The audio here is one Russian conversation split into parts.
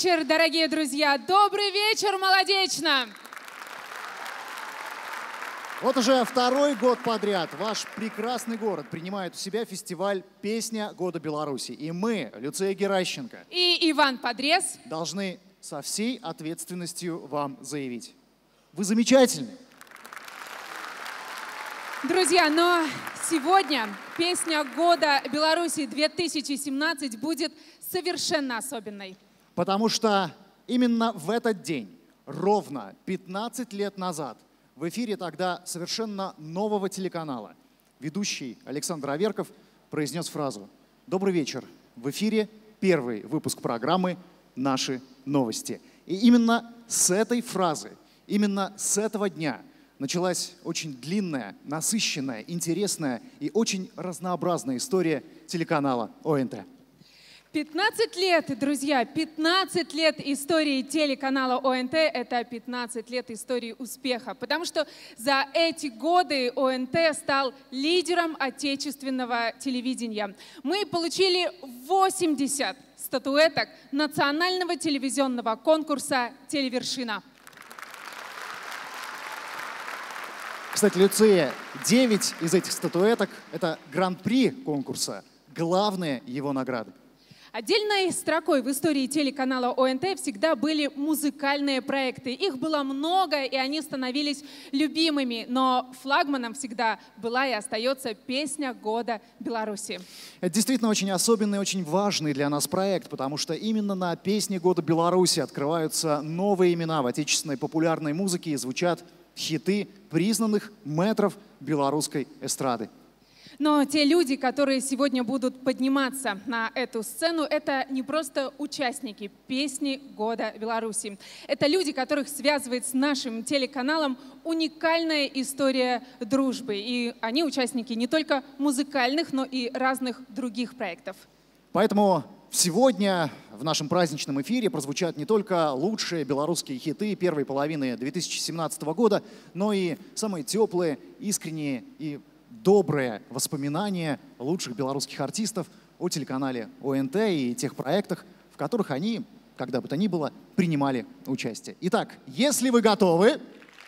вечер, дорогие друзья! Добрый вечер, Молодечно! Вот уже второй год подряд ваш прекрасный город принимает у себя фестиваль «Песня года Беларуси». И мы, Люция Геращенко и Иван Подрез, должны со всей ответственностью вам заявить: вы замечательны! Друзья, но сегодня «Песня года Беларуси 2017» будет совершенно особенной. Потому что именно в этот день, ровно 15 лет назад, в эфире тогда совершенно нового телеканала ведущий Александр Аверков произнес фразу: «Добрый вечер, в эфире первый выпуск программы «Наши новости». И именно с этой фразы, именно с этого дня началась очень длинная, насыщенная, интересная и очень разнообразная история телеканала ОНТ. 15 лет, друзья, 15 лет истории телеканала ОНТ – это 15 лет истории успеха, потому что за эти годы ОНТ стал лидером отечественного телевидения. Мы получили 80 статуэток национального телевизионного конкурса «Телевершина». Кстати, Люция, 9 из этих статуэток – это гран-при конкурса, главные его награды. Отдельной строкой в истории телеканала ОНТ всегда были музыкальные проекты. Их было много, и они становились любимыми. Но флагманом всегда была и остается «Песня года Беларуси». Это действительно очень особенный, очень важный для нас проект, потому что именно на «Песне года Беларуси» открываются новые имена в отечественной популярной музыке и звучат хиты признанных мэтров белорусской эстрады. Но те люди, которые сегодня будут подниматься на эту сцену, это не просто участники «Песни года Беларуси». Это люди, которых связывает с нашим телеканалом уникальная история дружбы. И они участники не только музыкальных, но и разных других проектов. Поэтому сегодня в нашем праздничном эфире прозвучат не только лучшие белорусские хиты первой половины 2017 года, но и самые теплые, искренние и добрые воспоминания лучших белорусских артистов о телеканале ОНТ и тех проектах, в которых они, когда бы то ни было, принимали участие. Итак, если вы готовы,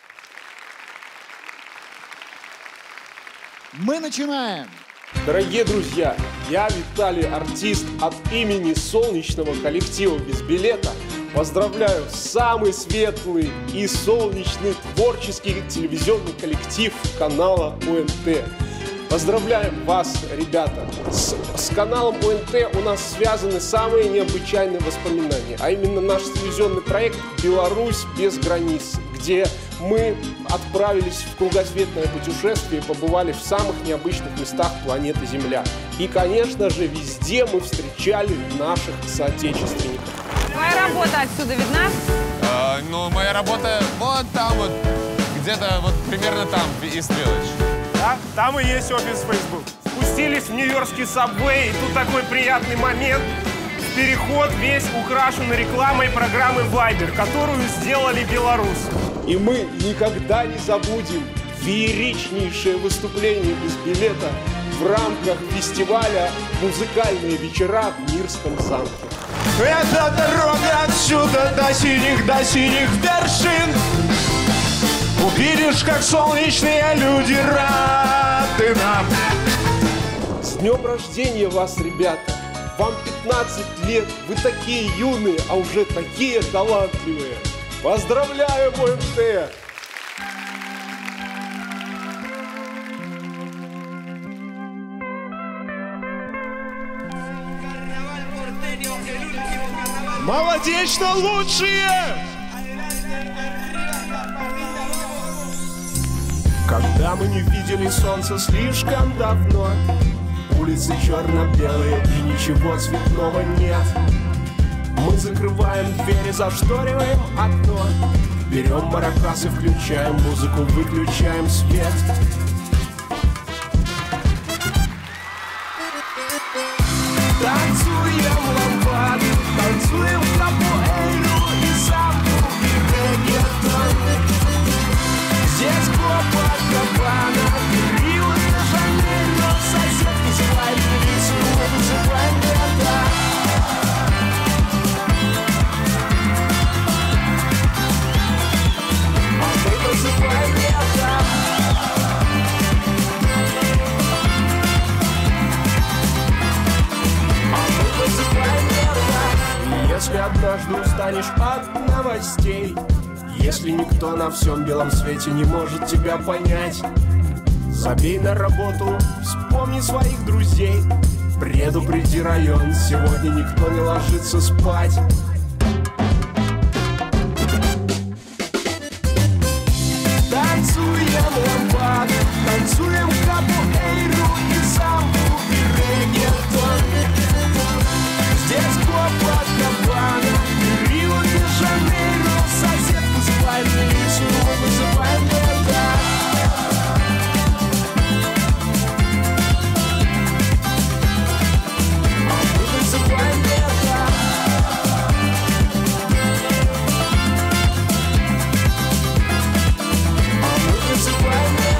мы начинаем! Дорогие друзья, я Виталий, артист, от имени солнечного коллектива «Без билета» поздравляю самый светлый и солнечный творческий телевизионный коллектив канала ОНТ. Поздравляем вас, ребята! С каналом ОНТ у нас связаны самые необычайные воспоминания, а именно наш телевизионный проект «Беларусь без границ», где мы отправились в кругосветное путешествие и побывали в самых необычных местах планеты Земля. И, конечно же, везде мы встречали наших соотечественников. Моя работа отсюда видна? Ну, моя работа вот там вот, где-то вот примерно там, East Village. Да, там и есть офис Facebook. Спустились в нью-йоркский сабвей, и тут такой приятный момент. Переход весь украшен рекламой программы Viber, которую сделали белорусы. И мы никогда не забудем фееричнейшее выступление «Без билета» в рамках фестиваля «Музыкальные вечера» в Мирском замке. Это дорога отсюда до синих вершин. Увидишь, как солнечные люди рады нам. С днем рождения вас, ребята! Вам 15 лет, вы такие юные, а уже такие талантливые. Поздравляю, ОНТ! Молодечно лучшие! Когда мы не видели солнца слишком давно, улицы черно-белые и ничего цветного нет. Мы закрываем двери, зашториваем окно, берем маракасы, включаем музыку, выключаем свет. Танцуем ламбаду, танцуем капуэйру и самбу, и реггетон. Здесь Копакабана, Рио-де-Жанейро, соседки зевают в лицо, вызываем лето. Если однажды устанешь от новостей, если никто на всем белом свете не может тебя понять, забей на работу, вспомни своих друзей, предупреди район, сегодня никто не ложится спать. Танцуем ламбаду, танцуем капуэйру и самбу и реггетон. Здесь Копакабана и Рио-де-Жанейро, соседку с больницу вызываем лето. Вызываем лето. Вызываем лето.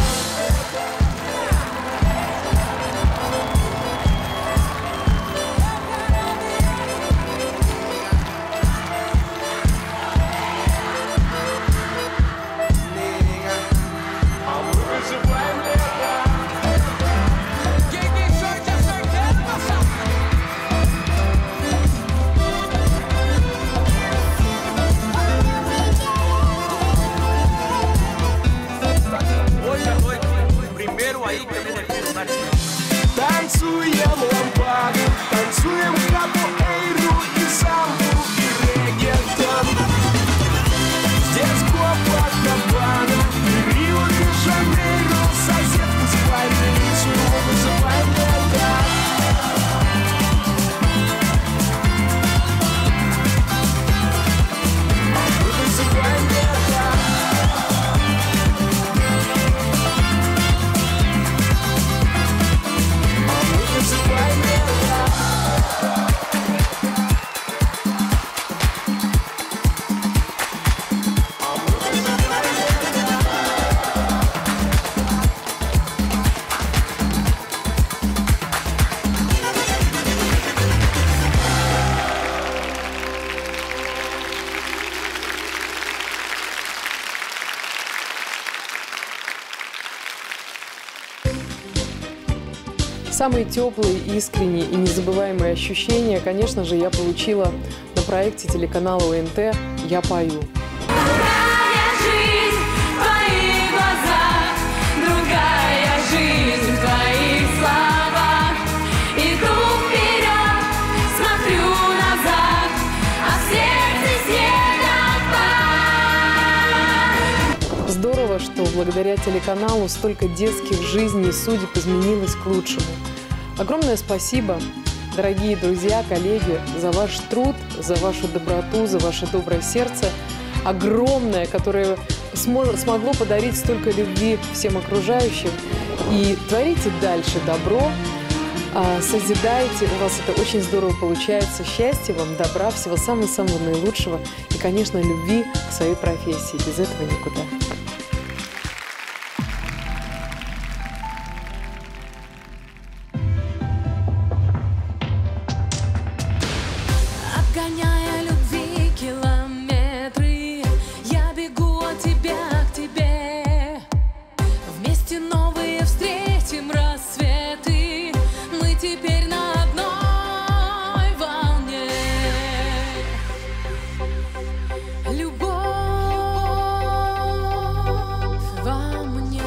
Танцуем ламбаду, танцуем капуэйру и самбу и реггетон. Здесь Копакабана и Рио-де-Жанейро, соседку с больницу вызываем лето. Вызываем лето. Вызываем лето. Самые теплые, искренние и незабываемые ощущения, конечно же, я получила на проекте телеканала ОНТ «Я пою». Другая жизнь в твоих глазах, другая жизнь в твоих словах. Иду вперед, смотрю назад, а в сердце снегопад. Здорово, что благодаря телеканалу столько детских жизней и судеб изменилось к лучшему. Огромное спасибо, дорогие друзья, коллеги, за ваш труд, за вашу доброту, за ваше доброе сердце. Огромное, которое смогло подарить столько любви всем окружающим. И творите дальше добро, созидайте, у вас это очень здорово получается. Счастья вам, добра, всего самого-самого наилучшего и, конечно, любви к своей профессии. Без этого никуда. Обгоняя любви километры, я бегу от тебя к тебе. Вместе новые встретим рассветы, мы теперь на одной волне. Любовь во мне.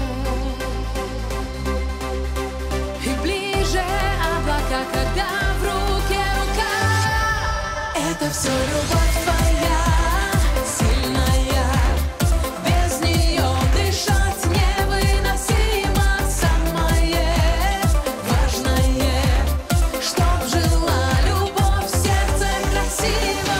И ближе облака, когда в руке рука. Это все любовь твоя, сильная. Без нее дышать невыносимо. Самое важное, чтоб жила любовь в сердце красиво.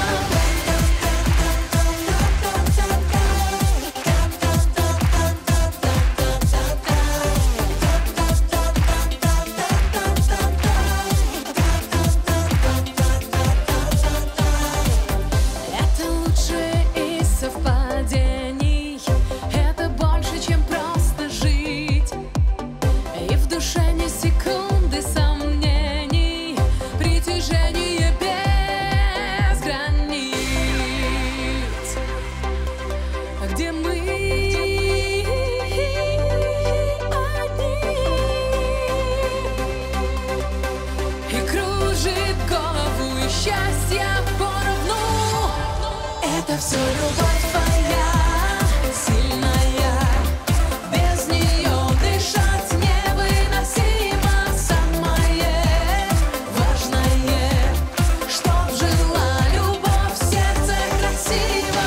Это все любовь твоя, сильная. Без нее дышать невыносимо. Самое важное, чтоб жила любовь в сердце красиво.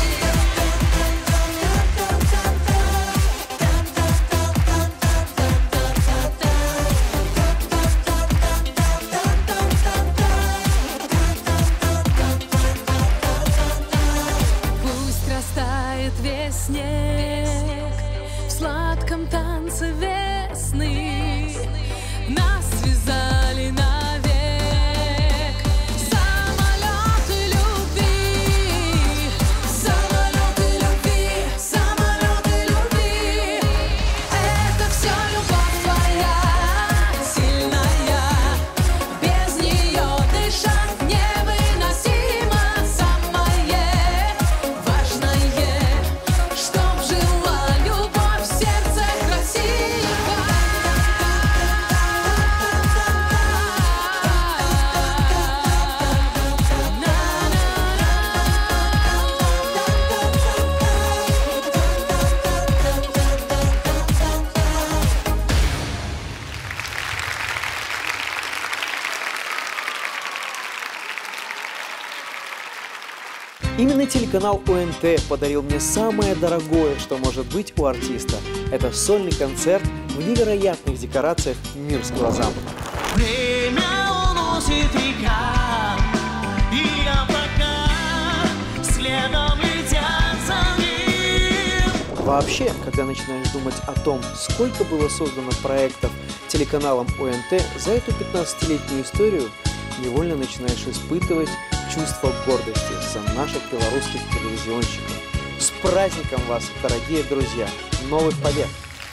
Пусть растает весь снег в сладком танце весны. Нас связали навек самолеты любви, самолеты любви, самолеты любви. Это все любовь твоя, сильная. Без нее дышать невыносимо. Самое важное, чтоб жила любовь в сердце красиво. Именно телеканал ОНТ подарил мне самое дорогое, что может быть у артиста. Это сольный концерт в невероятных декорациях Мирского замка. Время уносит река, и облака следом летят за ним. Вообще, когда начинаешь думать о том, сколько было создано проектов телеканалом ОНТ за эту 15-летнюю историю, невольно начинаешь испытывать чувство гордости за наших белорусских телевизионщиков. С праздником вас, дорогие друзья! Новых побед!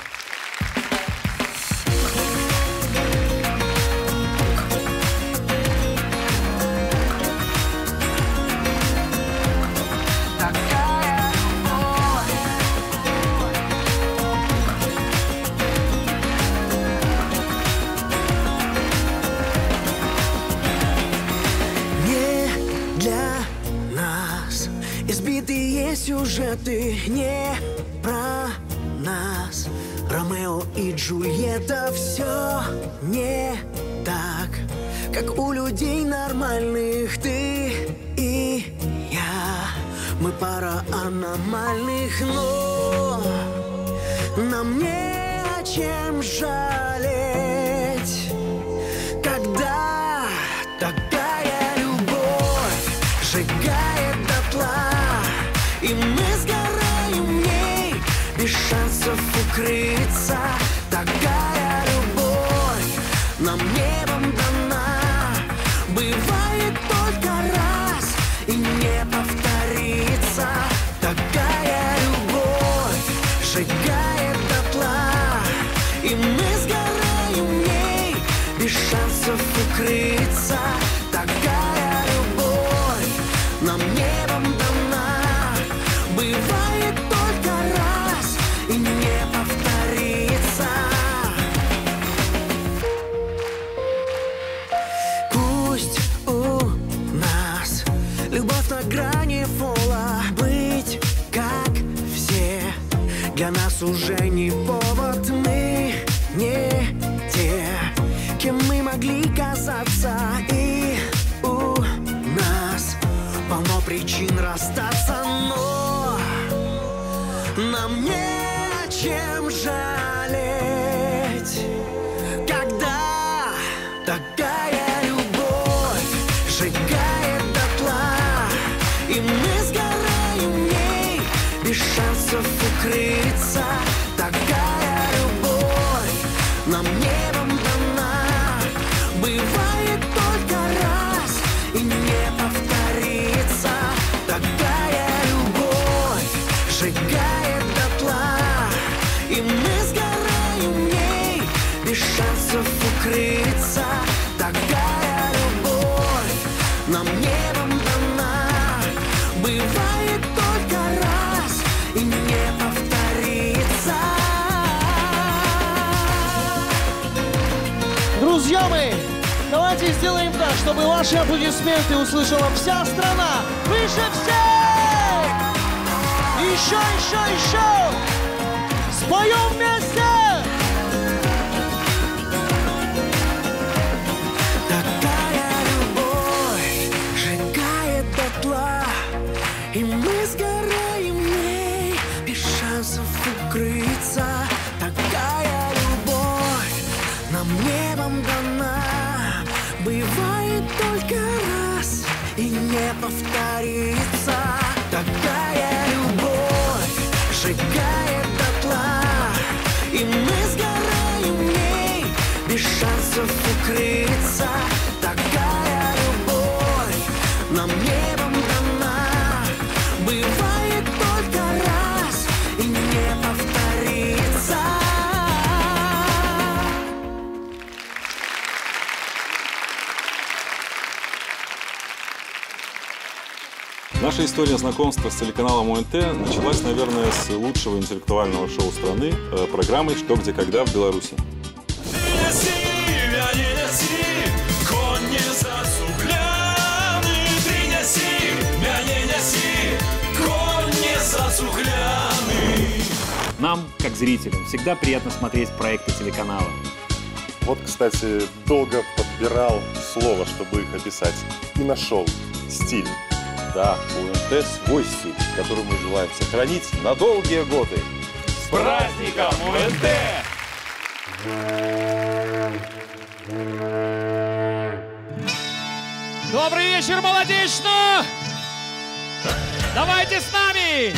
Избитые сюжеты не про нас. Ромео и Джульетта, все не так, как у людей нормальных. Ты и я, мы пара аномальных, но нам не о чем жалеть, когда такая любовь сжигает дотла. И мы сгораем в ней, без шансов укрыться. Такая любовь нам небом дана, бывает только раз и не повторится. Такая любовь сжигает дотла, и мы сгораем в ней, без шансов укрыться. Такая любовь нам небом дана, бывает только раз и не повторится. Пусть у нас любовь на грани фола, быть как все для нас уже не повод. Мы не те, кем мы могли казаться, и у нас полно причин расстаться, но нам не о чем жалеть, когда такая любовь сжигает дотла, и мы сгораем в ней, без шансов укрыться. Такая любовь нам небом дана, бывает только раз и не повторится. Такая любовь сжигает дотла, и мы сгораем в ней, без шансов укрыться. Такая любовь нам небом дана, бывает только раз и не повторится. Друзья мои, давайте сделаем так, чтобы ваши аплодисменты услышала вся страна. Выше всех! Еще! Споем вместе! Такая любовь сжигает дотла, и мы сгораем в ней без шансов укрыться. Такая любовь нам небом дана, бывает только раз и не повторится. Такая любовь сжигает дотла, и мы сгораем в ней без шансов укрыться. Такая любовь нам небом дана, бывает только раз и не повторится. Наша история знакомства с телеканалом ОНТ началась, наверное, с лучшего интеллектуального шоу страны, программы «Что, где, когда» в Беларуси. Нам, как зрителям, всегда приятно смотреть проекты телеканала. Вот, кстати, долго подбирал слово, чтобы их описать. И нашел. Стиль. Да, у ОНТ свой стиль, который мы желаем сохранить на долгие годы. С праздником ОНТ! Добрый вечер, молодежно! Давайте с нами!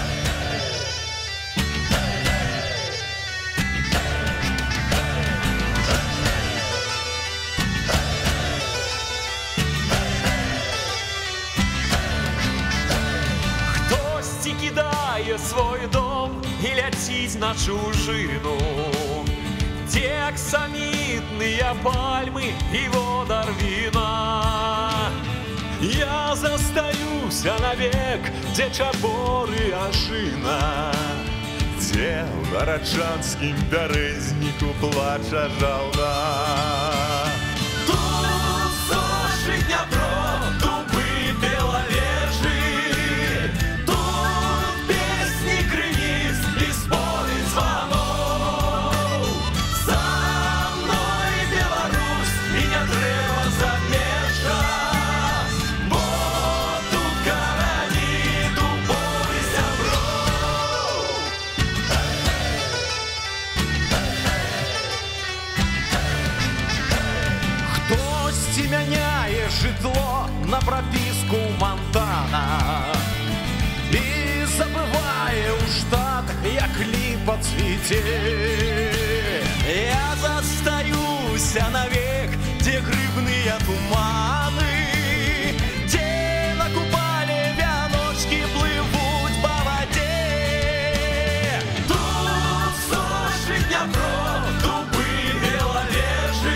Кидає свой дом и летит на чужину, те аксамитные пальмы и водар вина. Я застаюсь навек, где чаборы ашина, где в Гарачанскім березнику плача жална. Тут соши Дніпро, дубы беловежи, меняє житло на прописку Монтана и забывая у штат, як липа цвіте. Я застаюсь навек, где грибные туманы, где на купале вяночки плывут по воде. Тут соши Дніпро, дубы беловежи,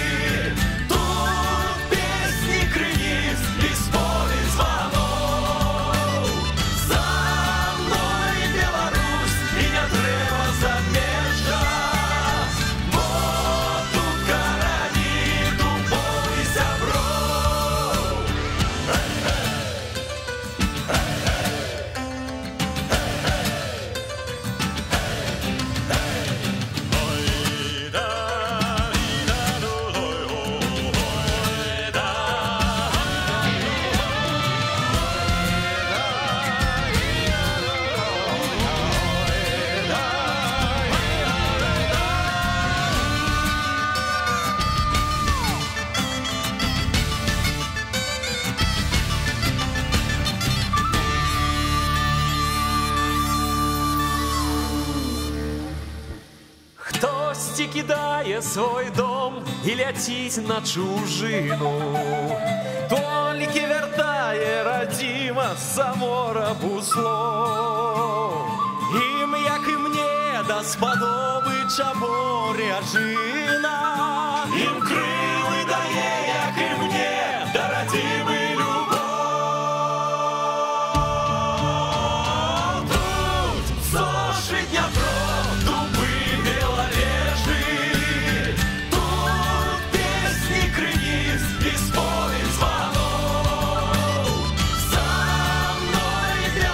кидає свой дом и летить на чужину, тільки вертає родима за мора бусло. Им, як и мне, да сподоби чаборяжина, им крили дає, як и мне, да родимый любов. Тут соши Дніпро, дубы беловежи, тут песни крыниц и споведь звонов. За мной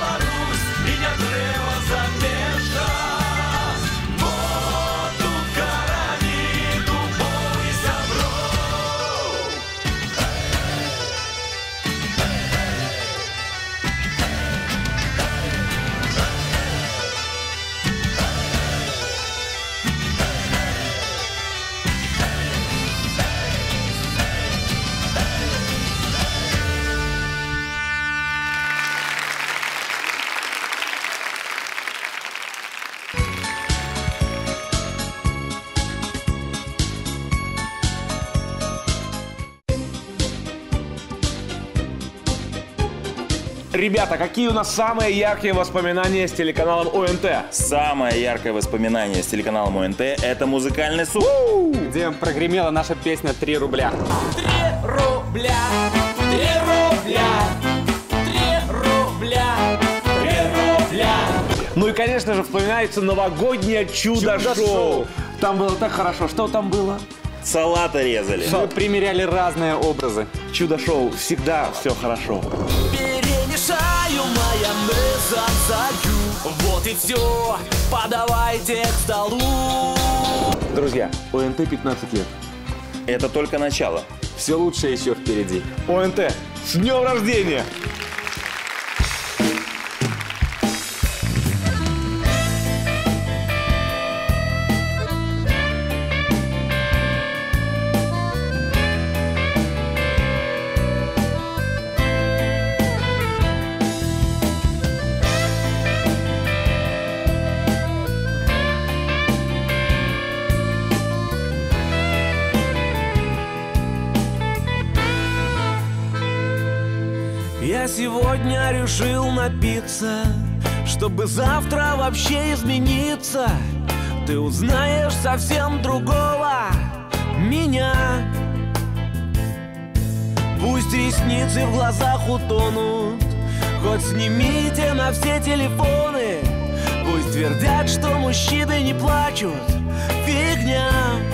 Ребята, какие у нас самые яркие воспоминания с телеканалом ОНТ? Самое яркое воспоминание с телеканалом ОНТ – это музыкальный суп. Где прогремела наша песня «3 рубля». 3 рубля, 3 рубля, 3 рубля, 3 рубля. Ну и, конечно же, вспоминается новогоднее чудо-шоу. Там было так хорошо. Что там было? Салаты резали. Мы примеряли разные образы. Чудо-шоу. Всегда все хорошо. Перемешаю майонез, отсолю. Вот и все, подавайте к столу. Друзья, ОНТ 15 лет. Это только начало. Все лучшее еще впереди. ОНТ, с днем рождения! Я сегодня решил напиться, чтобы завтра вообще измениться. Ты узнаешь совсем другого меня. Пусть ресницы в глазах утонут, хоть снимите на все телефоны. Пусть твердят, что мужчины не плачут, фигня.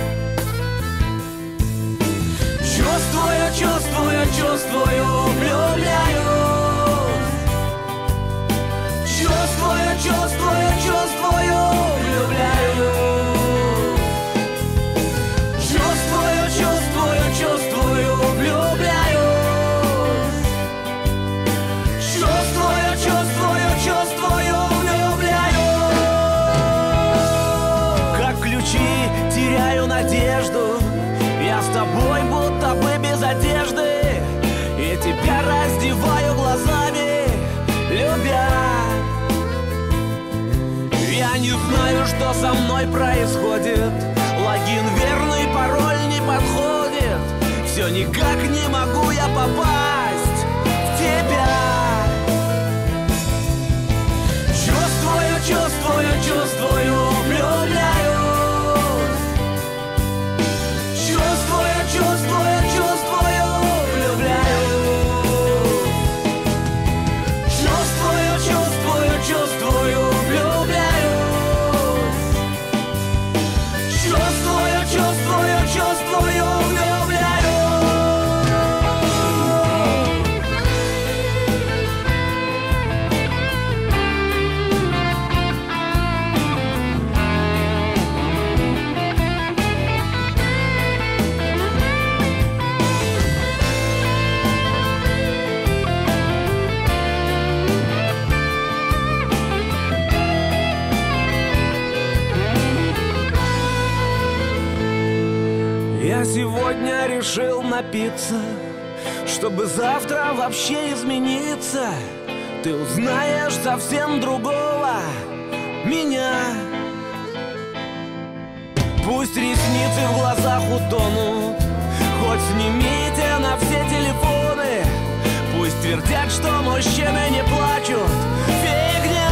Чувствую, чувствую, чувствую, влюбляюсь. Чувствую, чувствую, чувствую, влюбляюсь. Чувствую, чувствую, чувствую, влюбляюсь. Чувствую, чувствую, чувствую, влюбляюсь. Как ключи теряю надежду, я с тобой будто бы без одежды, и тебя раздеваю глазами, любя. Я не знаю, что со мной происходит. Логин верный, пароль не подходит. Все никак не могу я попасть в тебя. Чувствую, чувствую, чувствую, влюбляюсь. Чувствую, чувствую, чувствую, влюбляюсь. Чувствую, чувствую, чувствую, влюбляюсь. Чувствую, чувствую, чувствую, влюбляюсь. Я сегодня решил напиться, чтобы завтра вообще измениться. Ты узнаешь совсем другого меня. Пусть ресницы в глазах утонут, хоть снимите на все телефоны. Пусть твердят, что мужчины не плачут, фигня.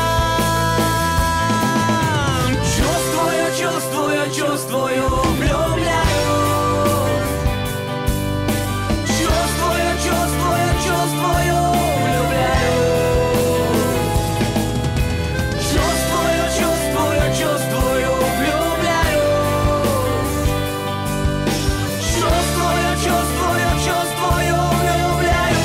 Чувствую, чувствую, чувствую, влюбляюсь. Чувствую, чувствую, чувствую, влюбляюсь. Чувствую, чувствую, чувствую, влюбляюсь. Чувствую, чувствую, чувствую, влюбляюсь.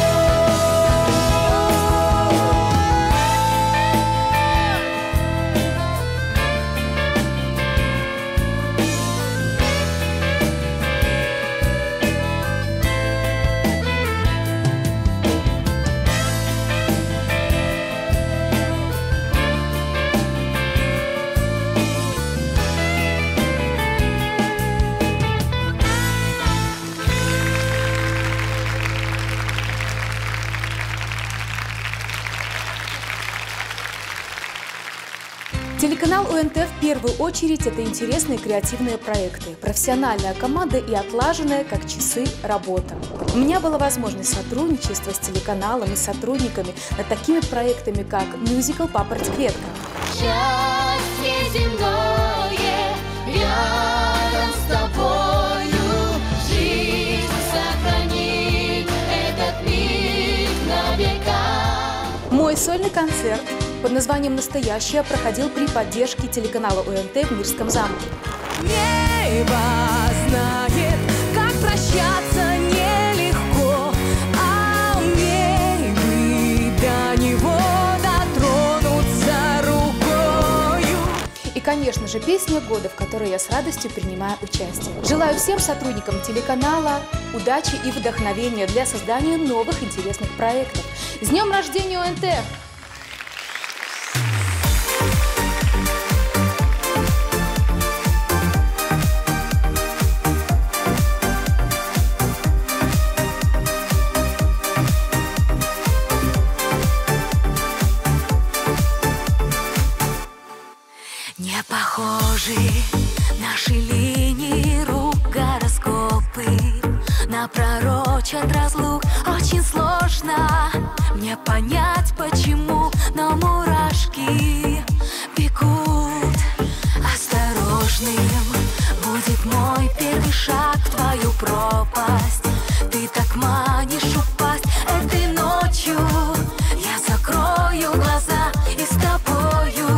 Телеканал ОНТ в первую очередь это интересные креативные проекты, профессиональная команда и отлаженная, как часы, работа. У меня была возможность сотрудничества с телеканалом и сотрудниками над такими проектами, как мюзикл «Папороть кветка». Счастье земное рядом с тобою, жизнь сохранит этот миг на века. Мой сольный концерт под названием «Настоящее» проходил при поддержке телеканала ОНТ в Мирском замке. Небо знает, как прощаться нелегко, а умей бы до него дотронуться рукою. И, конечно же, песня года, в которой я с радостью принимаю участие. Желаю всем сотрудникам телеканала удачи и вдохновения для создания новых интересных проектов. С днем рождения, ОНТ! Не похожи наши линии рук, гороскопы напророчат разлук. Очень сложно мне понять, почему, но мурашки бегут. Осторожным будет мой первый шаг в твою пропасть. Ты так манишь упасть этой ночью. Я закрою глаза и с тобою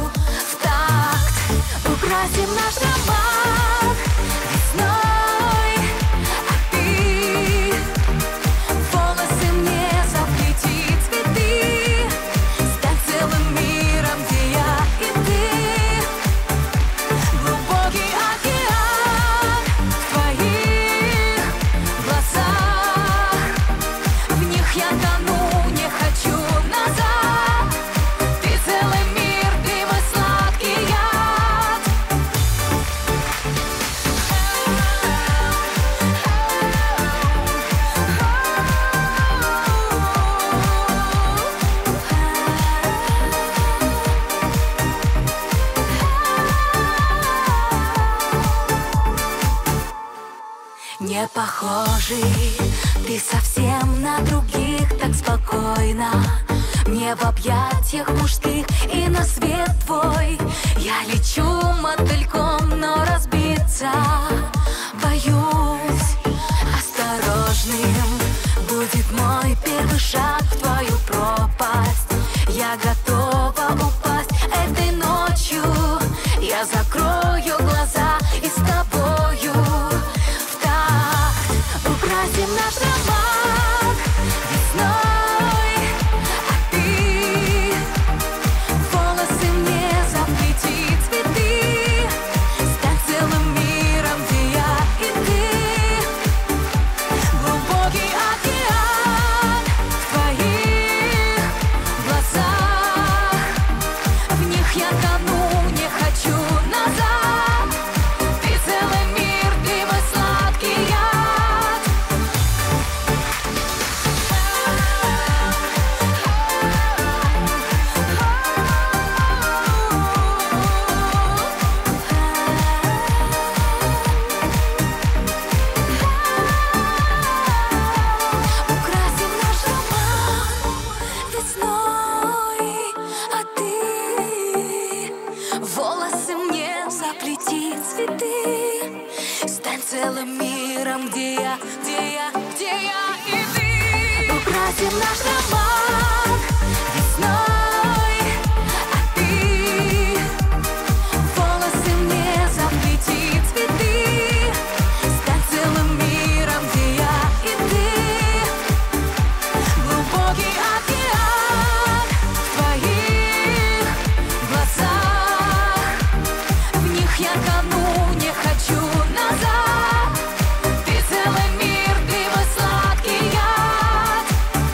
украсим наш роман весной, а ты волосы мне заплети цветы, стань целым миром, где я и ты. Глубокий океан в твоих глазах, в них я тону, не хочу назад. Ты целый мир, ты мой сладкий яд. Не похожи, ты совсем на других, так спокойно. Мне в объятиях мужских и на свет твой. Я лечу мотыльком, но разбиться боюсь. Осторожным будет мой первый шаг в твою пропасть. Я готова упасть этой ночью. Я закрою глаза и с тобою в такт украсим наш роман весной, а ты волосы мне заплети цветы, стань целым миром, где я и ты. Глубокий океан в твоих глазах, в них я тону, не хочу назад. Ты целый мир, ты мой сладкий яд. Украсим наш роман весной, а ты волосы мне заплети цветы, стань целым миром, где я и ты. Украсим наш роман весной, а ты волосы мне заплети цветы, стань целым миром, где я и ты. Глубокий океан в твоих глазах, в них я тону, не хочу назад. Ты целый мир, ты мой сладкий яд.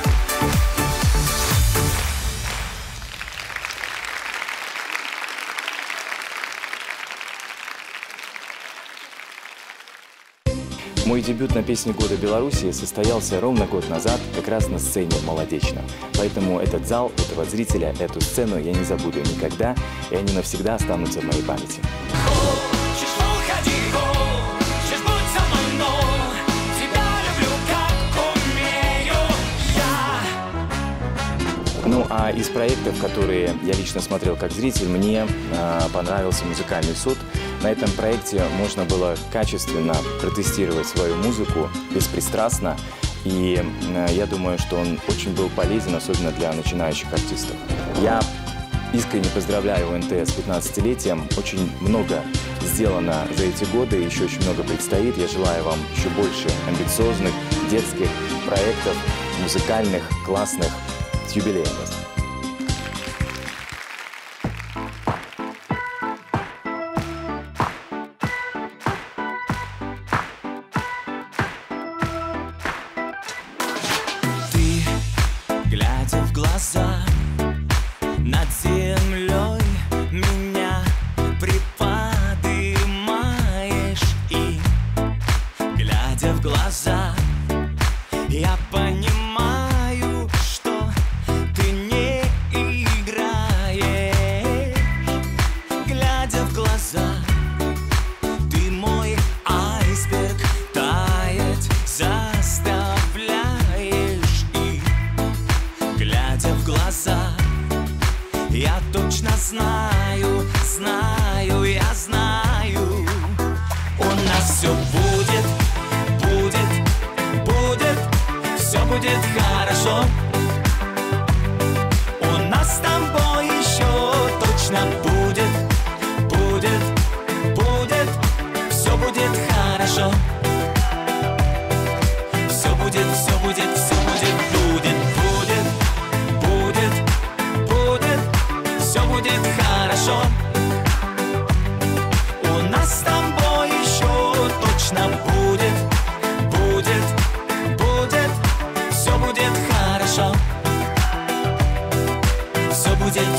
Мой дебют на «Песне года Беларуси» состоялся ровно год назад, как раз на сцене в Молодечном. Поэтому этот зал, этого зрителя, эту сцену я не забуду никогда, и они навсегда останутся в моей памяти. Хочешь, уходи, хочешь, будь со мной, тебя люблю как Ну а из проектов, которые я лично смотрел как зритель, мне понравился «Музыкальный суд». На этом проекте можно было качественно протестировать свою музыку, беспристрастно. И я думаю, что он очень был полезен, особенно для начинающих артистов. Я искренне поздравляю ОНТ с 15-летием. Очень много сделано за эти годы, еще очень много предстоит. Я желаю вам еще больше амбициозных, детских проектов, музыкальных, классных, с юбилеем вас. Ты, глядя в глаза, над землей меня приподнимаешь. И, глядя в глаза, я понимаю, что ты не играешь. Глядя в глаза, ты мой айсберг таять заставляешь. И, глядя в глаза, я точно знаю, я знаю, у нас все будет, все будет хорошо. У нас с тобой еще точно будет, все будет хорошо. Все будет, все будет хорошо. У нас с тобой еще точно будет, все будет хорошо. Все будет,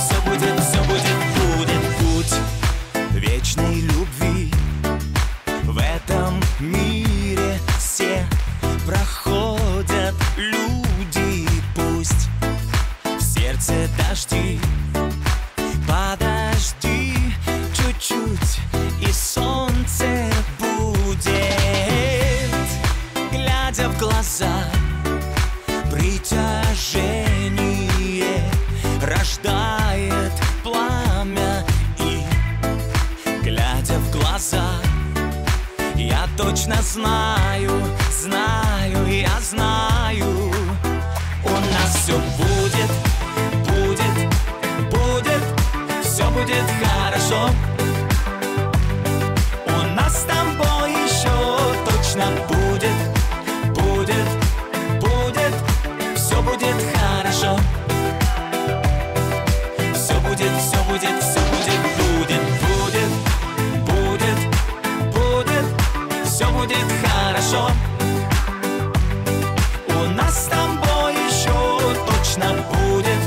путь вечной любви. В этом мире все проходят люди, пусть в сердце дожди. Подожди чуть-чуть, и солнце будет. Глядя в глаза, притяжение рождает пламя. И, глядя в глаза, я точно знаю, я знаю, у нас все будет, все будет хорошо. У нас с тобой еще точно будет, все будет хорошо. Все будет, все будет хорошо. У нас с тобой еще точно будет,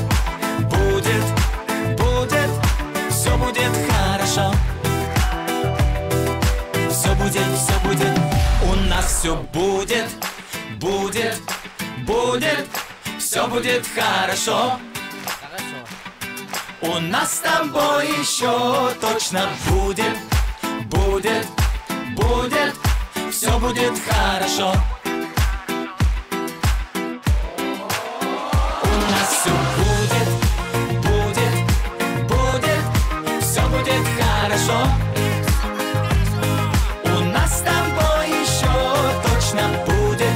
все будет хорошо. Все будет, у нас все будет, все будет хорошо. У нас с тобой еще точно будет, все будет хорошо. У нас все будет, все будет хорошо. У нас с тобой еще точно будет,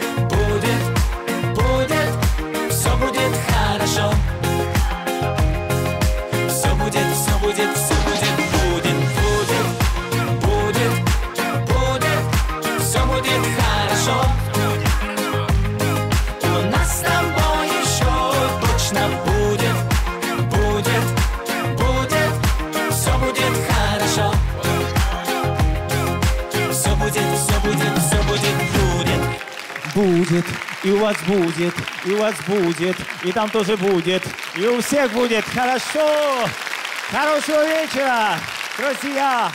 все будет хорошо. Все будет, все будет хорошо. У нас с тобой еще точно будет, все будет хорошо. Все будет, Будет, и у вас будет, и у вас будет, и там тоже будет, и у всех будет хорошо. Хорошего вечера, друзья!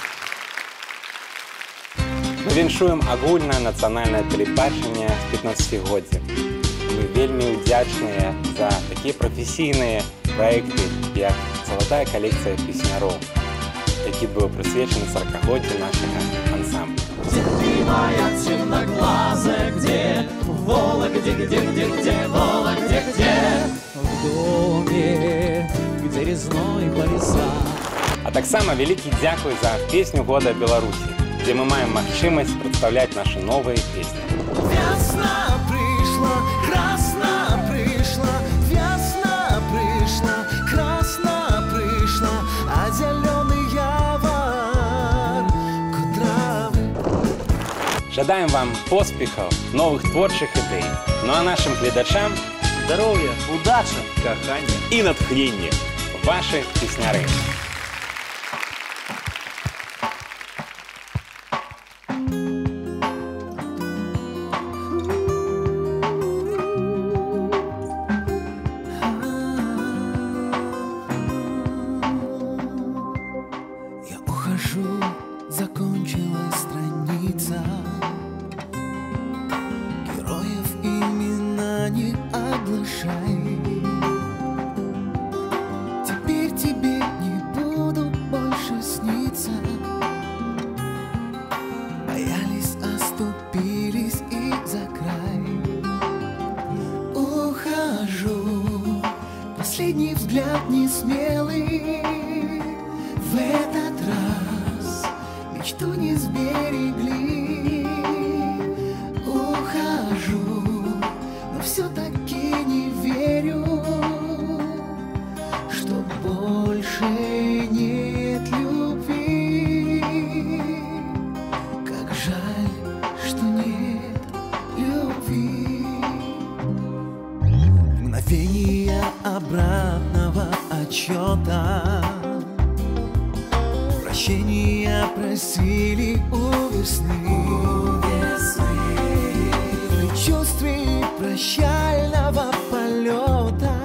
Мы віншуем агульнае нацыянальнае тэлебачанне з 15-годдзем. Мы вельмі ўдзячныя за такія прафесійныя праекты, як «Залатая коллекция песняроў», які быў прысвечаны 40-годдзю нашага ансамбля. Где ты, моя темноглазая, где? В Вологде, где? В доме так само великий дякую за песню года Беларуси, где мы маем магчымасць представлять наши новые песни. Весна пришла, красна пришла, весна пришла, красна пришла, а зеленый явор кудравый. Жадаем вам поспехов, новых творчих идей. Ну а нашим глядачам здоровья, удачи, кохания и натхнения. Ваши песняры. Я ухожу, закончилась страница. Героев имена не оглашай. Теперь тебе не буду больше сниться. Боялись, оступились и за край. Ухожу, последний взгляд не смелый. В этот раз мечту не сберегли. Ухожу, но все-таки не верю, что больше нет любви. Как жаль, что нет любви. Мгновение обратного отчета. Прощения просили у весны. В предчувствии прощального полета.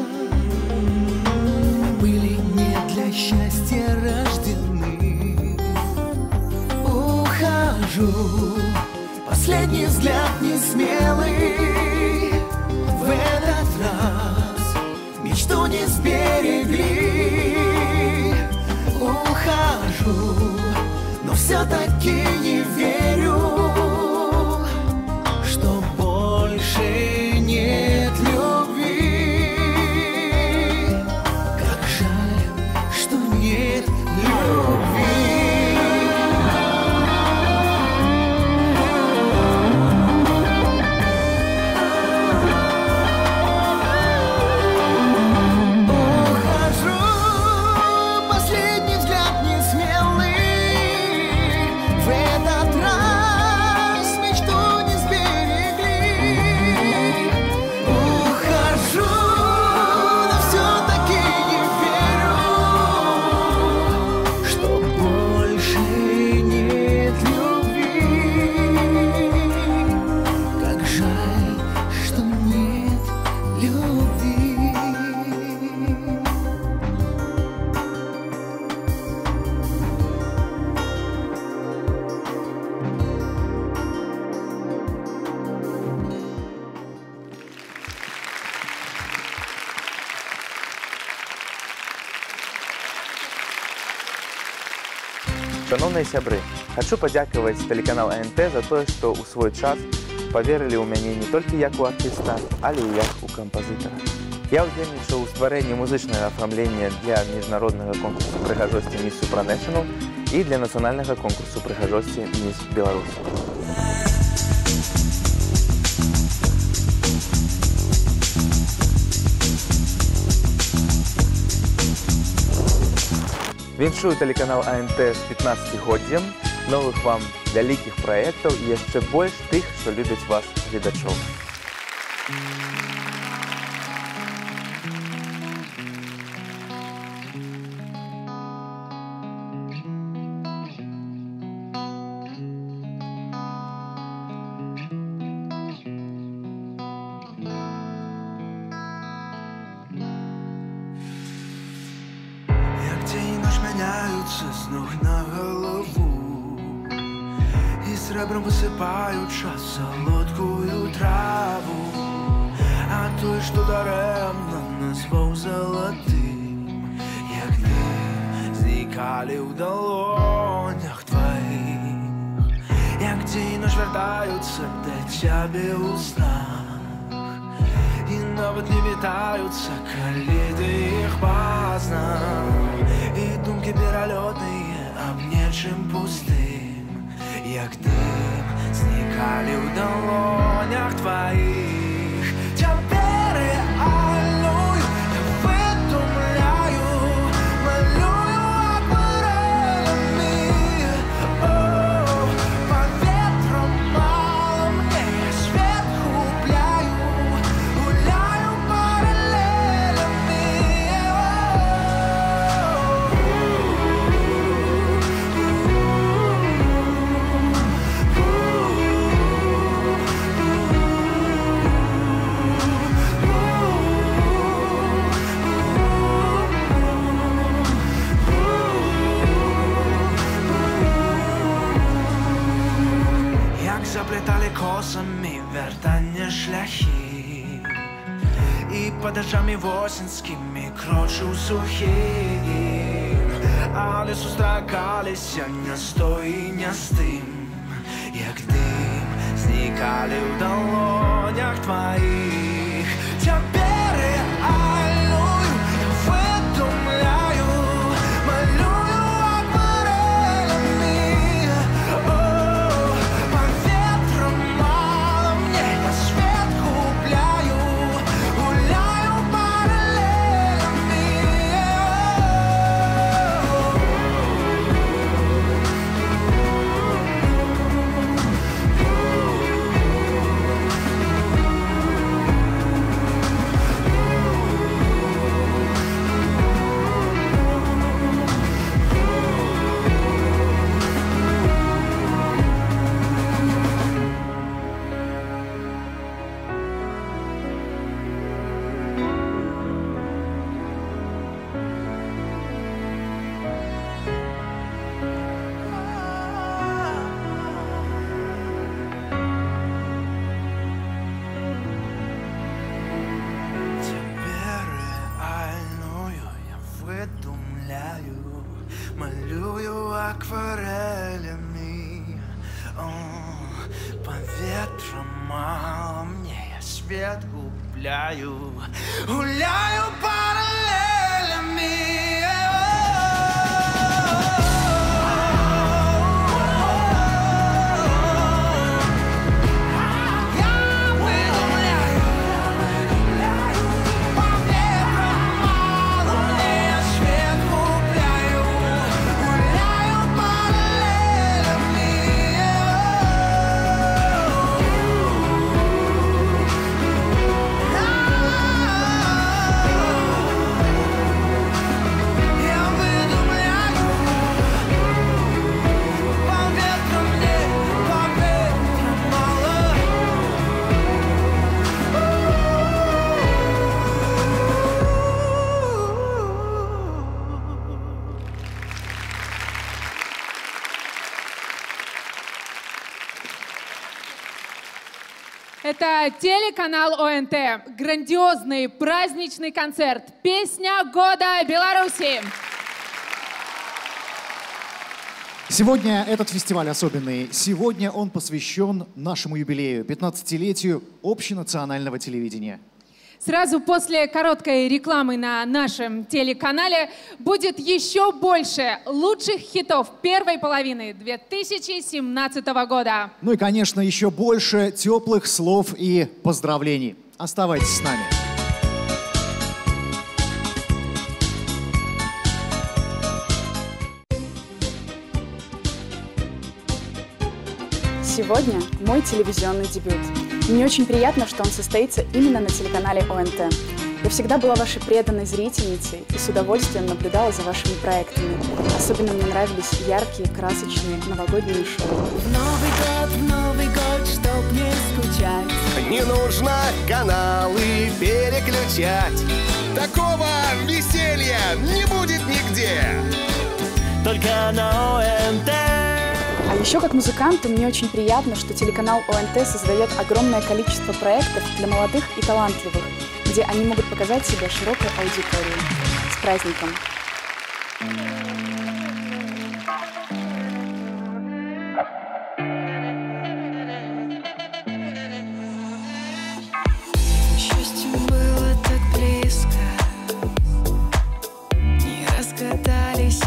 Были не для счастья рождены. Ухожу, последний взгляд не смелый. В этот раз мечту не сберегли. Ухожу, но все-таки не верю, что больше нет любви. Как жаль, что нет любви. Шановныя сябры, хочу падзякаваць тэлеканал АНТ за тое, што ў свой час паверылі ў мяне не толькі як у артыста, але і як у кампазітара. Я ўдзельнічаў у стварэнні музычнага афармлення для міжнароднага конкурсу прыгажосці Miss Supranational і для нацыянальнага конкурсу прыгажосці Miss Беларусь. Віншую тэлеканал АНТ з 15-годдзем, новых вам вялікіх праектаў і яшчэ больш тых, што любяць вас гледачоў. С ног на голову и сребром высыпают час солодкую траву, а той, что даремно назвал золотым, як дни зникали в долонях твоих, як день ночь вертаются до тебя у снах, и навод не витаются, коли ты их познал. І думки перелетные об нечым пустым, як дым, зникали в долонях твоих. Теперь реальную я выдумляю, малюю акварелями. О, по ветрам мало мне, я свет губляю, гуляю параллелями. Як заплетали косами вертання шляхи, і подажами восінськими крочу сухим, але зустракалися не з той, не з тим, як дим, зникали в долонях твоїх. Тепер реальную я видумляю, малюю акварелями. О, по ветрам мало мне, я свет губляю, гуляю параллелями. Выдумляю, малюю акварелями. О, по ветрам мало мне, я свет губляю, гуляю параллелями. Это телеканал ОНТ. Грандиозный праздничный концерт. Песня года Беларуси. Сегодня этот фестиваль особенный. Сегодня он посвящен нашему юбилею, 15-летию общенационального телевидения. Сразу после короткой рекламы на нашем телеканале будет еще больше лучших хитов первой половины 2017 года. Ну и, конечно, еще больше теплых слов и поздравлений. Оставайтесь с нами. Сегодня мой телевизионный дебют. И мне очень приятно, что он состоится именно на телеканале ОНТ. Я всегда была вашей преданной зрительницей и с удовольствием наблюдала за вашими проектами. Особенно мне нравились яркие, красочные новогодние шоу. В Новый год, чтоб не скучать. Не нужно каналы переключать. Такого веселья не будет нигде. Только на ОНТ. А еще как музыканту мне очень приятно, что телеканал ОНТ создает огромное количество проектов для молодых и талантливых, где они могут показать себя широкой аудитории. С праздником! Счастье было так близко, не разгадались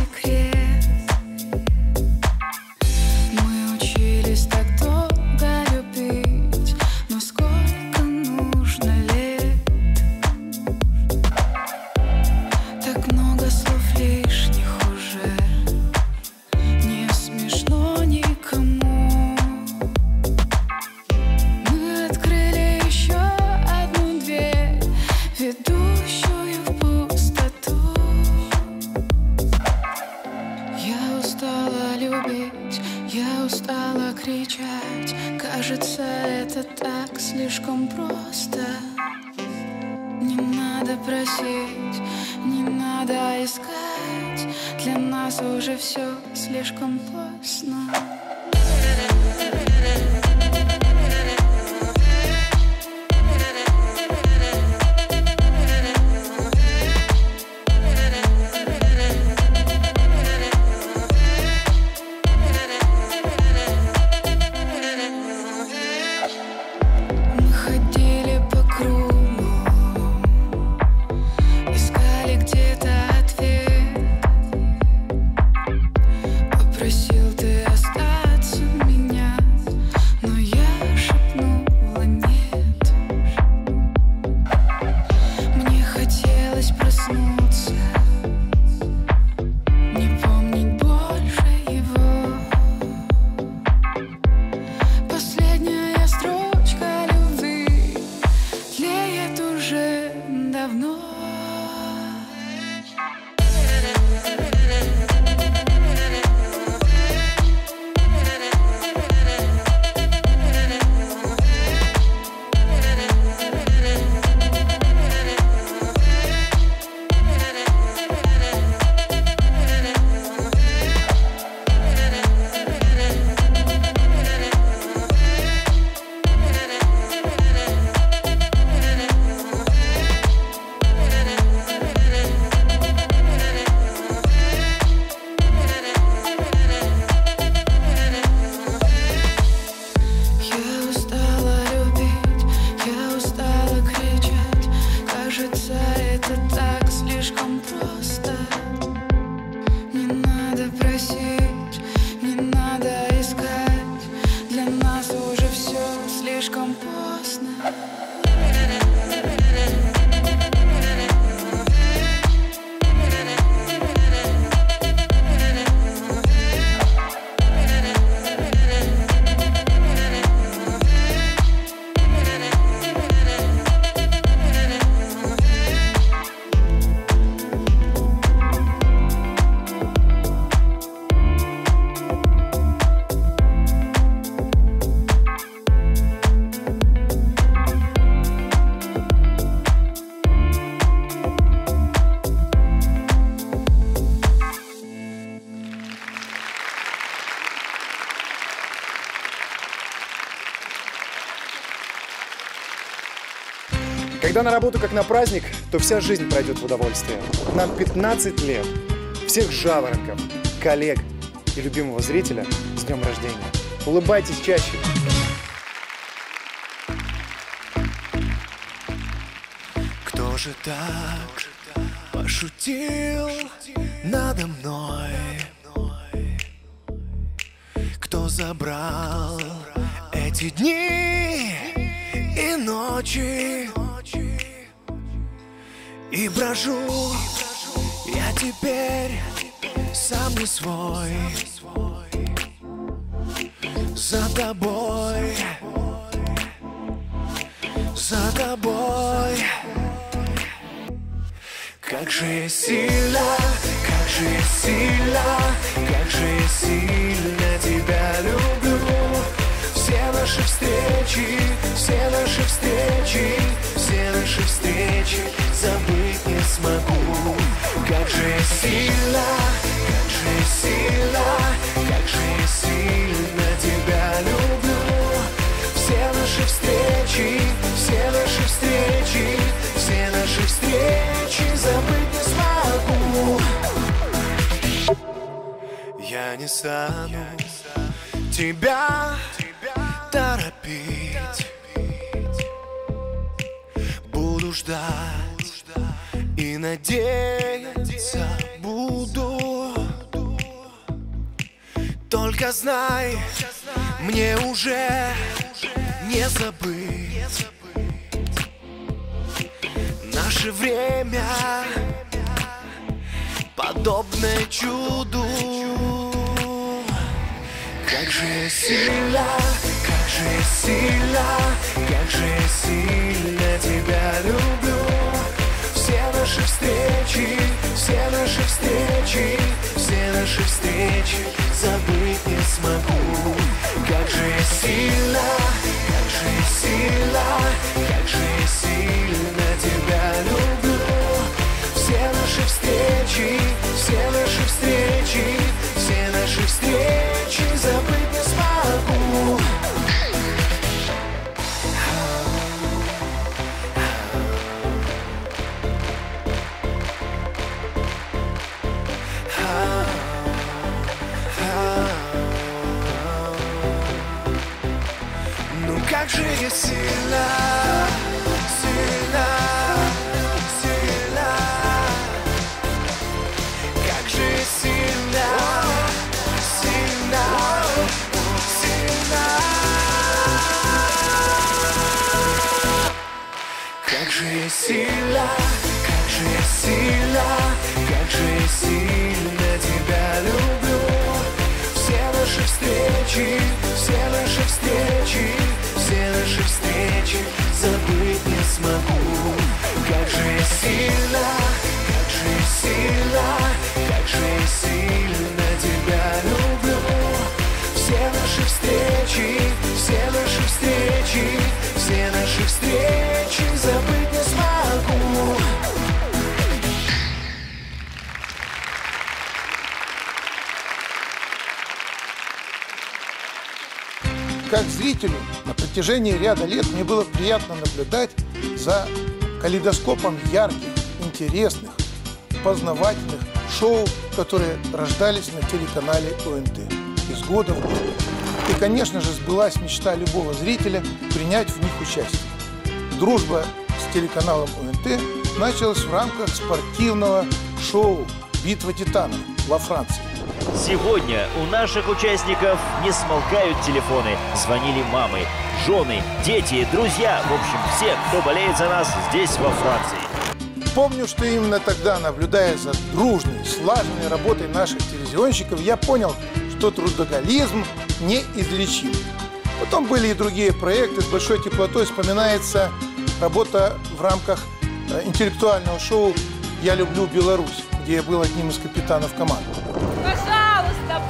слишком просто. Не надо просить, не надо искать. Для нас уже все слишком поздно. Просил ты остаться меня, но я шепнула нет. Мне хотелось проснуться, не помнить больше его. Последняя строчка любви тлеет уже давно. Это так слишком просто. Не надо просить, не надо искать. Для нас уже все слишком поздно. Когда на работу как на праздник, то вся жизнь пройдет в удовольствие. Нам 15 лет. Всех жаворонков, коллег и любимого зрителя с днем рождения. Улыбайтесь чаще. Кто же так пошутил надо мной? Кто забрал эти дни и ночи? И брожу я теперь сам не свой. За тобой, за тобой. Как же я сильно, как же я сильно, как же я сильно тебя люблю. Все наши встречи, все наши встречи, все наши встречи забыть не смогу. Как же я сильно, как же я сильно, как же я сильно тебя люблю. Все наши встречи, все наши встречи, все наши встречи забыть не смогу. Я не стану тебя торопить, буду ждать и надеяться буду. Только знай, мне уже не забыть наше время, подобное чуду. Как же я сильно, как же я сильно, как же я сильно тебя люблю. Все наши встречи, все наши встречи, все наши встречи забыть не смогу. Как же я сильно, как же я сильно, сильна, как же я сильна, как же я сильно тебя люблю. Все наши встречи, все наши встречи, все наши встречи забыть не смогу. Как же я сильна, как же я сильна, как же я сильно тебя люблю. Все наши встречи, все наши встречи, все наши встречи забыть не смогу. Как зрителю на протяжении ряда лет мне было приятно наблюдать за калейдоскопом ярких, интересных, познавательных шоу, которые рождались на телеканале ОНТ из года в год. И, конечно же, сбылась мечта любого зрителя принять в них участие. Дружба с телеканалом ОНТ началась в рамках спортивного шоу «Битва титанов» во Франции. Сегодня у наших участников не смолкают телефоны. Звонили мамы, жены, дети, друзья. В общем, все, кто болеет за нас здесь, во Франции. Помню, что именно тогда, наблюдая за дружной, слаженной работой наших телевизионщиков, я понял, что трудоголизм неизлечим. Потом были и другие проекты. С большой теплотой вспоминается работа в рамках интеллектуального шоу «Я люблю Беларусь», где я был одним из капитанов команды. Пожалуйста,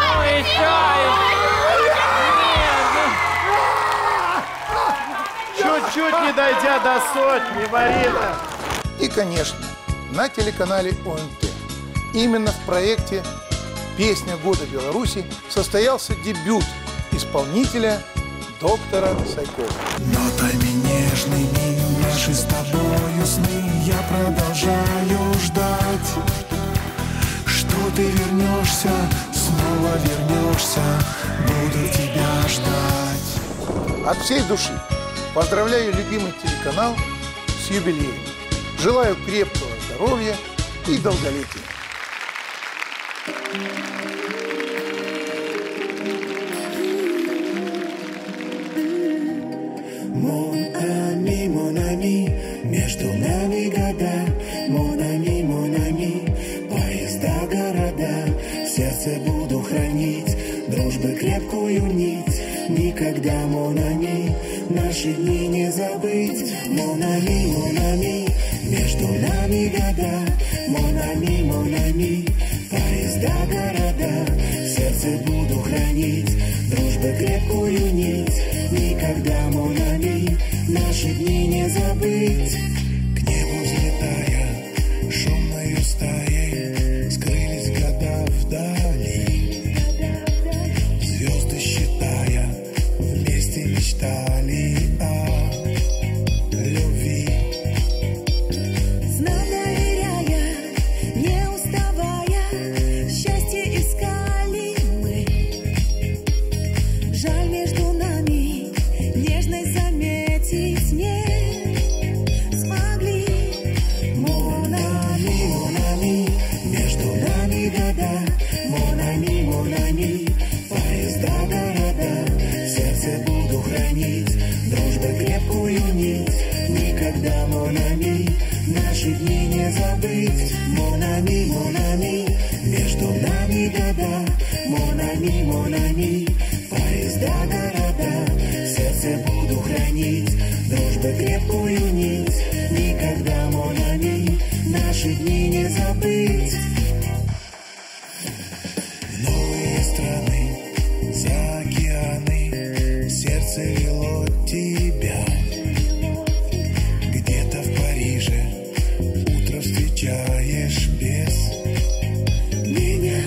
Чуть-чуть не дойдя до сотни, Марина. И, конечно, на телеканале ОНТ именно в проекте «Песня года Беларуси» состоялся дебют исполнителя доктора Сайкова. Нотами нежными наши с тобою сны я продолжаю ждать, что ты вернешься, снова вернешься, буду тебя ждать. От всей души поздравляю любимый телеканал с юбилеем. Желаю крепкого здоровья и долголетия. Mon ami, между нами года. Mon ami, поезда, города. В сердце буду хранить дружбы крепкую нить. Никогда, mon ami, наши дни не забыть. Mon ami, между нами года. Mon ami, поезда, города. В сердце буду хранить дружбы крепкую нить. Никогда, mon ami, наши дни не забыть. К небу взлетая шумною стаей, скрылись года вдали. Звезды считая, вместе мечтали о любви. Знам доверяя, не уставая, счастье искали мы. Жаль, между нами нежность заметить не смогли. Mon ami, между нами года. Mon ami, поезда, города. В сердце буду хранить дружбы крепкую нить. Никогда, mon ami, наши дни не забыть. Mon ami, между нами года. Mon ami, поезда, города. В сердце буду хранить дружбы крепкую нить. Никогда, mon ami, наши дни не забыть. В новые страны, за океаны, сердце вело тебя. Где-то в Париже утро встречаешь без меня.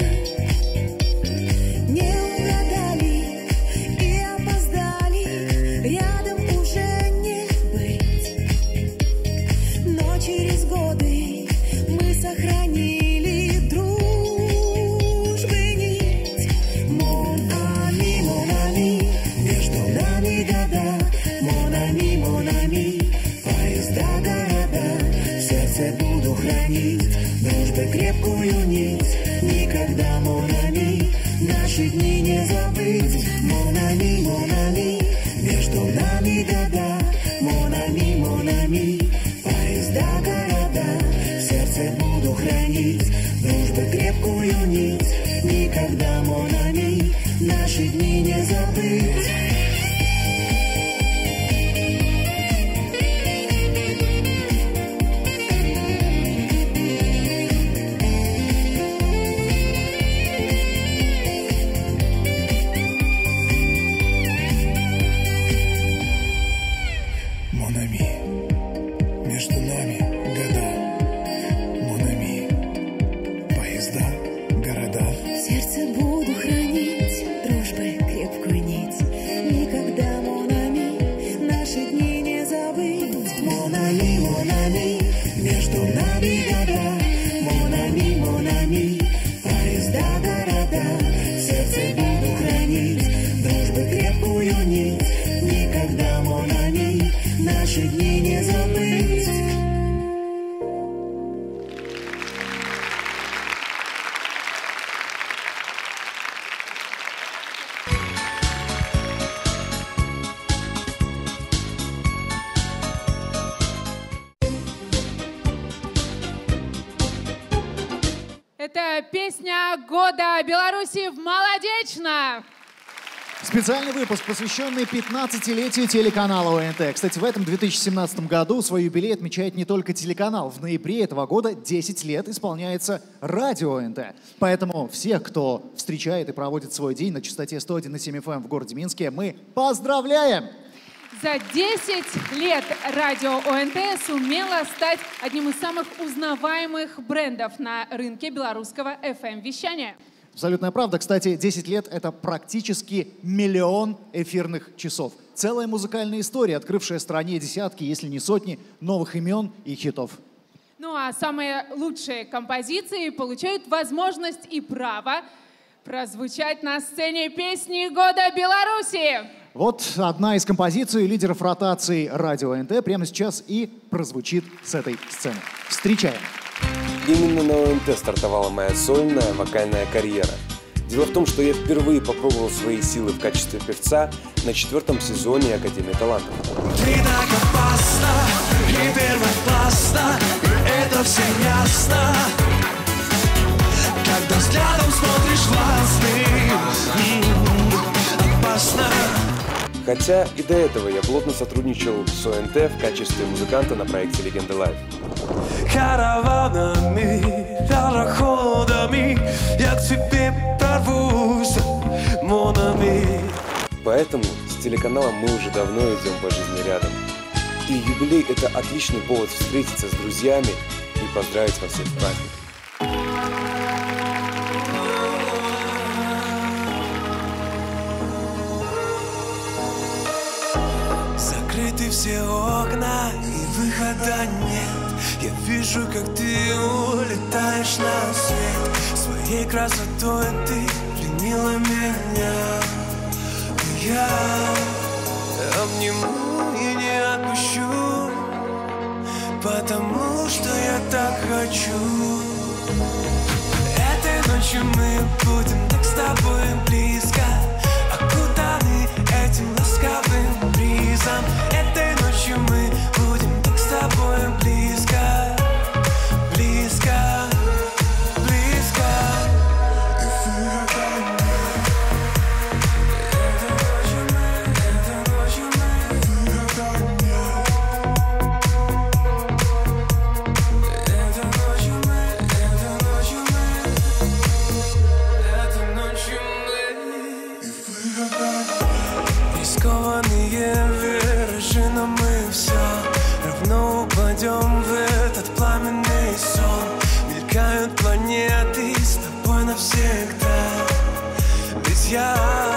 Не угадали и опоздали, рядом уже не быть. Но через годы мы сохранили дружбы нить. Mon ami, между нами года. Mon ami, поезда, города. В сердце буду хранить дружбы крепкую нить. Никогда, mon ami, наши дни не забыть. Mon ami, между нами года. Mon ami, поезда, хранить дружбы крепкую нить. Никогда, mon ami, наши дни не забыть. Между нами года, mon ami, поезда, города. В сердце буду хранить дружбой крепкую нить. Никогда, mon ami, наши дни не забыть. Mon ami, между нами года. Mon ami, поезда, города. В сердце буду хранить дружбой крепкую нить. Никогда, mon ami, наши дни не забыть. Это песня года Беларуси в Молодечно. Специальный выпуск, посвященный 15-летию телеканала ОНТ. Кстати, в этом 2017 году свой юбилей отмечает не только телеканал. В ноябре этого года 10 лет исполняется радио ОНТ. Поэтому всех, кто встречает и проводит свой день на частоте 101,7 FM в городе Минске, мы поздравляем! За 10 лет радио ОНТ сумело стать одним из самых узнаваемых брендов на рынке белорусского FM-вещания. Абсолютная правда. Кстати, 10 лет — это практически 1 миллион эфирных часов. Целая музыкальная история, открывшая стране десятки, если не сотни, новых имен и хитов. Ну а самые лучшие композиции получают возможность и право прозвучать на сцене песни года Беларуси. Вот одна из композиций лидеров ротации радио ОНТ прямо сейчас и прозвучит с этой сцены. Встречаем! Именно на ОНТ стартовала моя сольная вокальная карьера. Дело в том, что я впервые попробовал свои силы в качестве певца на 4-м сезоне Академии талантов. Ты так опасна, и первоклассно, это всем ясно. Когда взглядом смотришь властным, опасно. Хотя и до этого я плотно сотрудничал с ОНТ в качестве музыканта на проекте «Легенда Лайв». Караванами, пароходами я к тебе прорвусь, mon ami. Поэтому с телеканалом мы уже давно идем по жизни рядом. И юбилей — это отличный повод встретиться с друзьями и поздравить вас всех с праздником. Закрыты все окна и выхода нет. Я вижу, как ты улетаешь на свет. Своей красотой ты пленила меня. И я обниму и не отпущу, потому что я так хочу. Этой ночью мы будем так с тобой близко, окутаны этим ласковым бризом. Этой ночью мы будем так с тобой близко, близко, близко. Рискованные виражи, но мы все равно упадем в этот пламенный сон. Мелькают планеты с тобой навсегда. Ведь я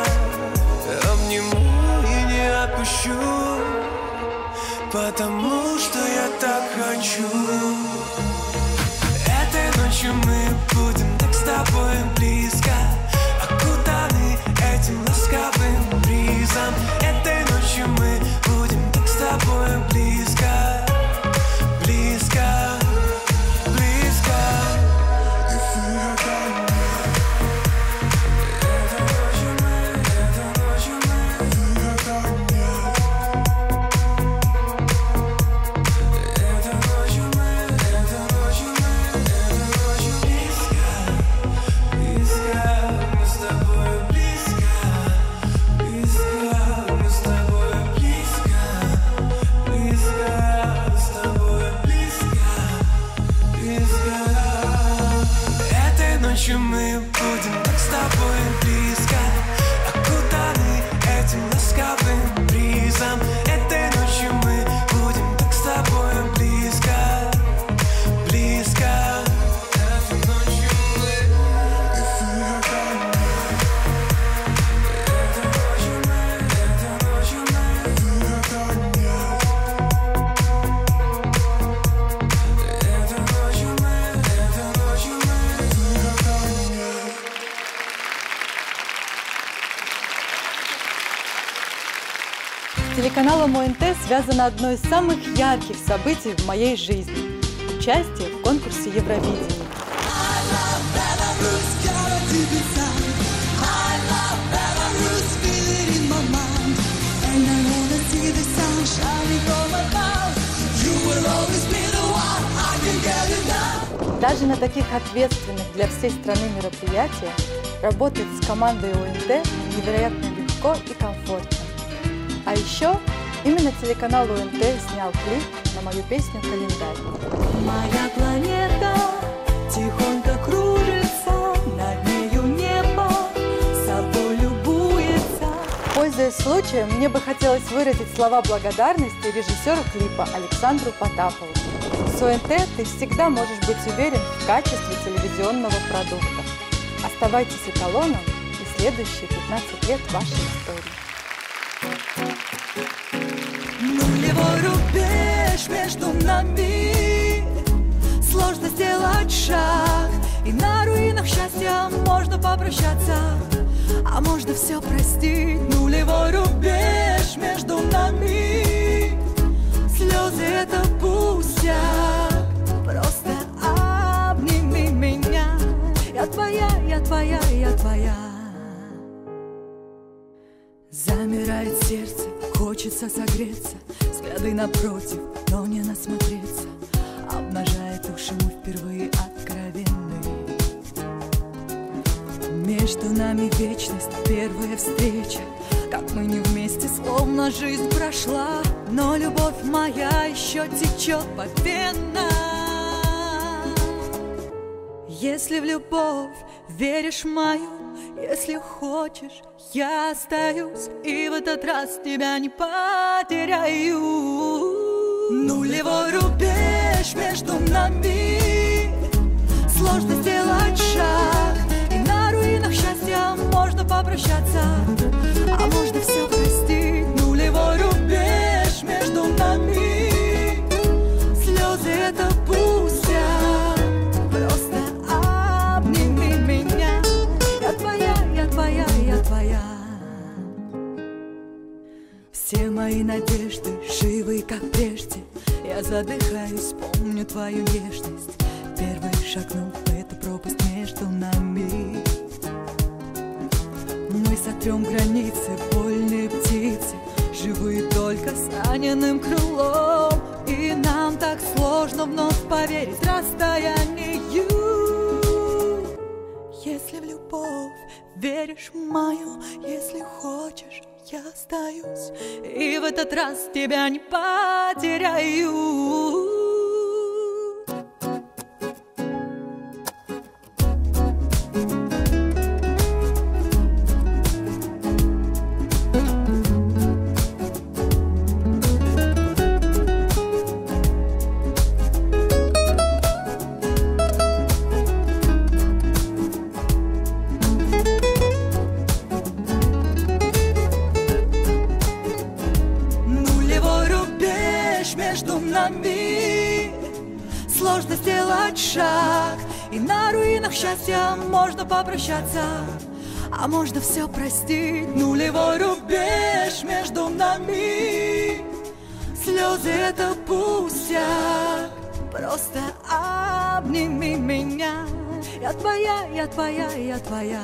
обниму и не отпущу, потому что я так хочу. Этой ночью мы будем так с тобой близко, окутаны этим ласковым бризом. Этой ночью мы будем так с тобой близко, близко, близко. тобой близко, окутаны этим ласковым бризом. Этой ночью мы будем так с тобой близко, близко. Этой ночью мы, этой ночью С телеканалом ОНТ связано одно из самых ярких событий в моей жизни – участие в конкурсе Евровидения. Даже на таких ответственных для всей страны мероприятиях работать с командой ОНТ невероятно легко и комфортно. А еще именно телеканал ОНТ снял клип на мою песню «Календарь». Моя планета тихонько кружится, над нею небо собой любуется. Пользуясь случаем, мне бы хотелось выразить слова благодарности режиссеру клипа Александру Потапову. С ОНТ ты всегда можешь быть уверен в качестве телевизионного продукта. Оставайтесь эталоном и следующие 15 лет вашей истории. Нулевой рубеж между нами, сложно сделать шаг, и на руинах счастья можно попрощаться, а можно все простить. Нулевой рубеж между нами, слезы это пустяк, просто обними меня. Я твоя, я твоя, я твоя. Замирает сердце, хочется согреться, взгляды напротив, но не насмотреться. Обнажает уши мы впервые откровенны. Между нами вечность, первая встреча, как мы не вместе, словно жизнь прошла. Но любовь моя еще течет по венам. Если в любовь веришь мою, если хочешь, я остаюсь, и в этот раз тебя не потеряю. Нулевой рубеж между нами, сложно сделать шаг, и на руинах счастья можно попрощаться, а можно все простить. Нулевой рубеж между нами, слезы это пустяк, просто обними меня. Я твоя, я твоя, я твоя. Все мои надежды живы, как прежде. Я задыхаюсь, помню твою нежность. Первый шагнул в эту пропасть между нами. Мы сотрем границы, вольные птицы, живые только с раненым крылом. И нам так сложно вновь поверить расстоянию. Если в любовь веришь мою, если хочешь, я остаюсь, и в этот раз тебя не потеряю. Сложно сделать шаг, и на руинах счастья можно попрощаться, а можно все простить. Нулевой рубеж между нами, слезы это пустяк, просто обними меня. Я твоя, я твоя, я твоя.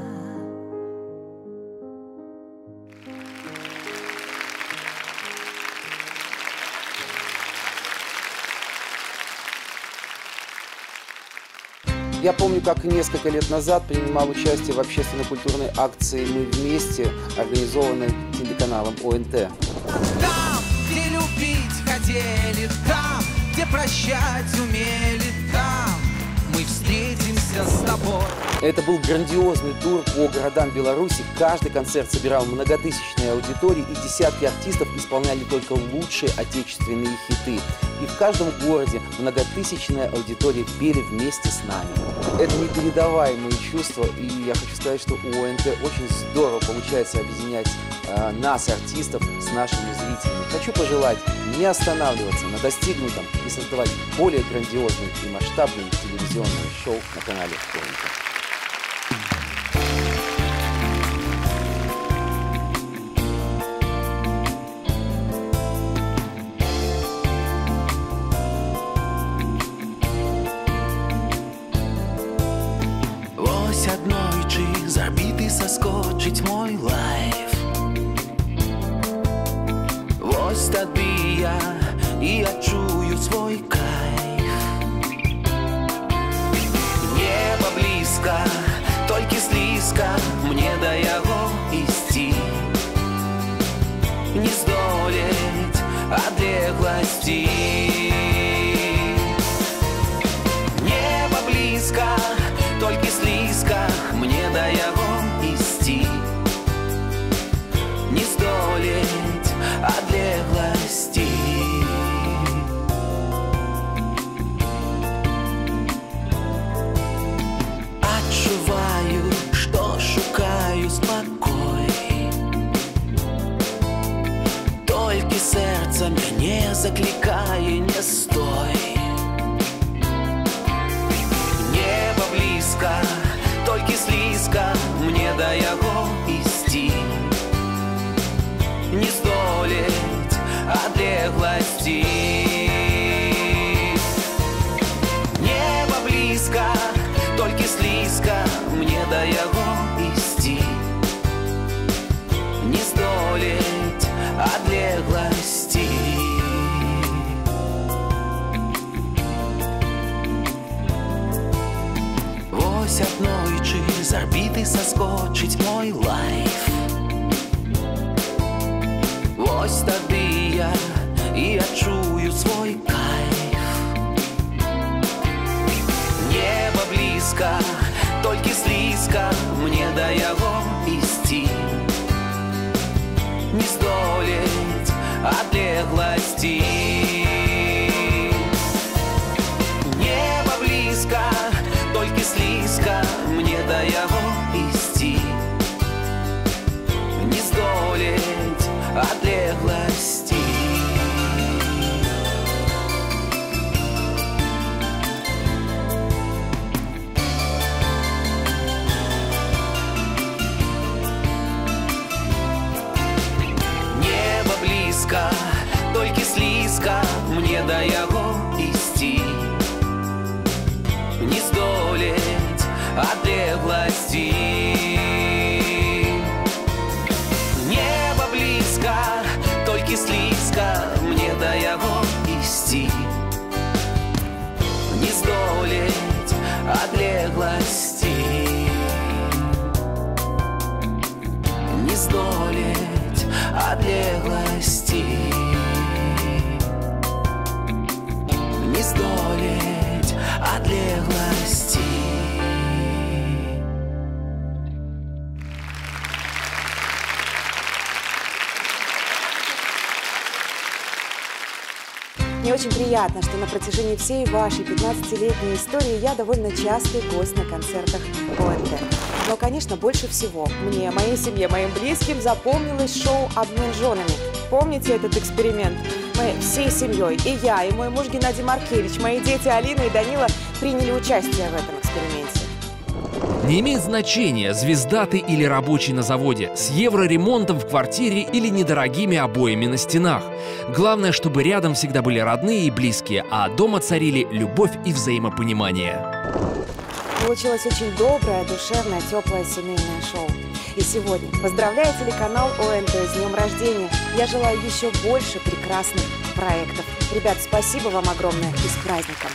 Я помню, как несколько лет назад принимал участие в общественно-культурной акции «Мы вместе», организованной телеканалом ОНТ. Там, где любить хотели, там, где прощать умели, там мы встретимся с тобой. Это был грандиозный тур по городам Беларуси. Каждый концерт собирал многотысячные аудитории, и десятки артистов исполняли только лучшие отечественные хиты. И в каждом городе многотысячная аудитория пели вместе с нами. Это непередаваемые чувства, и я хочу сказать, что у ОНТ очень здорово получается объединять нас, артистов, с нашими зрителями. Хочу пожелать не останавливаться на достигнутом и создавать более грандиозные и масштабные телевизионные шоу на канале ОНТ. Ось однойчы забіты саскочыць мой лайф. Вось тады я і адчую свой кайф. Небо блізка, толькі слізка, мне да яго ісці. Не здолець адлегласці. Небо блізка, толькі слізка, мне да яго ісці. Не здолець адлегласці. Адчуваю, што шукаю спакой. Толькі сэрца мяне заклікае, не стой. Небо блізка, толькі слізка, мне да яго ісці. Не здолець адлегласці. Небо блізка, толькі слізка, мне да яго ісці. Не здолець адлегласці. Вось аднойчы забіты саскочыць мой лайф. Вось тады я і адчую свой кайф. Небо блізка, толькі слізка, мне да яго ісці. Не здолець адлегласці. Небо блізка, толькі слізка, мне да яго ісці. Не здолець адлегласці. Небо блізка, толькі слізка, мне да яго ісці. Не здолець адлегласці. Небо блізка, толькі слізка, мне да яго ісці. Не здолець адлегласці. Не здолець адлегласці. Не здолець адлегласці. Мне очень приятно, что на протяжении всей вашей 15-летней истории я довольно частый гость на концертах ОНТ. Но, конечно, больше всего мне, моей семье, моим близким запомнилось шоу «Обмен женами». Помните этот эксперимент? Мы всей семьей, и я, и мой муж Геннадий Маркевич, мои дети Алина и Данила приняли участие в этом эксперименте. Не имеет значения, звезда ты или рабочий на заводе, с евроремонтом в квартире или недорогими обоями на стенах. Главное, чтобы рядом всегда были родные и близкие, а дома царили любовь и взаимопонимание. Получилось очень доброе, душевное, теплое семейное шоу. И сегодня, поздравляю телеканал ОНТ с днем рождения. Я желаю еще больше прекрасных проектов. Ребят, спасибо вам огромное и с праздником!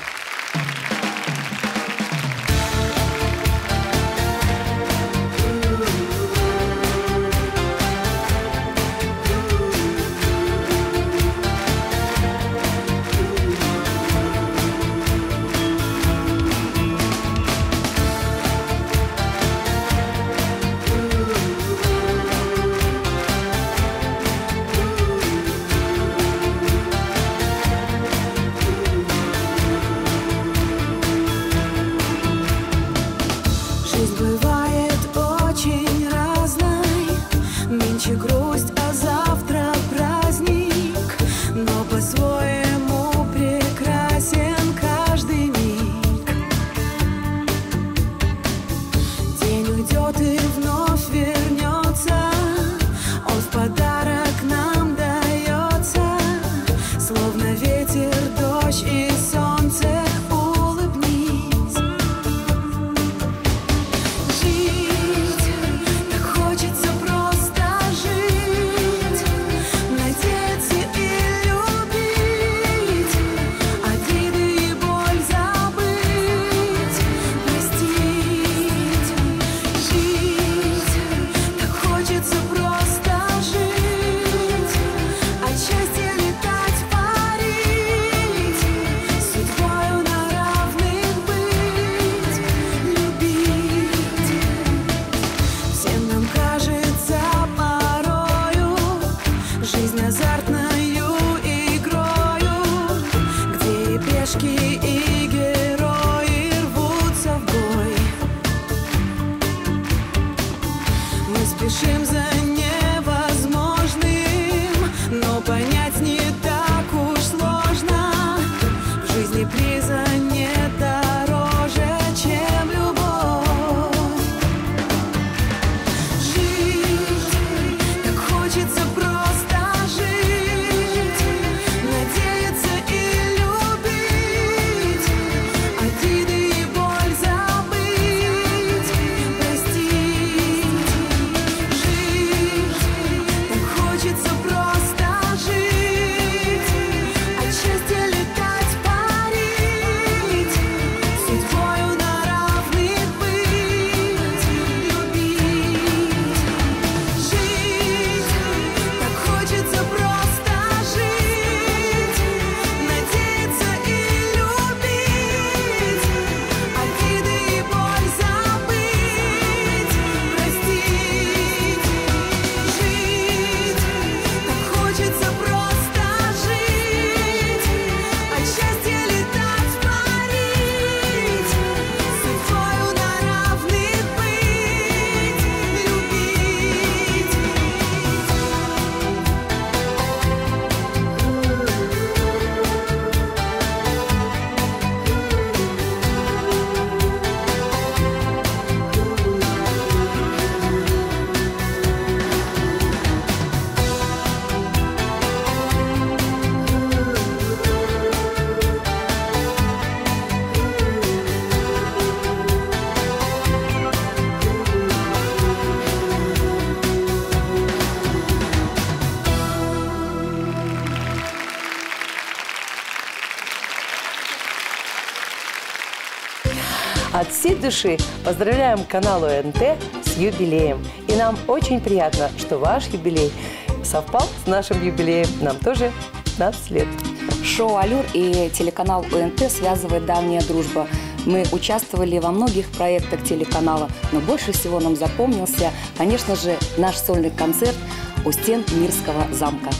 От всей души поздравляем канал ОНТ с юбилеем. И нам очень приятно, что ваш юбилей совпал с нашим юбилеем. Нам тоже 15 лет. Шоу «Аллюр» и телеканал ОНТ связывает давняя дружба. Мы участвовали во многих проектах телеканала, но больше всего нам запомнился, конечно же, наш сольный концерт у стен Мирского замка.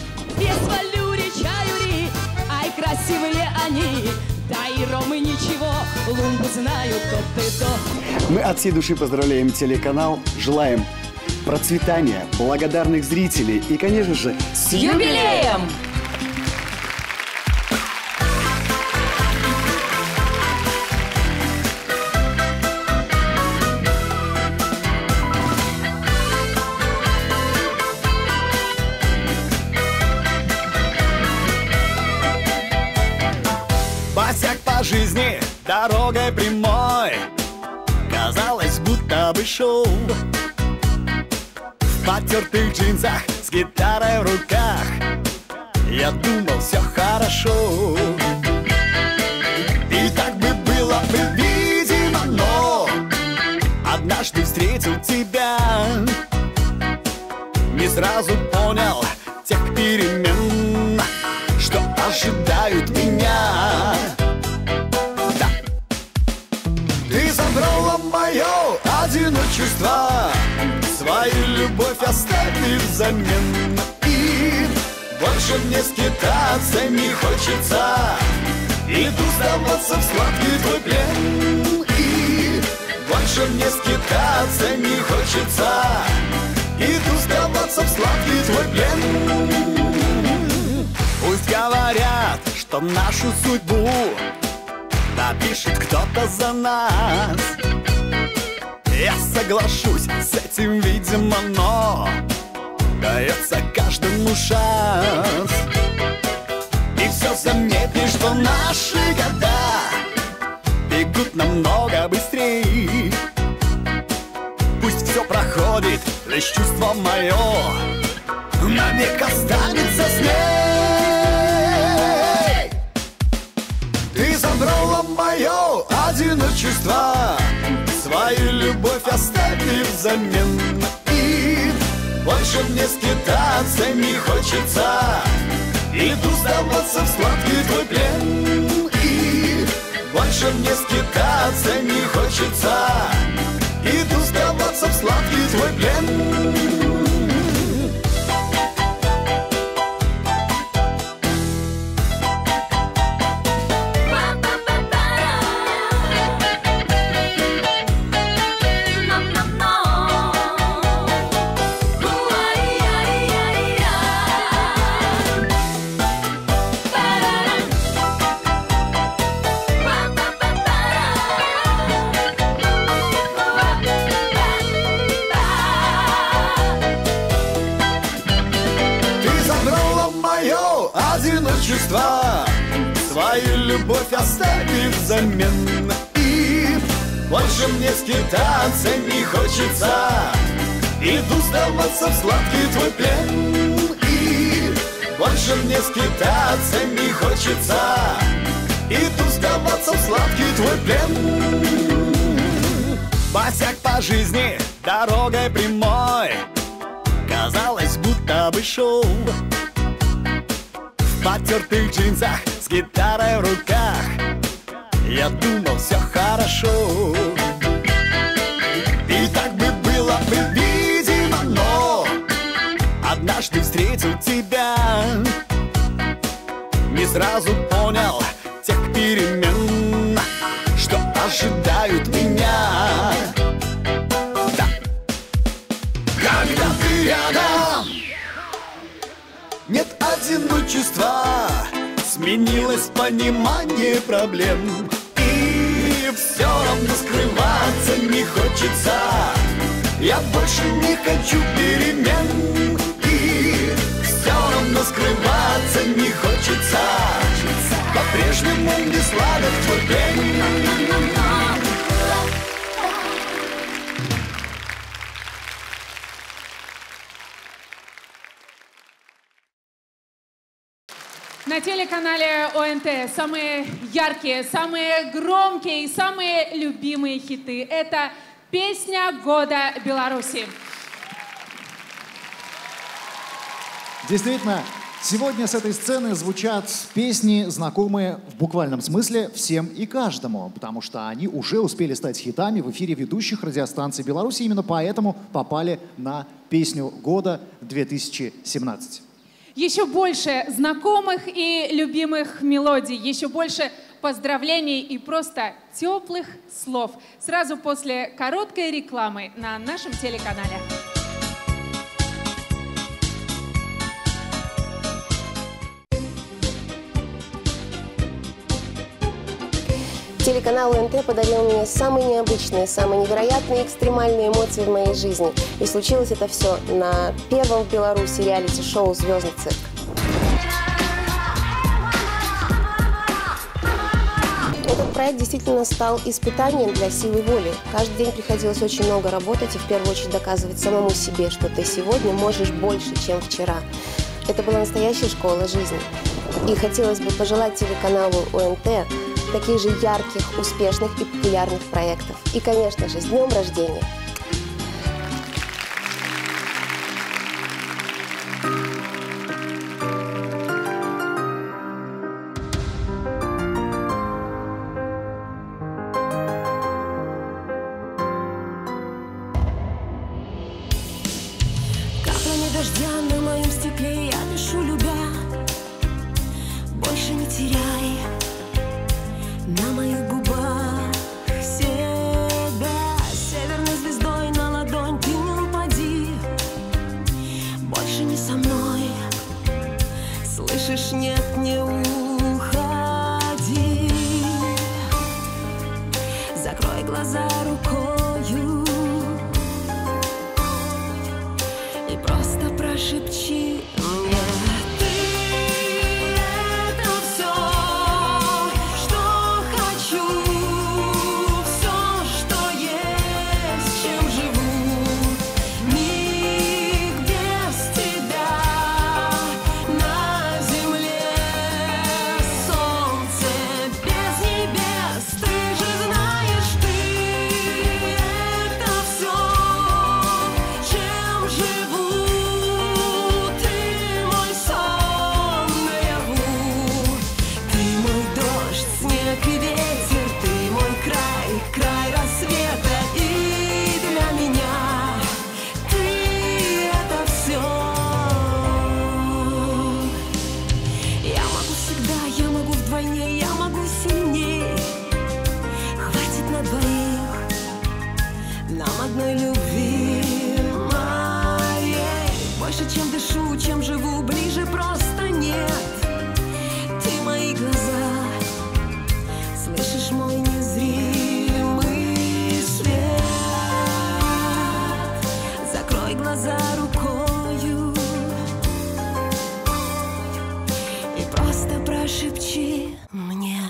Ай, красивые они, да и ромы ничего, лумбу знают, тот и то. Мы от всей души поздравляем телеканал, желаем процветания, благодарных зрителей и, конечно же, с юбилеем! По жизни дорогой прямой казалось, будто бы шел в потертых джинсах с гитарой в руках. Я думал, все хорошо, и так бы было бы видимо, но однажды встретил тебя, не сразу понял тех перемен, что ожидают меня. Ты забрала мое одиночество, свою любовь оставив взамен. И больше мне скитаться не хочется, иду сдаваться в сладкий твой плен. И больше мне скитаться не хочется, иду сдаваться в сладкий твой плен. Пусть говорят, что нашу судьбу напишет кто-то за нас. Я соглашусь с этим, видимо, но дается каждому шанс. И все заметнее, что наши года бегут намного быстрее. Пусть все проходит, лишь чувство мое навек останется с ней. Ты забрала мое одиночество, свою любовь оставив взамен. И больше мне скитаться не хочется, иду сдаваться в сладкий твой плен. И больше мне скитаться не хочется, иду сдаваться в сладкий твой плен. Свою любовь оставив взамен. И больше мне скитаться не хочется, иду сдаваться в сладкий твой плен. И больше мне скитаться не хочется, иду сдаваться в сладкий твой плен. Босяк по жизни дорогой прямой казалось, будто бы шел в потертых джинсах с гитарой в руках. Я думал, все хорошо, и так бы было бы видимо, но однажды встретил тебя, не сразу понял тех перемен, что ожидают меня. Да. Когда ты рядом, нет одиночества, сменилось понимание проблем. И все равно скрываться не хочется, я больше не хочу перемен. И все равно скрываться не хочется, по-прежнему не сладок твой плен. На телеканале ОНТ самые яркие, самые громкие и самые любимые хиты. Это «Песня года Беларуси». Действительно, сегодня с этой сцены звучат песни, знакомые в буквальном смысле всем и каждому, потому что они уже успели стать хитами в эфире ведущих радиостанций Беларуси. Именно поэтому попали на «Песню года 2017». Еще больше знакомых и любимых мелодий, еще больше поздравлений и просто теплых слов сразу после короткой рекламы на нашем телеканале. Телеканал ОНТ подарил мне самые необычные, самые невероятные, экстремальные эмоции в моей жизни. И случилось это все на первом в Беларуси реалити-шоу «Звездный цирк». Этот проект действительно стал испытанием для силы воли. Каждый день приходилось очень много работать и в первую очередь доказывать самому себе, что ты сегодня можешь больше, чем вчера. Это была настоящая школа жизни. И хотелось бы пожелать телеканалу ОНТ таких же ярких, успешных и популярных проектов. И, конечно же, с днем рождения! Каплями дождя на моем стекле я пишу, любя, больше не теряй. На моих губах себя северной звездой на ладонь ты не упади. Больше не со мной, слышишь, нет, не уходи. Закрой глаза рукою и просто прошепчи мне. Чем дышу, чем живу, ближе просто нет. Ты мои глаза, слышишь мой незримый свет. Закрой глаза рукою и просто прошепчи мне.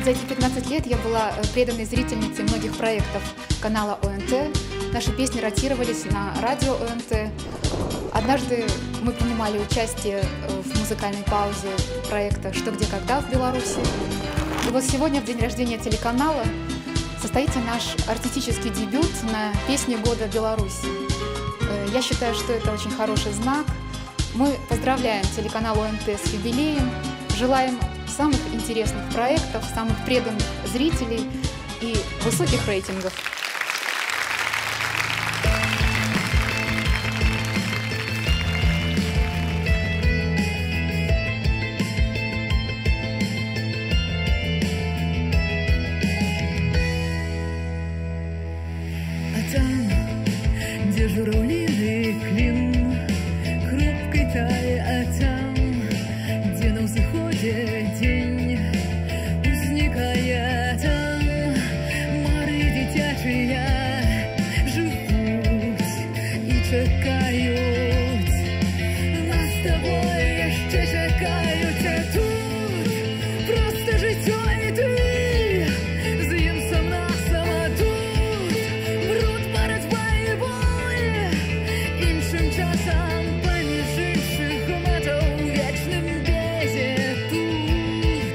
За эти 15 лет я была преданной зрительницей многих проектов канала ОНТ. Наши песни ротировались на радио ОНТ. Однажды мы принимали участие в музыкальной паузе проекта «Что, где, когда» в Беларуси. И вот сегодня, в день рождения телеканала, состоится наш артистический дебют на «Песне года Беларуси». Я считаю, что это очень хороший знак. Мы поздравляем телеканал ОНТ с юбилеем, желаем самых интересных проектов, самых преданных зрителей и высоких рейтингов. А там, где журавлиный клин хрупкой тали, а там, где на взходе день возникает, там мары дитячие живут и чекают. Нас с тобой еще чекают, а тут просто життя і ти з їмцем на самотут. Бруд, боротьба і боль, іншим часом поміж інших метов у вічним безі тут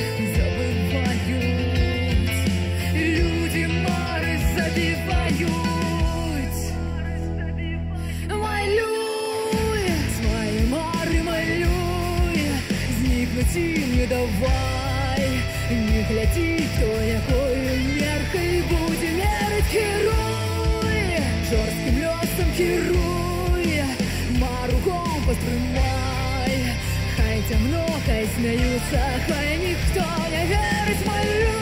забивають. Люди мари забивають. Малюй, свої мари малюй, зникнуть їм не давай. Не гляди, хто якою меркою буде мерить. Керуй, жорстким льосом керуй, мару компас тримай. Хай темно, хай сміються, хай ніхто не вірить. Малюй.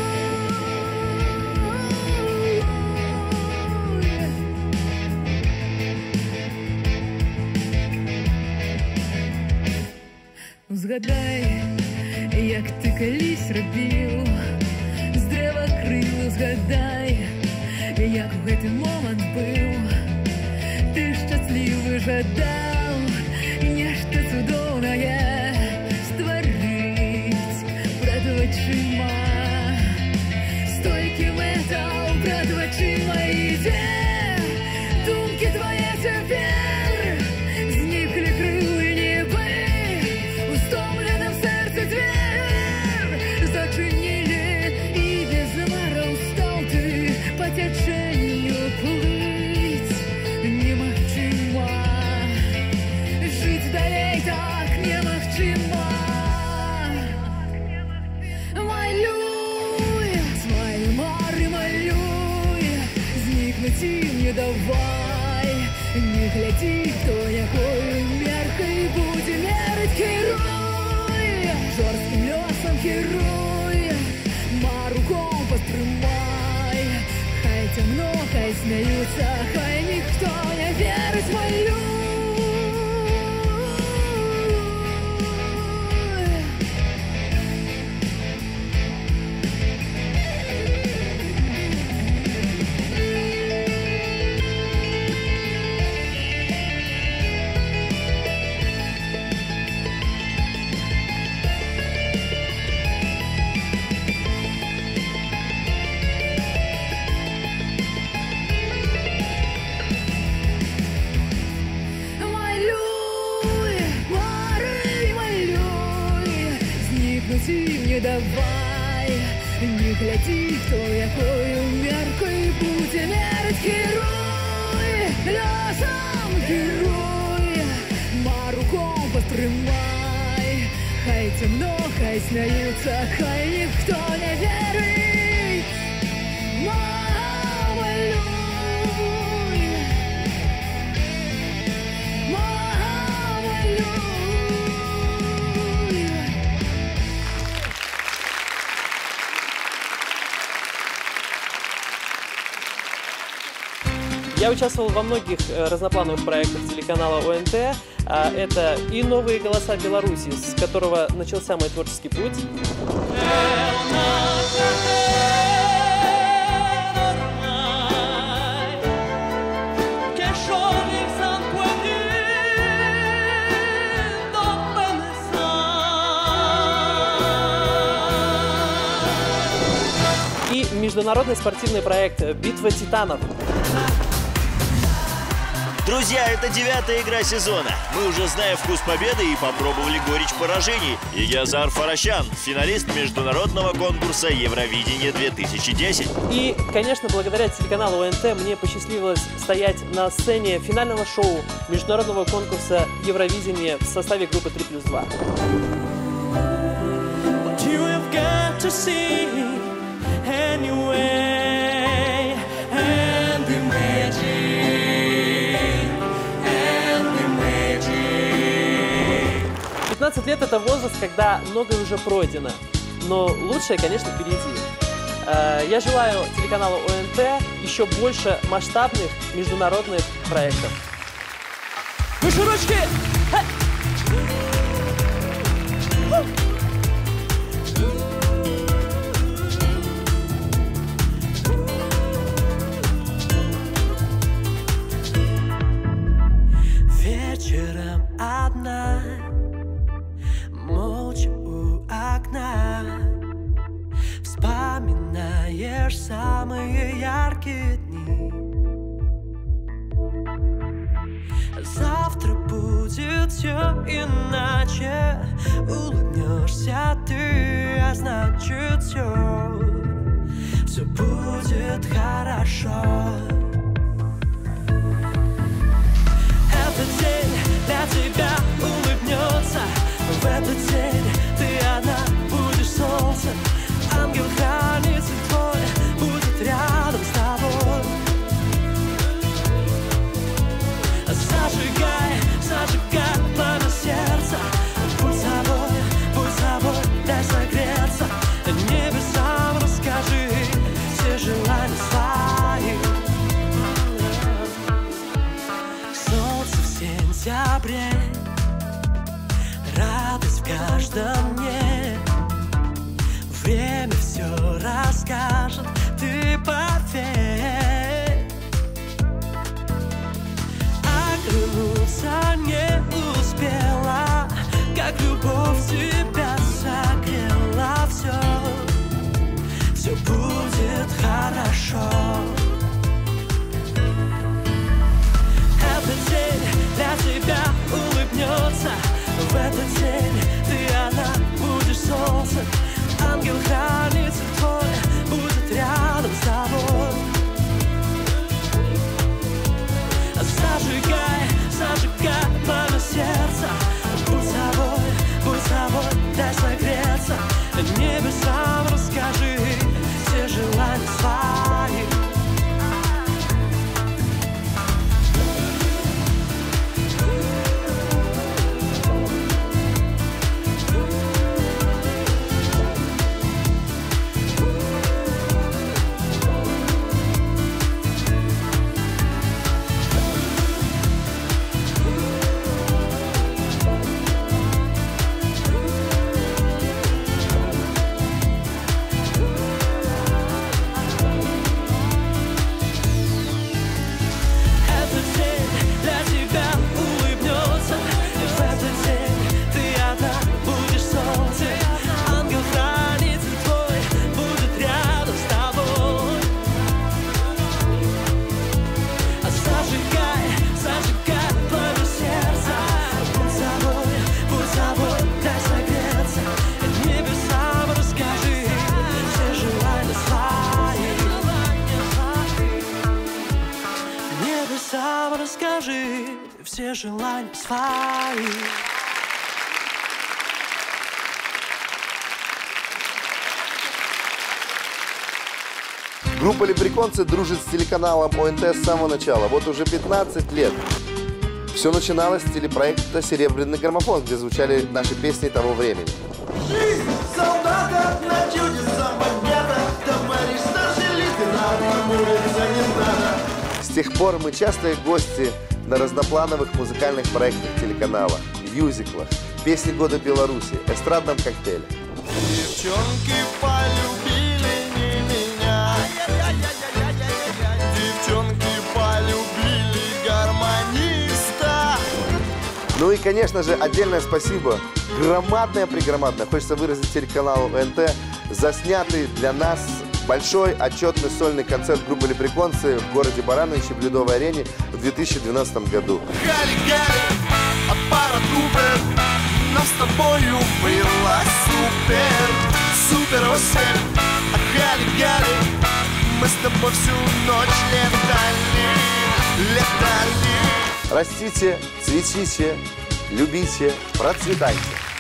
Згадай, як ти колись робив з древа крил, згадай, як у гэты момент быў. Ты шчаслівы жадаў нешта цудоўнае стварыць пред вачыма. Столькі мэтаў пред вачыма ідзе, думкі твае цяпер зніклі крылы небы. Устомленным сердце дверь зачинили, и без маров стал ты по течению плыть. Немагчыма жить далей, так немагчыма. Малюй, свои мары малюй, зникнуть им не давай. Не гляди, кто якою меркой будет мерить. Керуй, жорстким льосом керуй, мару компас тримай. Хай темно, хай сміються, хай ніхто не вірить. Малюй. Малюй, мары малюй, зникнуть им не давай. Не гляди, кто якою меркой буде мерить. Керуй, льосом керуй, мару компас тримай. Хай темно, хай сміються, хай ніхто не вірить. Малюй. Я участвовал во многих разноплановых проектах телеканала ОНТ. Это и «Новые голоса Беларуси», с которого начался мой творческий путь. международный спортивный проект «Битва титанов». Друзья, это 9-я игра сезона. Мы уже знаем вкус победы и попробовали горечь поражений. Егиазар Фаращан, финалист международного конкурса Евровидение 2010. И, конечно, благодаря телеканалу ОНТ мне посчастливилось стоять на сцене финального шоу международного конкурса Евровидение в составе группы 3+2. Anyway, and the magic, and the magic. 15 лет – это возраст, когда многое уже пройдено, но лучшее, конечно, впереди. Я желаю телеканалу ОНТ еще больше масштабных международных проектов. Выше ручки! Вечером одна, молча у окна, вспоминаешь самые яркие дни. Завтра будет все иначе, улыбнешься ты, а значит все будет хорошо. Этот день для тебя улыбнется. В этот день ты одна будешь солнцем. Ангел-хранитель твой будет рядом с тобой. Зажигай, зажигай пламя сердца. Будь собой, дай согреться. Небесам расскажи все желания свои. Сентябре, радость в каждом дне. Время все расскажет, ты поверь. Оглянуться не успела, как любовь тебя согрела. Все будет хорошо. Этот день для тебя улыбнется. В этот день ты одна будешь солнцем. Ангел-хранитель твой будет рядом с тобой. Зажигай, зажигай пламя сердца. Будь собой, дай согреться. Небесам расскажи все желания свои. Расскажи все желания свои. Группа «Леприконцы» дружит с телеканалом ОНТ с самого начала. Вот уже 15 лет. Все начиналось с телепроекта «Серебряный граммофон», где звучали наши песни того времени. Жизнь солдата на чудеса магната, товарищ старший лейтенант, улица не надо. С тех пор мы частые гости на разноплановых музыкальных проектах телеканала, мюзиклах, песни года Беларуси, эстрадном коктейле. Девчонки полюбили не меня, девчонки полюбили гармониста. Ну и, конечно же, отдельное спасибо, громадное-прегромадное, хочется выразить телеканалу ОНТ, за снятый для нас большой отчетный сольный концерт группы «Лепреконцы» в городе Барановичи в Ледовой арене в 2012 году. Гали-гали, аппаратупер, нас с тобою было супер, супер 8. Гали-гали, мы с тобой всю ночь летали. Растите, цветите, любите, процветайте.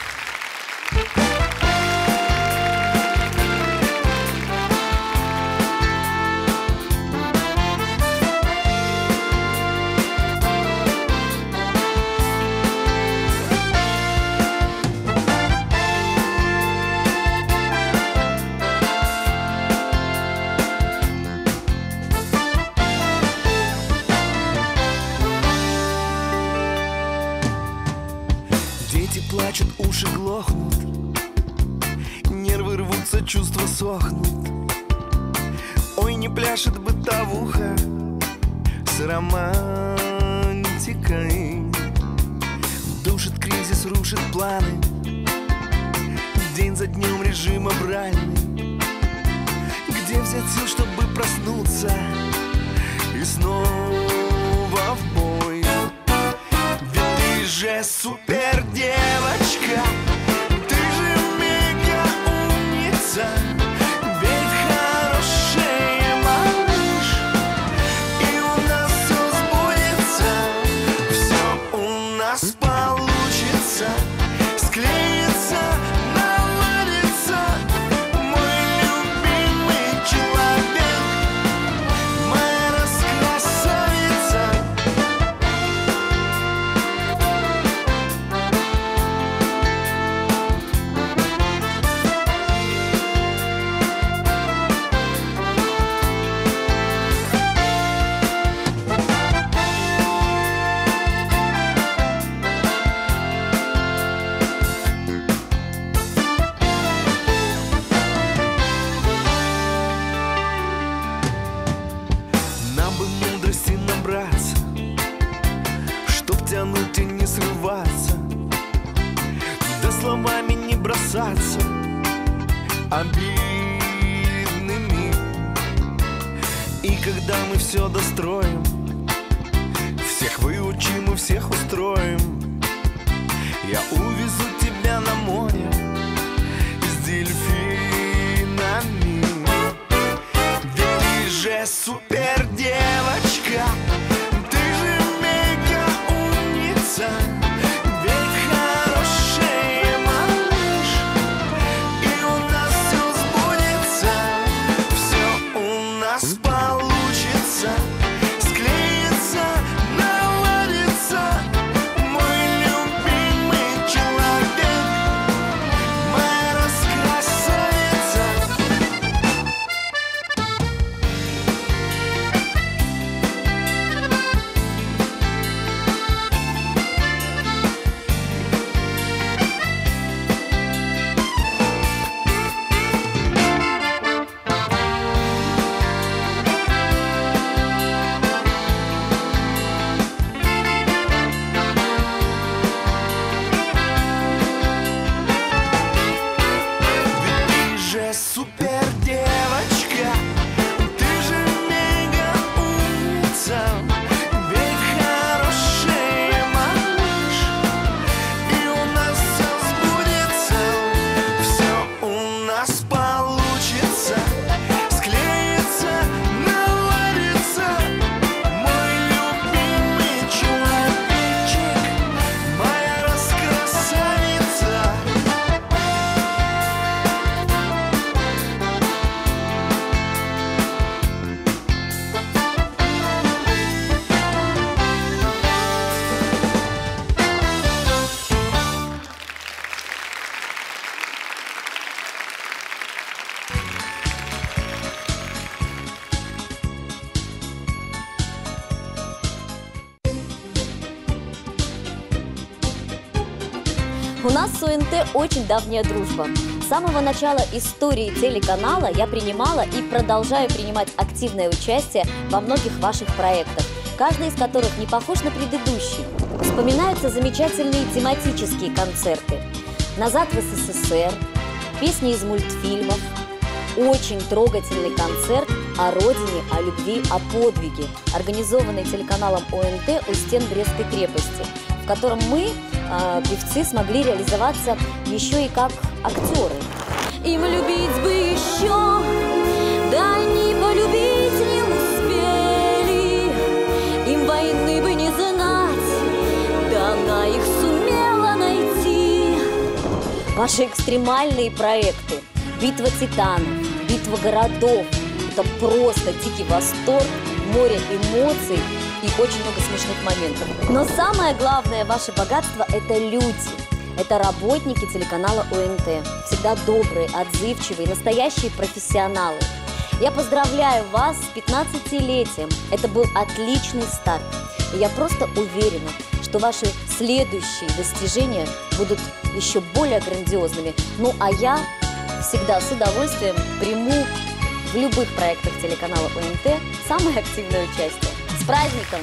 Плачут, уши глохнут, нервы рвутся, чувства сохнут. Ой, не пляшет бытовуха с романтикой. Душит кризис, рушит планы, день за днем режим авральный. Где взять сил, чтобы проснуться и снова в бой? Ведь ты же супер девочка, ты же мега умница, ведь хороший малыш, и у нас все сбудется, все у нас получится, склеится, наладится, мой любимый человек, моя раскрасавица. Нам бы мудрости набраться, чтоб тянуть и не срываться, да словами не бросаться обидными. И когда мы все достроим, всех выучим и всех устроим, я увезу тебя на море с дельфинами. Ведь ты же супер девочка, ты же мега умница, ведь хороший малыш, и у нас все сбудется, все у нас получится, склеится, наладится, мой любимый человек, моя раскрасавица. Ты же супер девочка, ты же мега умница, ведь хороший малыш, и у нас все сбудется, все у нас получится, склеится, наладится, мой любимый человечек, моя раскрасавица. У нас с ОНТ очень давняя дружба. С самого начала истории телеканала я принимала и продолжаю принимать активное участие во многих ваших проектах, каждый из которых не похож на предыдущий. Вспоминаются замечательные тематические концерты. «Назад в СССР», песни из мультфильмов, очень трогательный концерт о родине, о любви, о подвиге, организованный телеканалом ОНТ у стен Брестской крепости, в котором мы, певцы, смогли реализоваться еще и как актеры. Им любить бы еще, да не полюбить не успели, им войны бы не знать, да она их сумела найти. Ваши экстремальные проекты, битва титанов, битва городов, это просто дикий восторг, море эмоций и очень много смешных моментов. Но самое главное ваше богатство – это люди. Это работники телеканала ОНТ. Всегда добрые, отзывчивые, настоящие профессионалы. Я поздравляю вас с 15-летием. Это был отличный старт. И я просто уверена, что ваши следующие достижения будут еще более грандиозными. Ну а я всегда с удовольствием приму в любых проектах телеканала ОНТ самое активное участие. С праздником!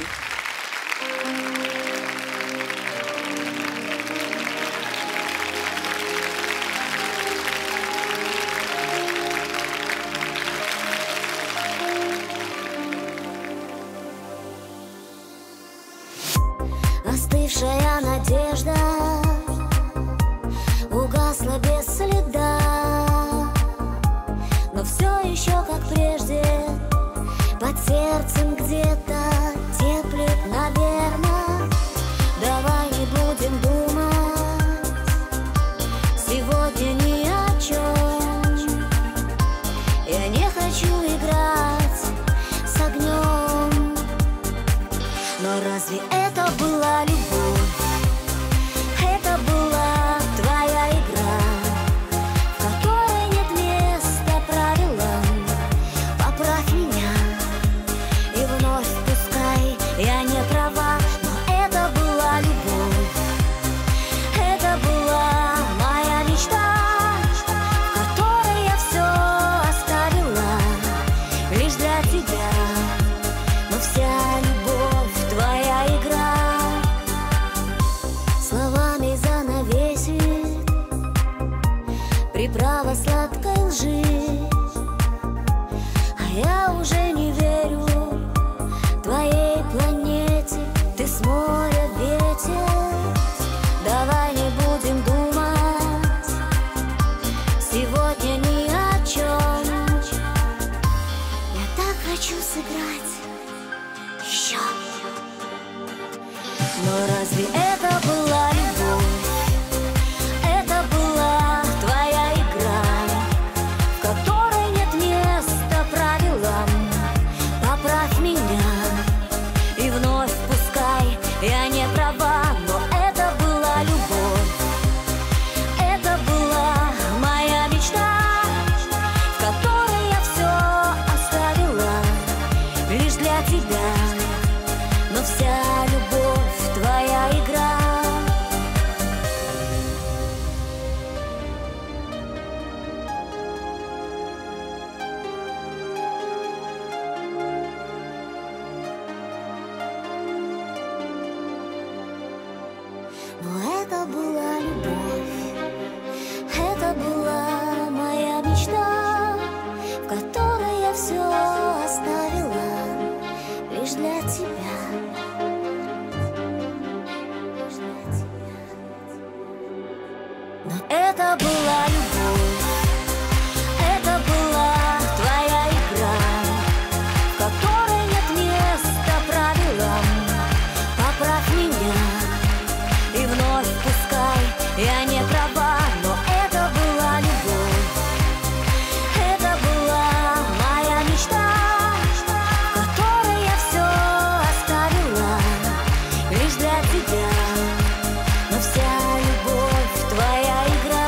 Остывшая надежда угасла без следа, но все еще как прежде под сердцем где-то теплит, наверное. Давай не будем думать сегодня ни о чем. Я не хочу играть с огнем, но разве это была любовь? Это была твоя игра, в которой нет места правилам. Поправь меня и вновь пускай я не права, но это была любовь. Это была моя мечта, в которой я все оставила лишь для тебя. Но вся любовь твоя игра словами занавесит приправа сладкой лжи. А я уже не верю твоей планете, ты с моря ветер. Давай не будем думать сегодня ни о чем. Я так хочу сыграть еще. Но разве это была любовь? Это была твоя игра, в которой нет места правилам. Поправь меня и вновь пускай я не права, но это была любовь. Это была моя мечта, в которой я все оставила лишь для тебя. Но вся любовь твоя игра. Но это была любовь, это была моя мечта, в которой я все оставила лишь для тебя. Но это была любовь, это была твоя игра, в которой нет места правилам. Поправь меня и вновь пускай я не права, но это была любовь. Это была моя мечта, в которой я все оставила лишь для тебя. Но вся любовь твоя игра.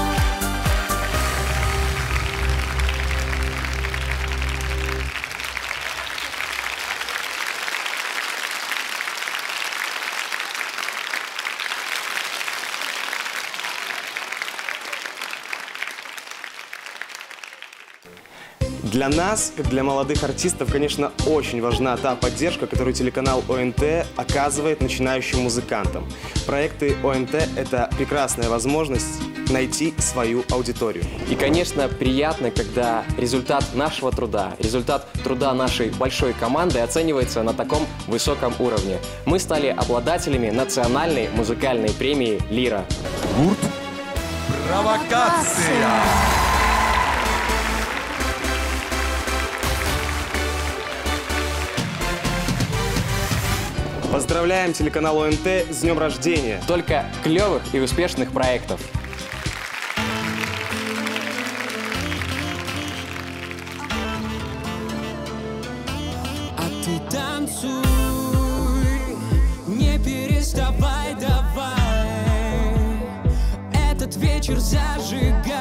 Для нас, как для молодых артистов, конечно, очень важна та поддержка, которую телеканал ОНТ оказывает начинающим музыкантам. Проекты ОНТ – это прекрасная возможность найти свою аудиторию. И, конечно, приятно, когда результат нашего труда, результат труда нашей большой команды оценивается на таком высоком уровне. Мы стали обладателями национальной музыкальной премии «Лира». Гурт. Провокация! Поздравляем телеканал ОНТ с днем рождения! Только клевых и успешных проектов! А ты танцуй, не переставай, давай. Этот вечер зажигай,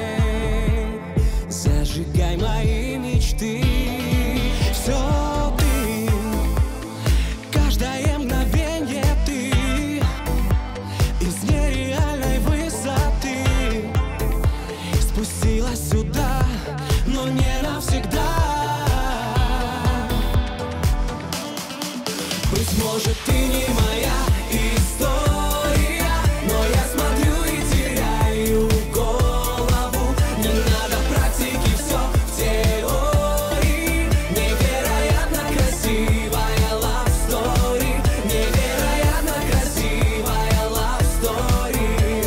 зажигай мои мечты. Все ты, каждое мгновенье ты из нереальной высоты спустилась сюда, но не навсегда. Быть может, ты не моя история, но я смотрю и теряю голову. Не надо практики, все в теории. Невероятно красивая love story, невероятно красивая love story.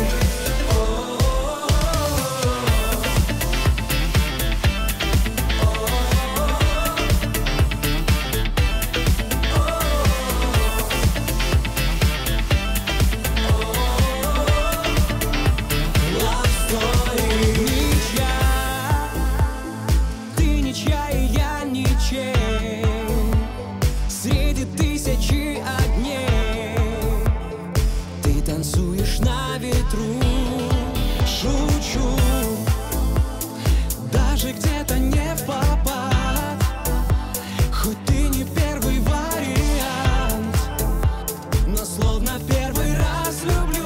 Ты ничья, и я ничей. Среди тысячи огней ты танцуешь на ветру. Шучу, даже где-то не в попад. Хоть ты не первый вариант, но словно первый раз люблю.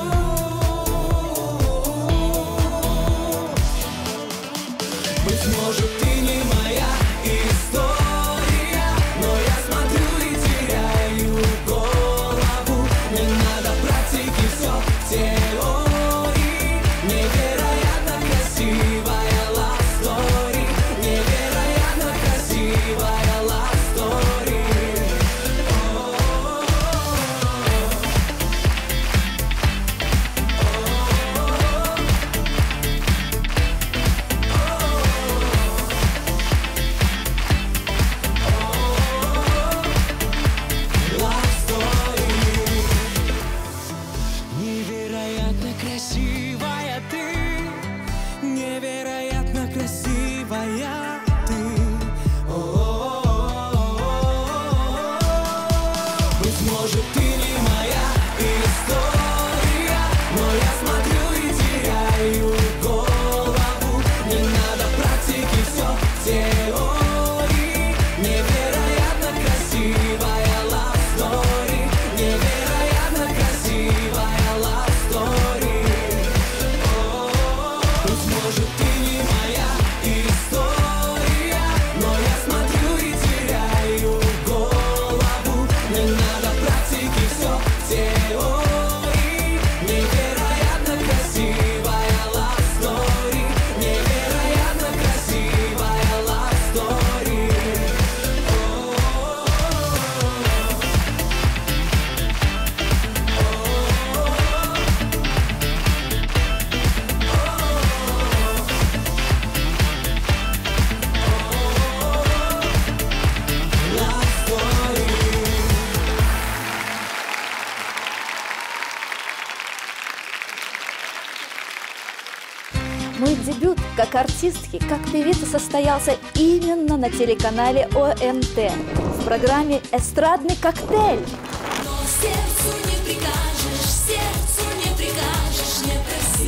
Быть может, ты не моя история, но я смотрю и теряю голову. Не надо практики, все в теории. Невероятно красивая love story, невероятно красивая love story. Невероятно красивая ты, невероятно красивая ты. Быть может, ты не моя история, но я смотрю и теряю голову. Не надо практики, все в теории. Невероятно красивая love story, невероятно красивая love story. Быть может, ты не моя история, но я смотрю и теряю голову. Не надо практики, все в теории. Невероятно красивая love story, невероятно красивая love story. Мой дебют как артистки, как певица состоялся именно на телеканале ОНТ в программе «Эстрадный коктейль». Сердцу не прикажешь, не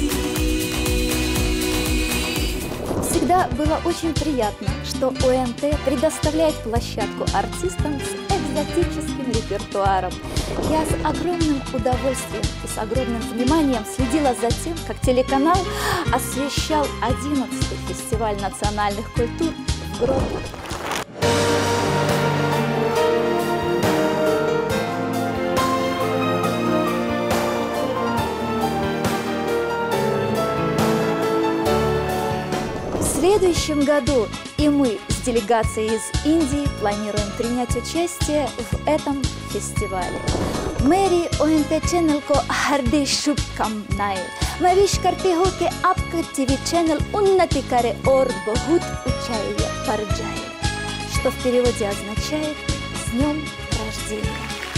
проси. Всегда было очень приятно, что ОНТ предоставляет площадку артистам с экзотическим репертуаром. Я с огромным удовольствием и с огромным вниманием следила за тем, как телеканал освещал 11-й фестиваль национальных культур в Гродно. следующем году и мы с делегацией из Индии планируем принять участие в этом фестивале. मेरी ONT channel को हार्दिक शुभकामनाएं। मैं विश करती हूँ कि आपका TV channel उन्नति करे और बहुत ऊंचाई पर जाए, что в переводе означает «С днем рождения».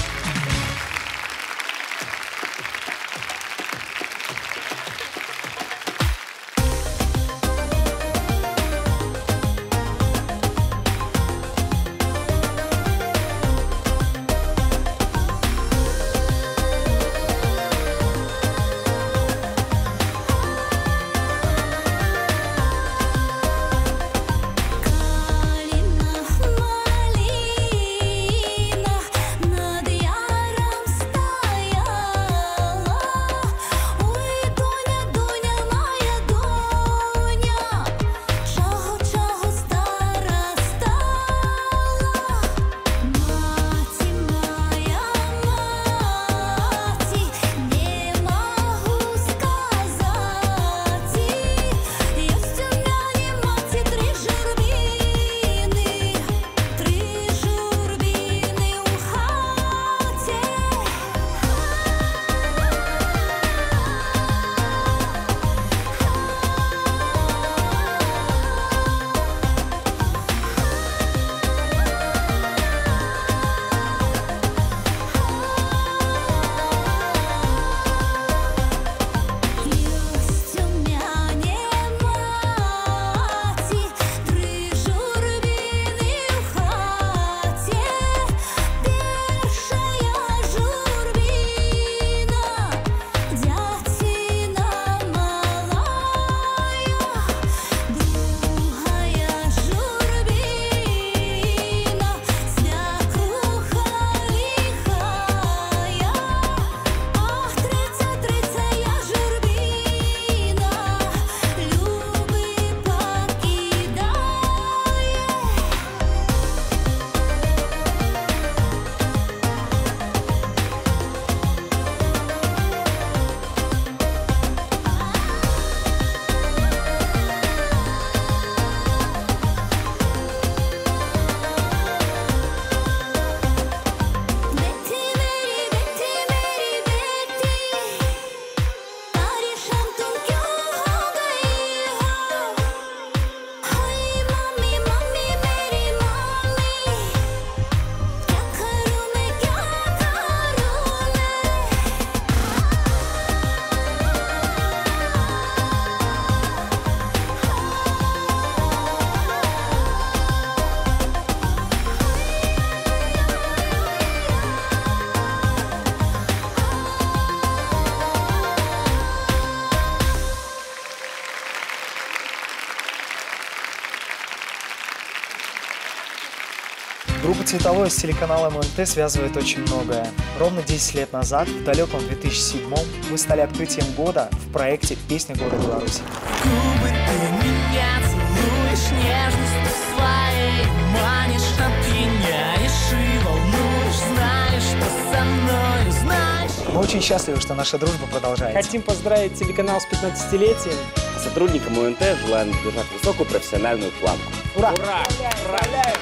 Группа «Цветовое» с телеканалом ОНТ связывает очень многое. Ровно 10 лет назад, в далеком 2007-м, мы стали открытием года в проекте «Песня года Беларуси». Губы ты меня целуешь, нежностью своей манишь, опьяняешь и волнуешь, знаешь, что со мной знаешь. Мы очень счастливы, что наша дружба продолжается. Хотим поздравить телеканал с 15-летием. Сотрудникам ОНТ желаем держать высокую профессиональную планку. Ура! Ура! Ура!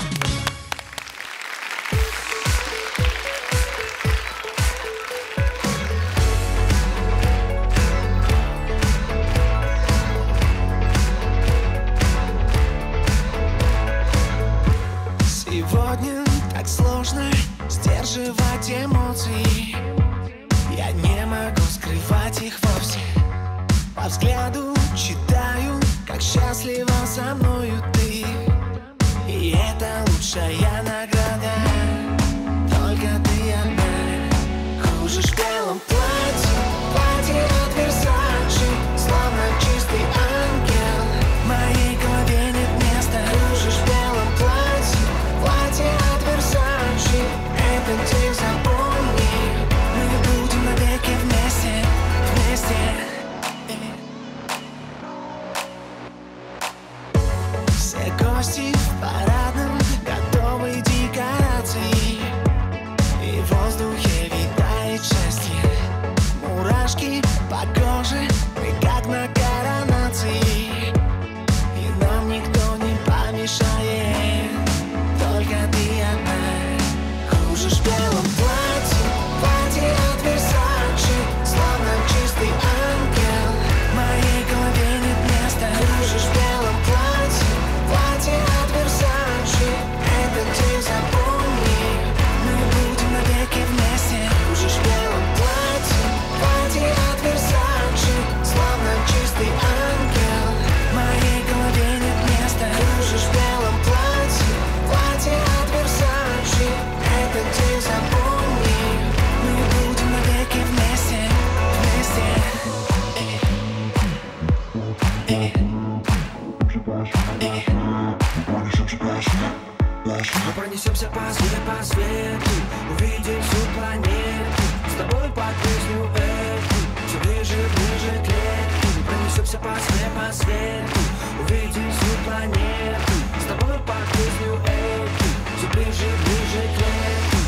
Сегодня так сложно сдерживать эмоции. Я не могу скрывать их вовсе. По взгляду читаю, как счастлива со мною ты. И это лучшая награда. Только ты одна. Кружишь в белом платье, платье от Версачи, словно чистый ангел. В моей голове нет места. Кружишь в белом платье, платье от Версачи. Этот день запомни. Мы будем навеки вместе, вместе. Все гости в парадном, готовы декорации. И в воздухе витает счастье. по свету, увидим всю планету. С тобой под песню эту, все ближе, ближе к лету. Пронесемся по свету, увидим всю планету. С тобой под песню эту, все ближе, ближе к лету.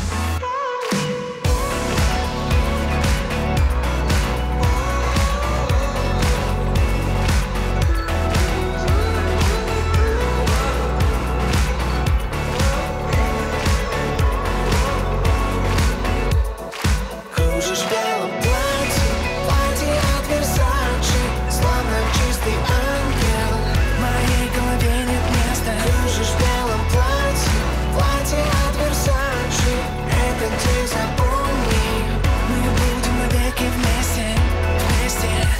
Кружишь в белом платье, платье от Версачи, словно чистый ангел. В моей голове нет места. Кружишь в белом платье, платье от Версачи. Этот день запомни, мы будем навеки вместе, вместе.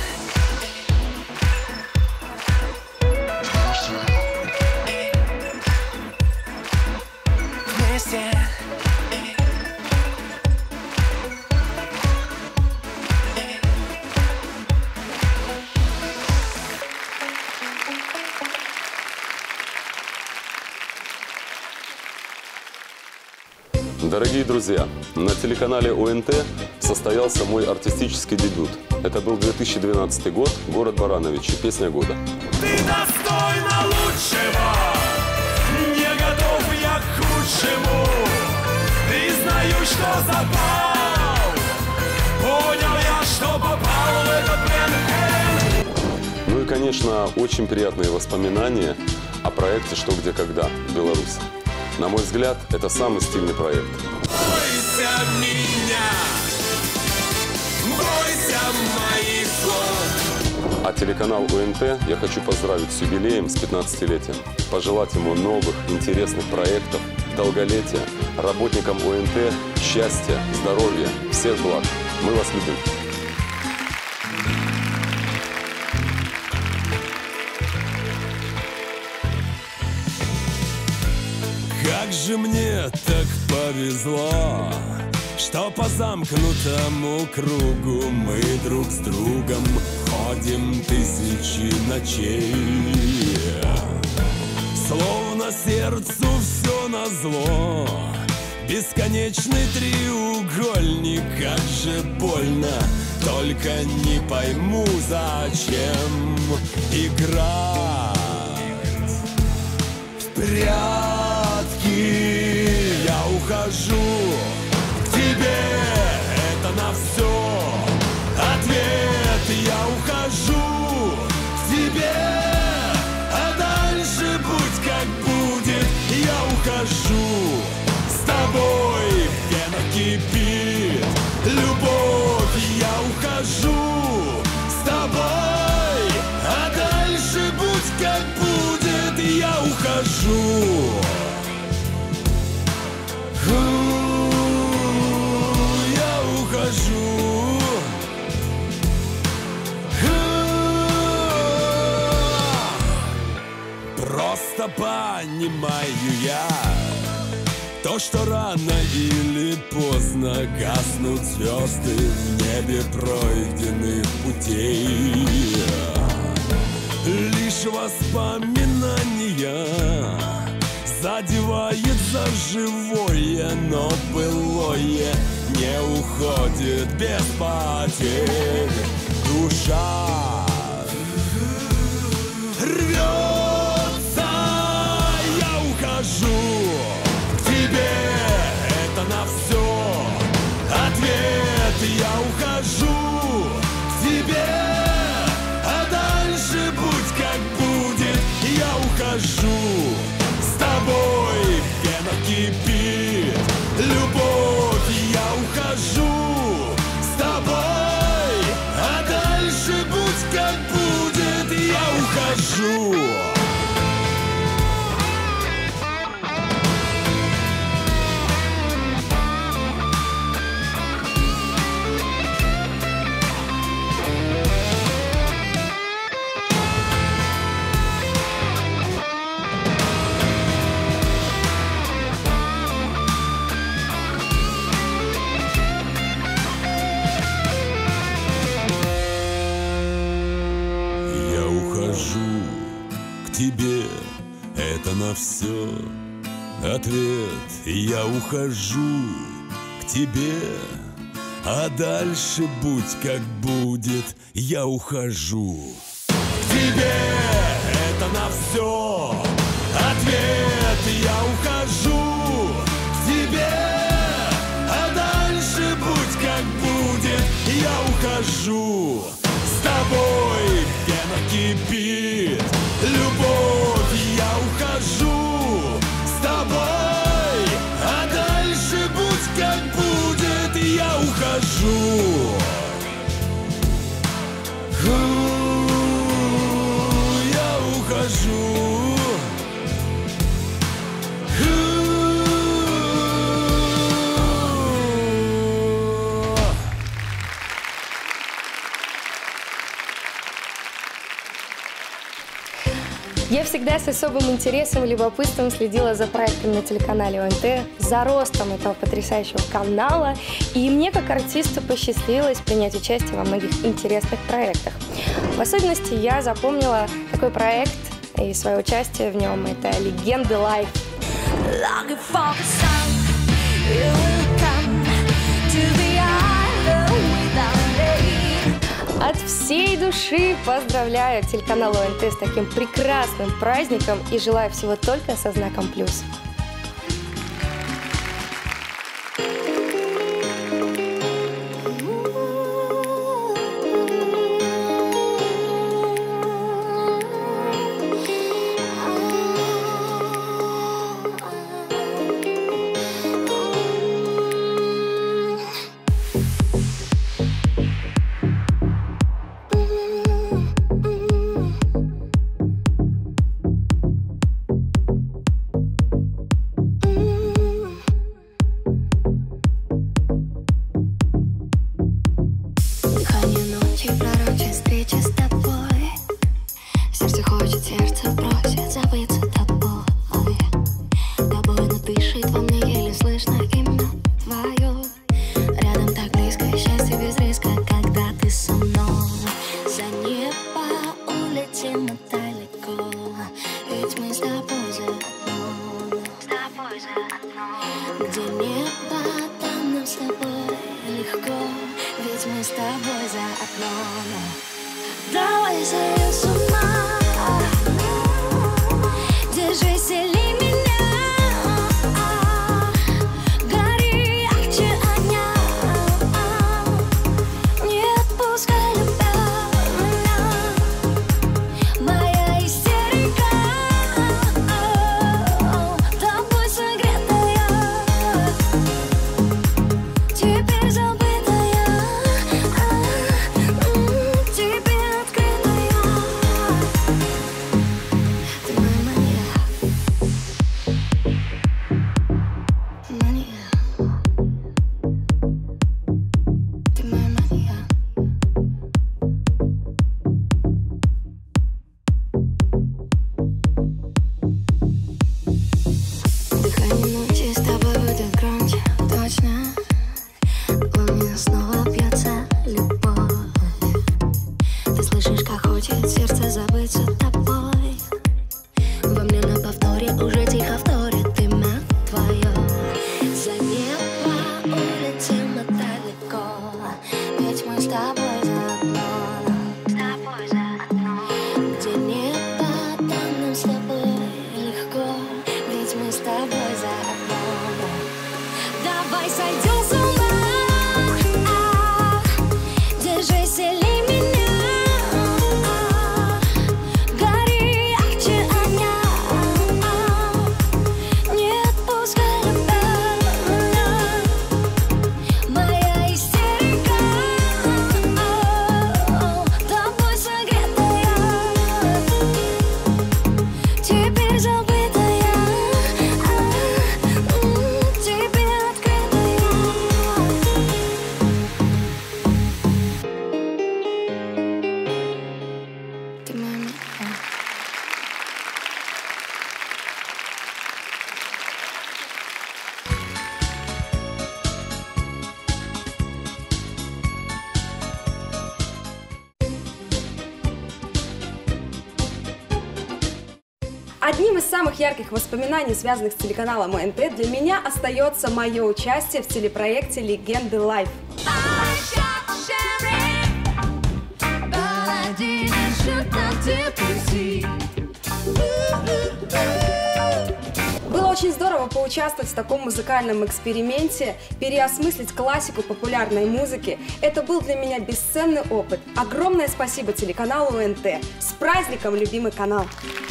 Вместе. Дорогие друзья, на телеканале ОНТ состоялся мой артистический дебют. Это был 2012 год, город Барановичи, песня года. Ты достойна лучшего, не готов я к худшему. Признаю, что запал, понял я, что попал в этот плен. Ну и, конечно, очень приятные воспоминания о проекте «Что, где, когда. Беларусь». На мой взгляд, это самый стильный проект. Бойся меня, бойся моих слов. А телеканал ОНТ я хочу поздравить с юбилеем, с 15-летием. Пожелать ему новых, интересных проектов, долголетия, работникам ОНТ счастья, здоровья, всех благ. Мы вас любим. Как же мне так повезло, что по замкнутому кругу мы друг с другом ходим тысячи ночей. Словно сердцу все назло, бесконечный треугольник, как же больно, только не пойму, зачем играть в прятки. Я ухожу к тебе, это на все ответ. Я ухожу к тебе, а дальше будь как будет. Я ухожу с тобой, вена кипит любовь. Я ухожу с тобой, а дальше будь как будет. Я ухожу. Я ухожу. Просто понимаю я то, что рано или поздно гаснут звезды в небе пройденных путей. Лишь воспоминания задевает за живое, но былое не уходит без потерь. Душа рвется, я ухожу к тебе, это на все ответ. Я ухожу к тебе, а дальше будь как будет. Я ухожу с тобой, вена кипит любовь. Я ухожу с тобой, а дальше будь как будет. Я ухожу. Я ухожу к тебе, это на все Ответ: я ухожу к тебе, а дальше будь как будет, я ухожу к тебе, это на все. Ответ: я ухожу к тебе, а дальше будь как будет, я ухожу. С тобой пена кипит, любовь, я ухожу с тобой, а дальше будь как будет, я ухожу. Я ухожу. Я всегда с особым интересом и любопытством следила за проектами на телеканале ОНТ, за ростом этого потрясающего канала, и мне как артисту посчастливилось принять участие во многих интересных проектах. В особенности я запомнила такой проект и свое участие в нем. Это «Легенды Лайв». От всей души поздравляю телеканал ОНТ с таким прекрасным праздником и желаю всего только со знаком плюс. Теперь забытая, теперь открытая. Одним из самых ярких воспоминаний, связанных с телеканалом ОНТ, для меня остается мое участие в телепроекте «Легенды Лайв». Было очень здорово поучаствовать в таком музыкальном эксперименте, переосмыслить классику популярной музыки. Это был для меня бесценный опыт. Огромное спасибо телеканалу ОНТ. С праздником, любимый канал!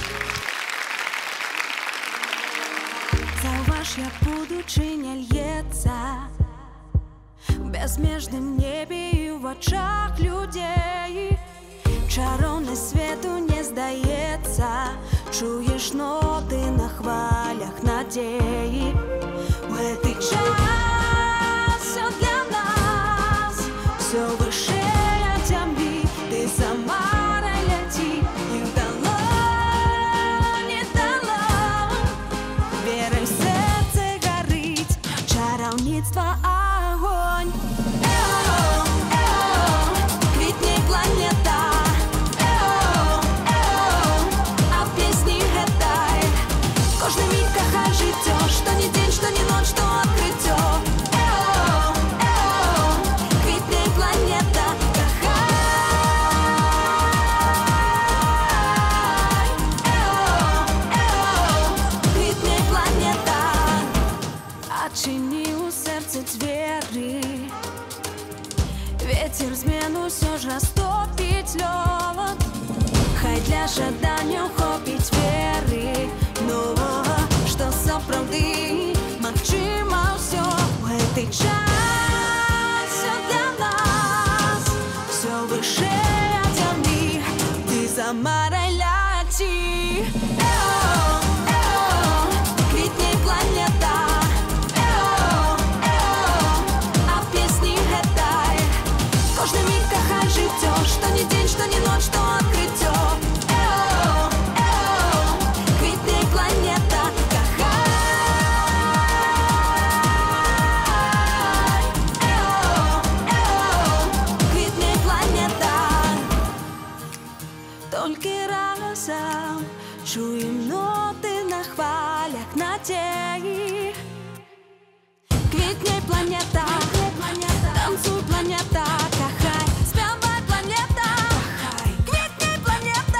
Zauważ, jak buduczynia ljeca w bezmierznym niebie i w oczach ludzi. Czarowny światu nie zdaється, czujesz noty na chwalach nadziei. W этой час все для нас, все выше от земли, ты сама лети, не дало, не дало. Верой в сердце горит, чаровництво огонь. Квітне планета. Кожний миг кохай життя, що не день, що не ночь, що відкриття. Квітне планета, кохай. Квітне планета. Odчини у серце двері. Ветер зміну все ж розтопить льод. Хай для жадання охопить віри. Но что сапраўды магчыма ўсё в этой час все для нас, все выше от земли, ты за марой ляти. Квітне планета, а песни гэтай. Кожны миг кахай жыццё, што не дзень, што не ноч, што адкрыццё. Планета, квітне планета. Толькі разом чуем ноты на хвалях надеи. Квітне планета, танцуй планета, кохай, спявай планета, квітне планета.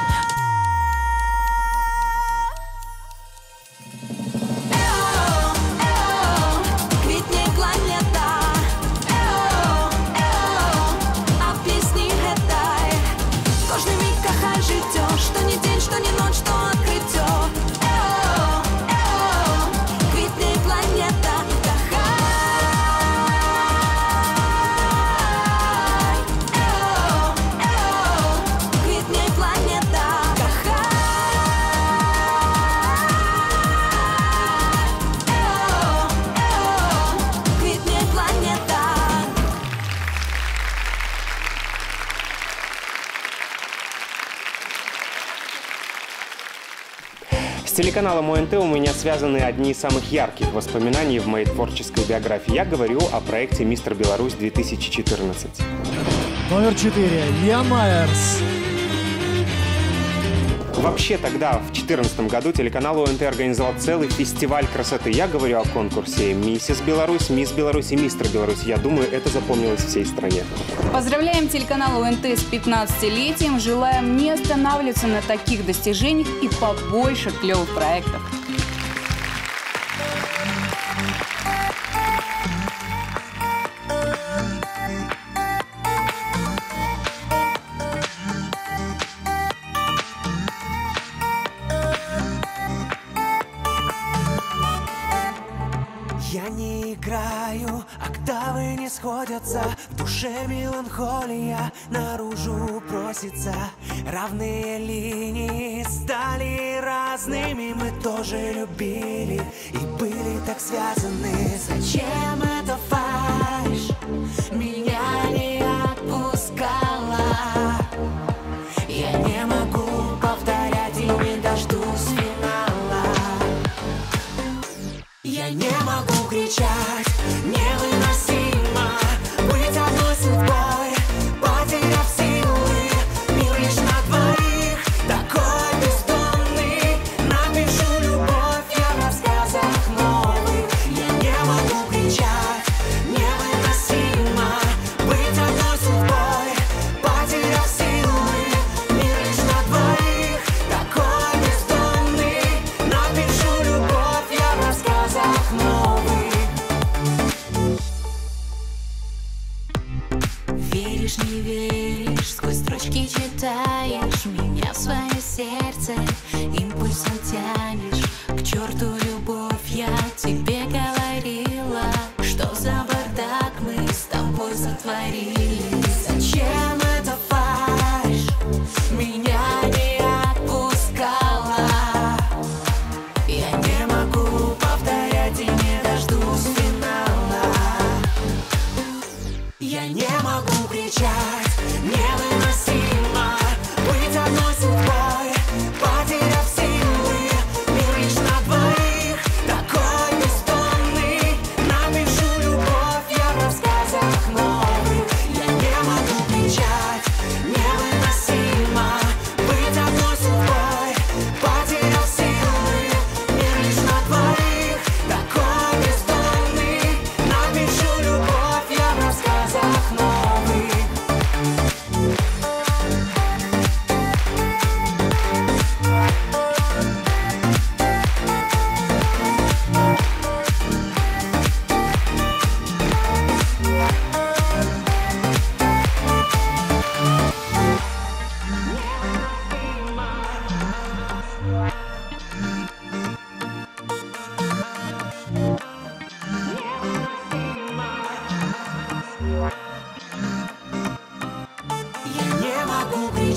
Что не день, что не ночь, что открытье. Квітне планета, кохай. Квітне планета, кохай. Квітне планета. С телеканалом ОНТ у меня связаны одни из самых ярких воспоминаний в моей творческой биографии. Я говорю о проекте «Мистер Беларусь-2014». Номер 4. Ян Майерс. Вообще тогда, в 2014 году, телеканал ОНТ организовал целый фестиваль красоты. Я говорю о конкурсе «Миссис Беларусь», «Мисс Беларусь» и «Мистер Беларусь». Я думаю, это запомнилось всей стране. Поздравляем телеканал ОНТ с 15-летием. Желаем не останавливаться на таких достижениях и побольше клевых проектов. Я не играю, октавы не сходятся, в душе меланхолия наружу просится. Равные линии стали разными, мы тоже любили и были так связаны. Зачем эта фальшь меня не отпускала? Я не могу повторять и не дождусь финала. Я не могу кричать, невыносимо быть одной судьбой, потеряв силы. Мир лишь на двоих, такой бездонный,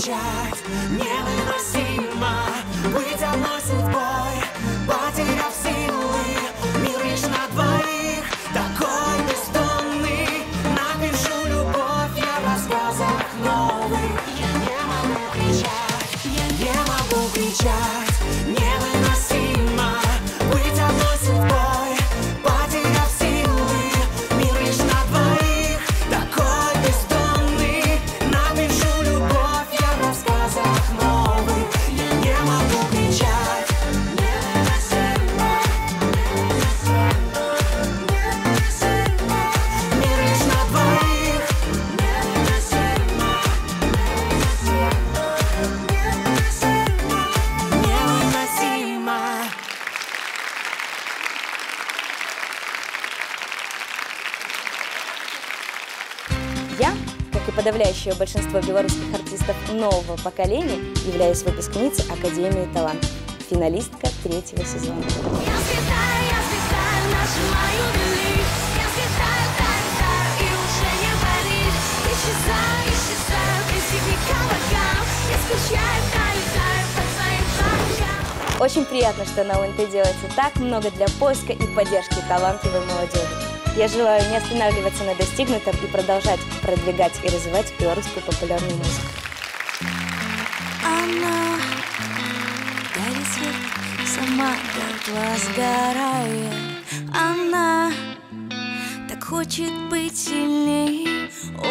кричать. Невыносимо быть одной судьбой, потеряв силы, мир лишь на двоих, такой бессонный. Напишу любовь я в рассказах новых. Я не могу кричать, я не могу кричать. Невыносимо быть одной судьбой, потеряв силы, мир лишь на двоих, такой бессонный. Напишу любовь я в рассказах новых. Я не могу кричать. Невыносимо, мир лишь на двоих. Невыносимо. Я, как и подавляющее большинство белорусских артистов нового поколения, являюсь выпускницей Академии талантов, финалистка 3-го сезона. Очень приятно, что на ОНТ делается так много для поиска и поддержки талантливой молодежи. Я желаю не останавливаться на достигнутом и продолжать продвигать и развивать белорусскую популярную музыку. Она горит свет, сама дотла сгорая. Она так хочет быть сильней.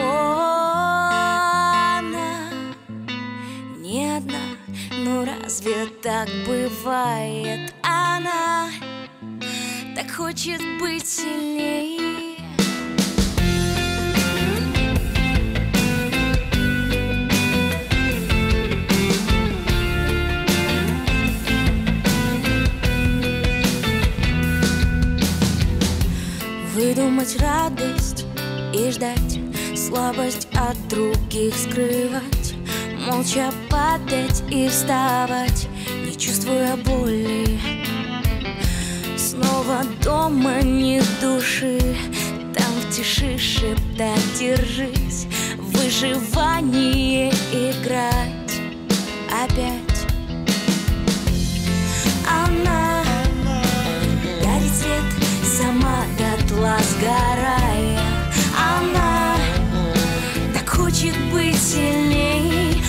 Она не одна, ну разве так бывает? Она так хочет быть сильней. Выдумать радость и ждать, слабость от других скрывать, молча падать и вставать, не чувствуя боли. Снова дома нет души, там в тиши шептать держись, в выживание играть опять. Она горит свет, сама дотла сгорая. Она так хочет быть сильней.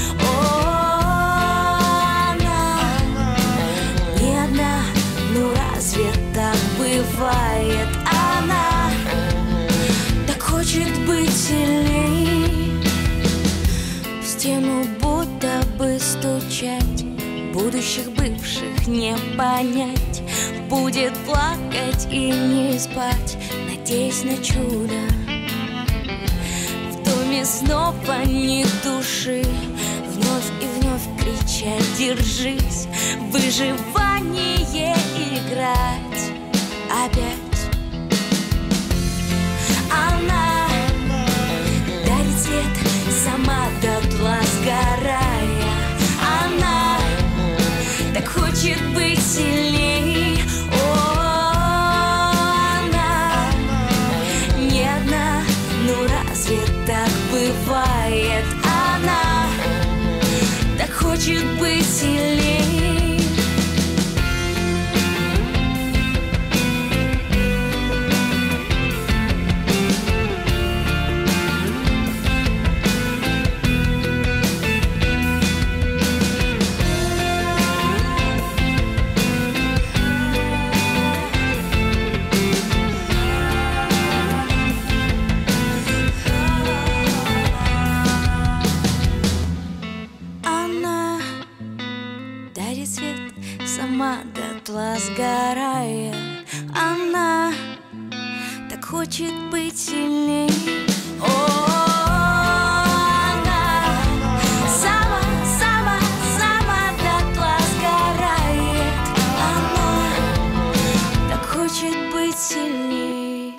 Она не одна, ну разве так бывает? Она так хочет быть сильней. В стену будто бы стучать, будущих бывших не понять, будет плакать и не спать, надеясь на чудо. В доме снова нет души, вновь и вновь кричать держись, в выживание играть опять. Она дарит свет, сама дотла сгорая. Она так хочет быть сильней. Она не одна, ну разве так бывает? Она так хочет быть сильней. Она дарит свет, сама дотла сгорая. Она так хочет быть сильней. Она сама дотла сгорает. Она так хочет быть сильней.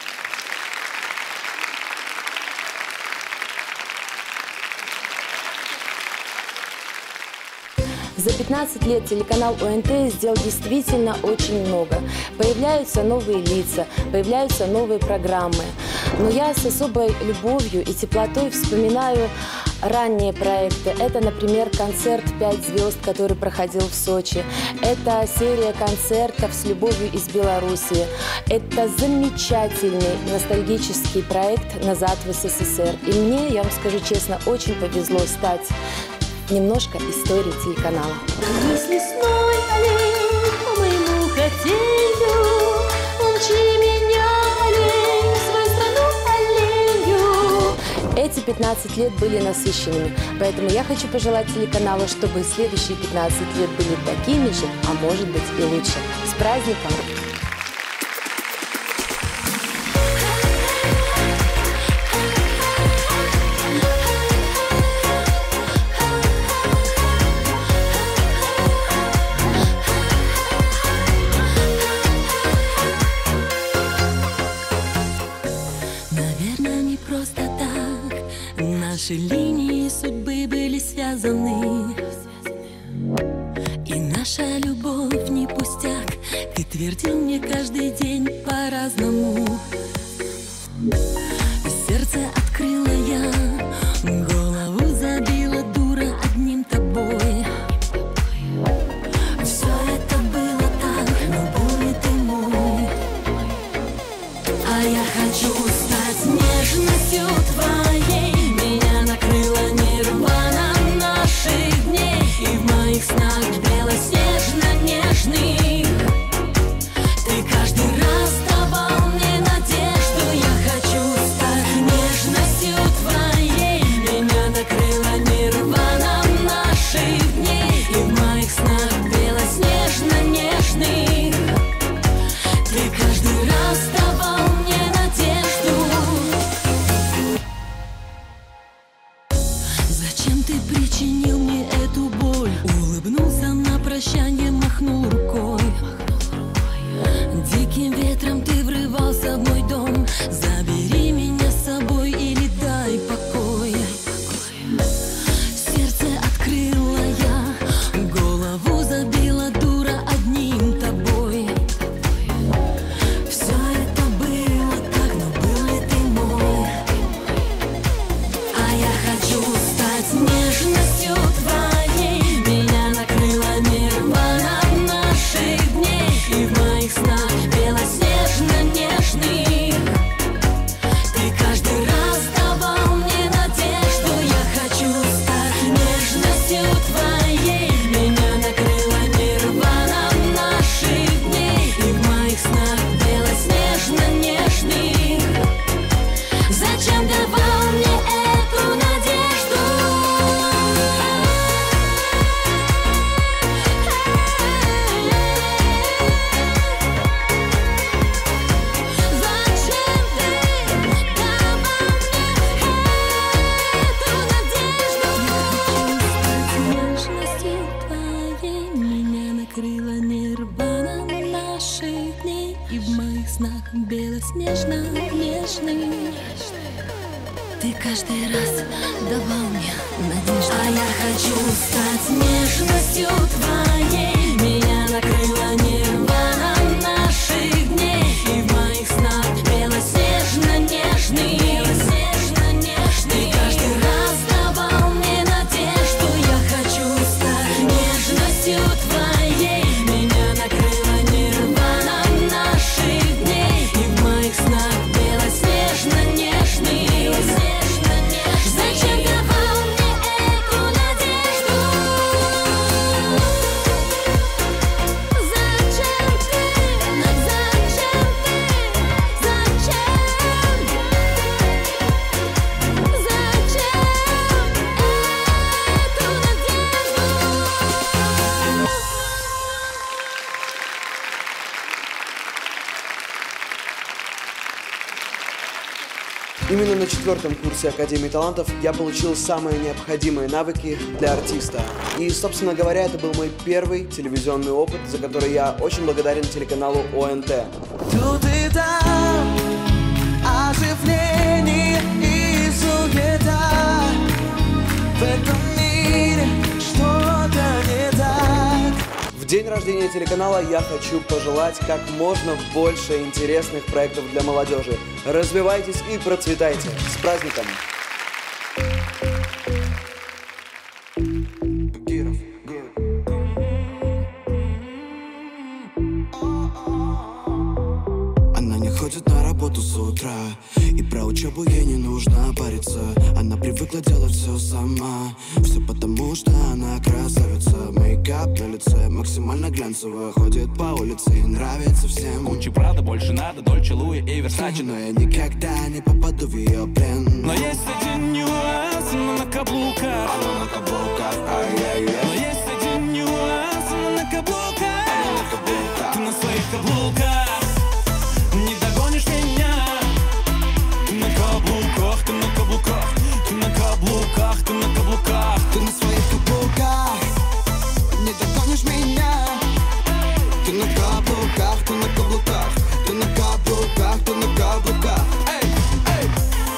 За 15 лет телеканал ОНТ сделал действительно очень много. Появляются новые лица, появляются новые программы. Но я с особой любовью и теплотой вспоминаю ранние проекты. Это, например, концерт «5 звезд», который проходил в Сочи. Это серия концертов с любовью из Беларуси. Это замечательный ностальгический проект «Назад в СССР». И мне, я вам скажу честно, очень повезло стать немножко историей телеканала. Если лесной олень по моему хотению, умчи меня, олень, в свою страну оленью. Эти 15 лет были насыщенными, поэтому я хочу пожелать телеканалу, чтобы следующие 15 лет были такими же, а может быть и лучше. С праздником! Наши линии судьбы были связаны, и наша любовь не пустяк. Ты твердил мне каждый день по-разному. Сердце открыла я, голову забила дура одним тобой. Все это было так, но был ли ты мой? А я хочу стать нежностью твоей. Меня накрыла нирвана наших дней, и в моих снах белоснежно-нежных ты каждый раз давал мне надежду. Я хочу стать нежностью твоей. Меня накрыла нирвана наших дней, и в моих снах белоснежно-нежных ты каждый раз давал мне надежду. Зачем ты причинил мне эту боль? Улыбнулся на прощанье, махнул рукой. Диким ветром ты врывался в мой дом. Забери меня с собой или дай покой. Сердце открыла я, голову забила дура одним тобой. Все это было так, но был ли ты мой? А я хочу стать нежностью твоей. Меня накрыла нирвана наших дней, и в моих снах белоснежно-нежных ты каждый раз давал мне надежду. Я хочу стать нежностью твоей. Меня накрыла нирвана наших дней, и в моих снах белоснежно-нежных. Зачем давал мне эту надежду? Нежностью твоей меня накрыла нирвана наших дней, и в моих снах белоснежно-нежный ты каждый раз давал мне надежду. А я хочу стать нежностью твоей. Меня накрыла нирвана наших дней, и в моих снах белоснежно-нежный ты каждый раз давал мне надежду. Я хочу стать нежностью твоей. Меня накрыла нирвана наших дней, и в моих снах белоснежно-нежный. Зачем давал мне эту надежду? Именно на 4-м курсе Академии талантов я получил самые необходимые навыки для артиста. И, собственно говоря, это был мой первый телевизионный опыт, за который я очень благодарен телеканалу ОНТ. Тут и там оживление и суета. В этом мире что-то не так. В день рождения телеканала я хочу пожелать как можно больше интересных проектов для молодежи. Развивайтесь и процветайте. С праздником! с утра. И про учебу ей не нужно париться. Она привыкла делать все сама. Все потому, что она красавица. Мейкап на лице максимально глянцево. Ходит по улице и нравится всем. Гуччи, Прада, больше надо, Дольче, Луи и Версаче. Но я никогда не попаду в ее плен. Но есть один нюанс, она на каблуках. Она на каблуках, ай-яй-яй. Но есть один нюанс, она на каблуках. Она на каблуках. Ты на своих каблуках не догонишь меня. Ты на каблуках, ты на каблуках. Ты на каблуках, ты на каблуках. Ты на своих каблуках не догонишь меня. Ты на каблуках, ты на каблуках. Ты на каблуках, ты на каблуках. Эй, эй.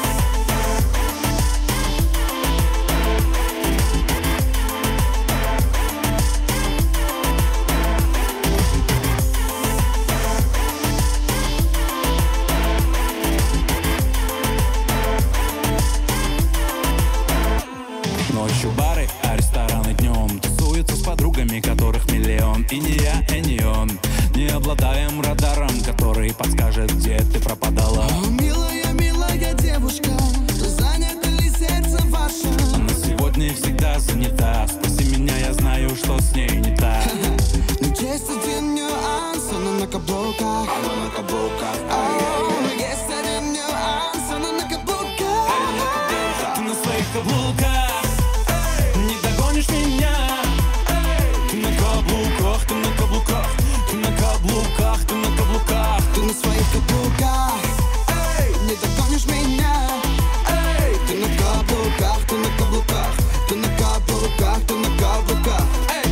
Ночью бары, а рестораны днем. Тусуются с подругами, которых миллион. И не я, и не он. Не обладаем радаром, который подскажет, где ты пропадала. О, милая, милая девушка, занято ли сердце ваше? Она сегодня и всегда занята. Спроси меня, я знаю, что с ней не так. Но есть один нюанс, она на каблуках. Она на каблуках. Есть один нюанс, она на каблуках. Ты на своих каблуках не догонишь меня. Ты на каблуках, ты на каблуках. Ты на каблуках, ты на каблуках. Ты на своих каблуках не догонишь меня. Ты на каблуках, ты на каблуках. Ты на каблуках, ты на каблуках.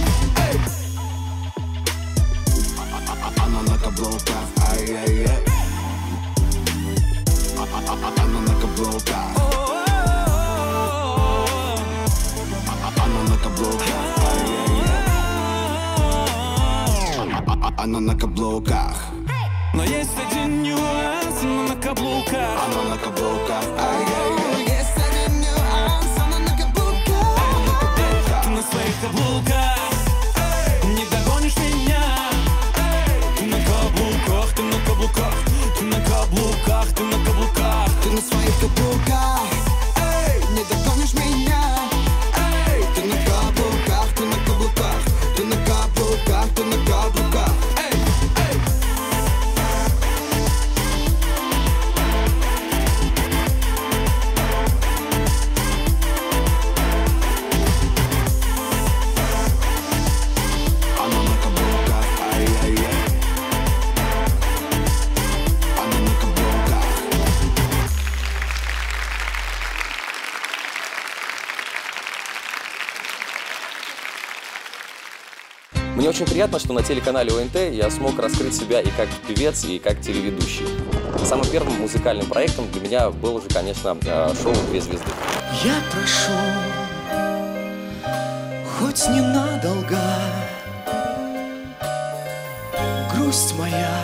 Она на каблуках, ай-яй-яй. Она на каблуках. Она на каблуках, ай-яй-яй. Она на каблуках. Но есть один нюанс, она на каблуках. Она на каблуках, ай-яй-яй. Есть один нюанс, она на каблуках. Она на каблуках. Ты на своих каблуках не догонишь меня. Ты на каблуках, ты на каблуках. Ты на каблуках, ты на каблуках. Ты на своих каблуках не догонишь меня. Ты на каблуках, ты на каблуках. Ты на каблуках, ты на каблуках. Она на каблуках, ай-яй-яй. Она на каблуках. Мне очень приятно, что на телеканале ОНТ я смог раскрыть себя и как певец, и как телеведущий. Самым первым музыкальным проектом для меня был уже, конечно, шоу «Две звезды». Я прошу, хоть ненадолго, грусть моя,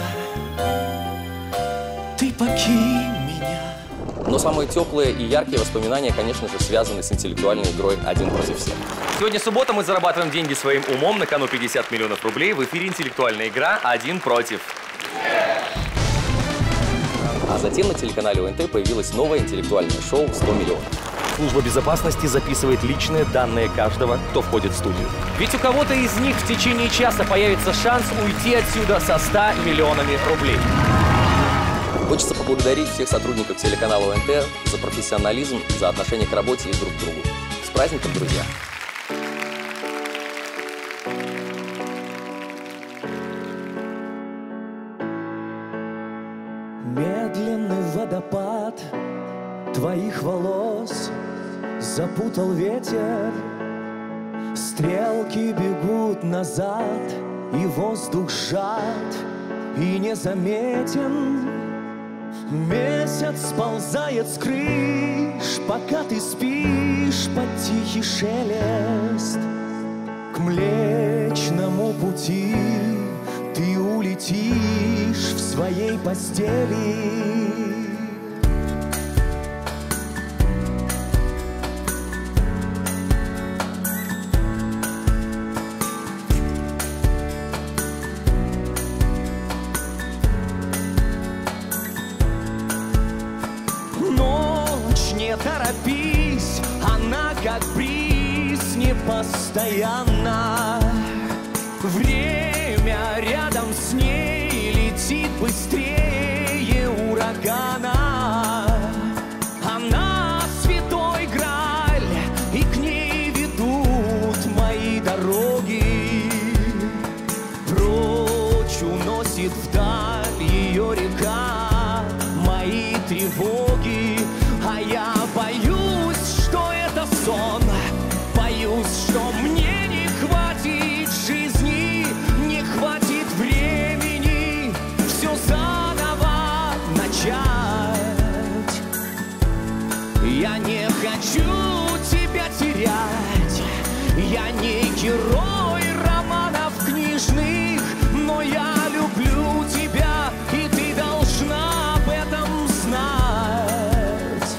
ты покинь меня. Но самые теплые и яркие воспоминания, конечно же, связаны с интеллектуальной игрой «Один против всех». Сегодня суббота, мы зарабатываем деньги своим умом. На кону 50 миллионов рублей. В эфире интеллектуальная игра «Один против». А затем на телеканале ОНТ появилось новое интеллектуальное шоу «100 миллионов». Служба безопасности записывает личные данные каждого, кто входит в студию. Ведь у кого-то из них в течение часа появится шанс уйти отсюда со 100 миллионами рублей. Хочется поблагодарить всех сотрудников телеканала ОНТ за профессионализм, за отношение к работе и друг к другу. С праздником, друзья! Медленный водопад твоих волос запутал ветер. Стрелки бегут назад, и воздух сжат и незаметен. Месяц сползает с крыш, пока ты спишь под тихий шелест. К Млечному пути ты улетишь в своей постели. не торопись, она как бриз непостоянна. Время рядом с ней летит быстрее урагана. Она святой Грааль, и к ней ведут мои дороги. Прочь уносит вдаль ее река мои тревоги. А я боюсь, что это сон, боюсь, что мне не хватит жизни, не хватит времени все заново начать. Я не хочу тебя терять, я не герой романов книжных, но я люблю тебя, и ты должна об этом знать.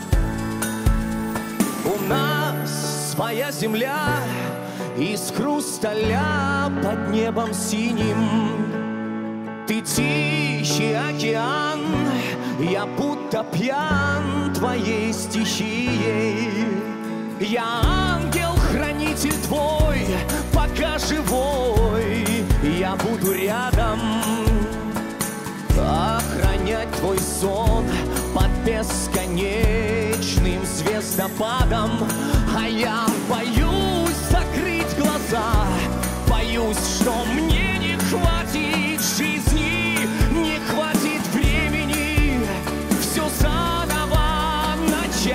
У нас своя земля из хрусталя под небом синим. Ты тихий океан, я будто пьян твоей стихией. Я ангел-хранитель твой, пока живой я буду рядом, охранять твой сон под бесконечным звездопадом. А я боюсь закрыть глаза, боюсь, что мне не хватит жизни, не хватит времени все заново начать.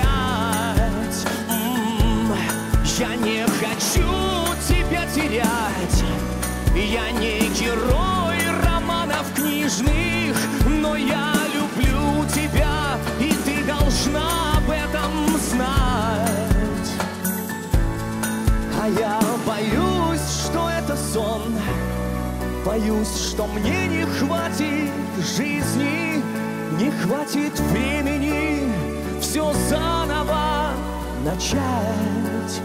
Я не хочу тебя терять, я не герой романов книжных, но я люблю тебя, и ты должна об этом знать. А я боюсь, что это сон, боюсь, что мне не хватит жизни, не хватит времени все заново начать.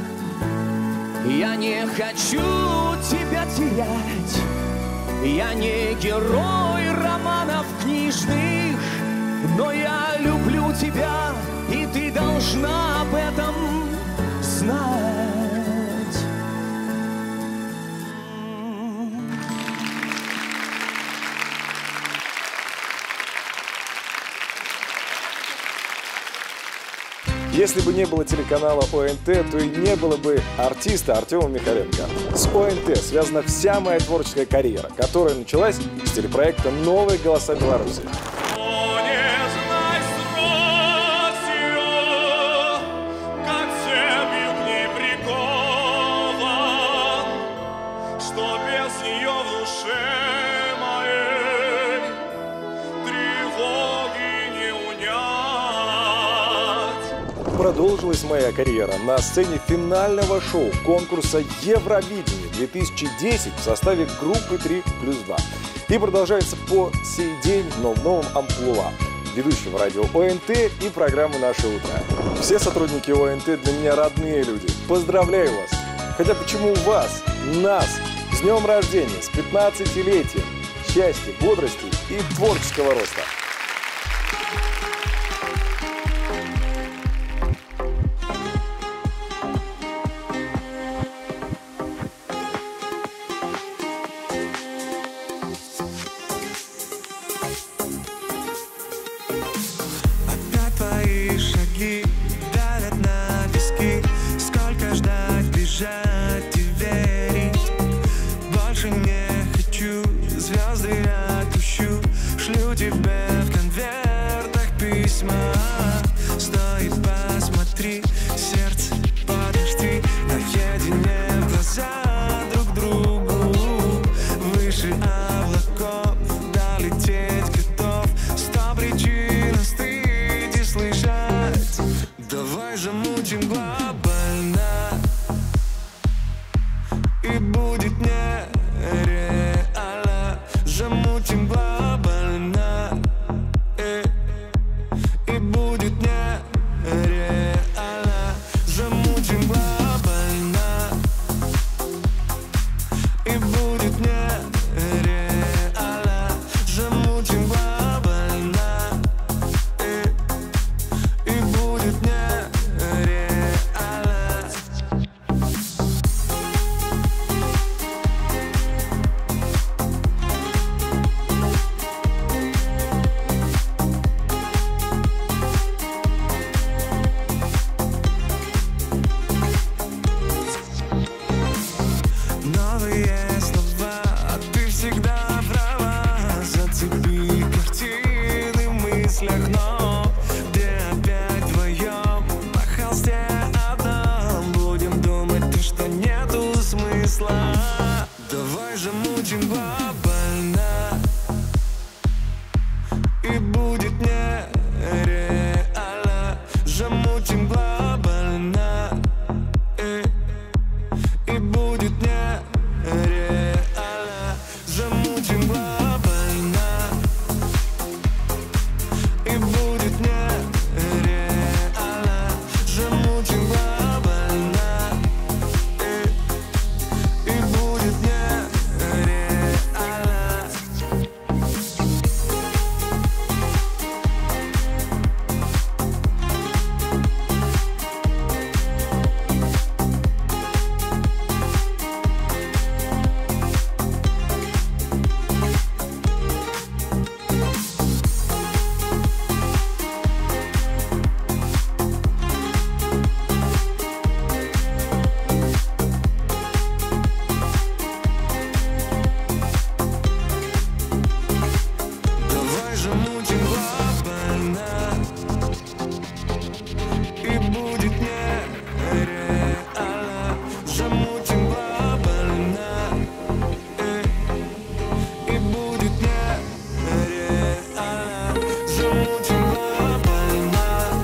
Я не хочу тебя терять, я не герой романов книжных, но я люблю тебя, и ты должна об этом знать. Если бы не было телеканала ОНТ, то и не было бы артиста Артема Михаленко. С ОНТ связана вся моя творческая карьера, которая началась с телепроекта «Новые голоса Беларуси». Продолжилась моя карьера на сцене финального шоу конкурса Евровидение 2010 в составе группы 3+2. И продолжается по сей день, но в новом амплуа ведущего радио ОНТ и программы «Наше утро». Все сотрудники ОНТ для меня родные люди. Поздравляю вас! Хотя почему вас, нас, с днем рождения, с 15-летием, счастья, бодрости и творческого роста! И будет нереально. выросла. Давай же мутим глобально, и будет нереально. Замутим глобально, и будет нереально. Замутим глобально, и будет нереально. Замутим глобально, и будет нереально. Давай же мутим глобально, и будет нереально. Замутим глобально, и будет нереально. Замутим глобально.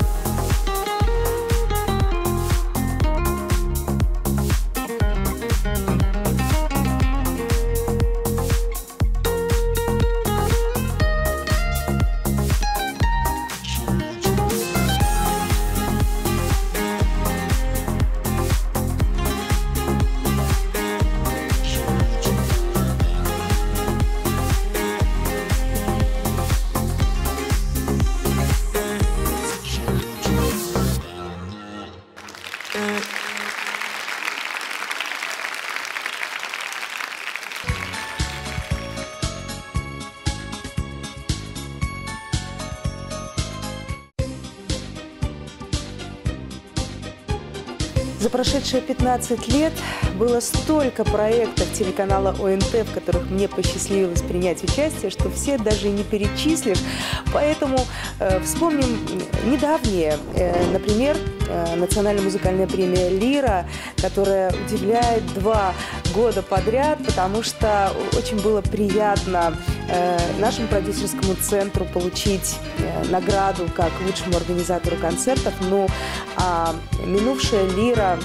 За прошедшие 15 лет было столько проектов телеканала ОНТ, в которых мне посчастливилось принять участие, что все даже и не перечислишь. Поэтому вспомним недавнее. Например, национальная музыкальная премия «Лира», которая удивляет 2 года подряд, потому что очень было приятно нашему продюсерскому центру получить награду как лучшему организатору концертов. Ну, а минувшая «Лира»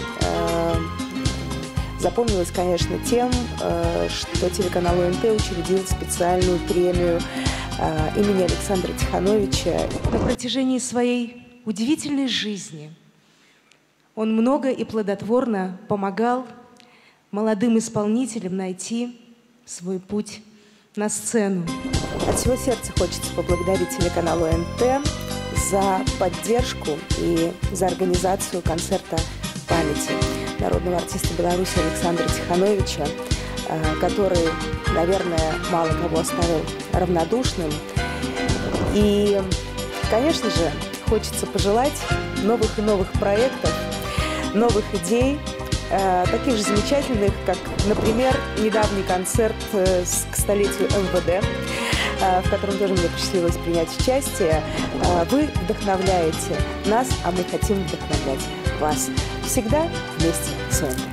запомнилась, конечно, тем, что телеканал ОНТ учредил специальную премию имени Александра Тихановича. На протяжении своей удивительной жизни он много и плодотворно помогал молодым исполнителям найти свой путь на сцену. От всего сердца хочется поблагодарить телеканал ОНТ за поддержку и за организацию концерта памяти народного артиста Беларуси Александра Тихановича, который, наверное, мало кого оставил равнодушным. И, конечно же, хочется пожелать новых и новых проектов, новых идей, таких же замечательных, как, например, недавний концерт к столетию МВД, в котором тоже мне посчастливилось принять участие. Вы вдохновляете нас, а мы хотим вдохновлять вас. Всегда вместе с ОНТ.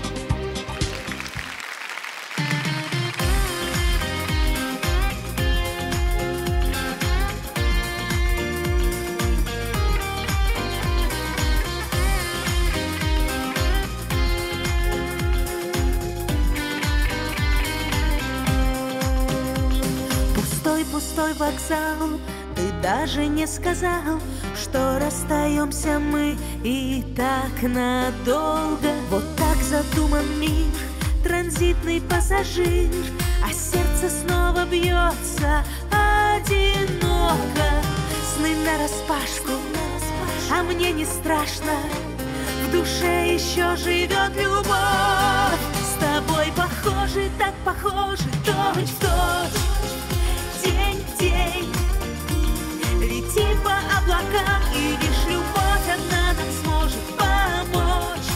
Пустой вокзал, ты даже не сказал, что расстаемся мы и так надолго. Вот так задуман мир, транзитный пассажир, а сердце снова бьется одиноко. Сны нараспашку, а мне не страшно, в душе еще живет любовь. С тобой похожи, так похожи, точь в точь. День в день лети по облакам, и лишь любовь одна нам сможет помочь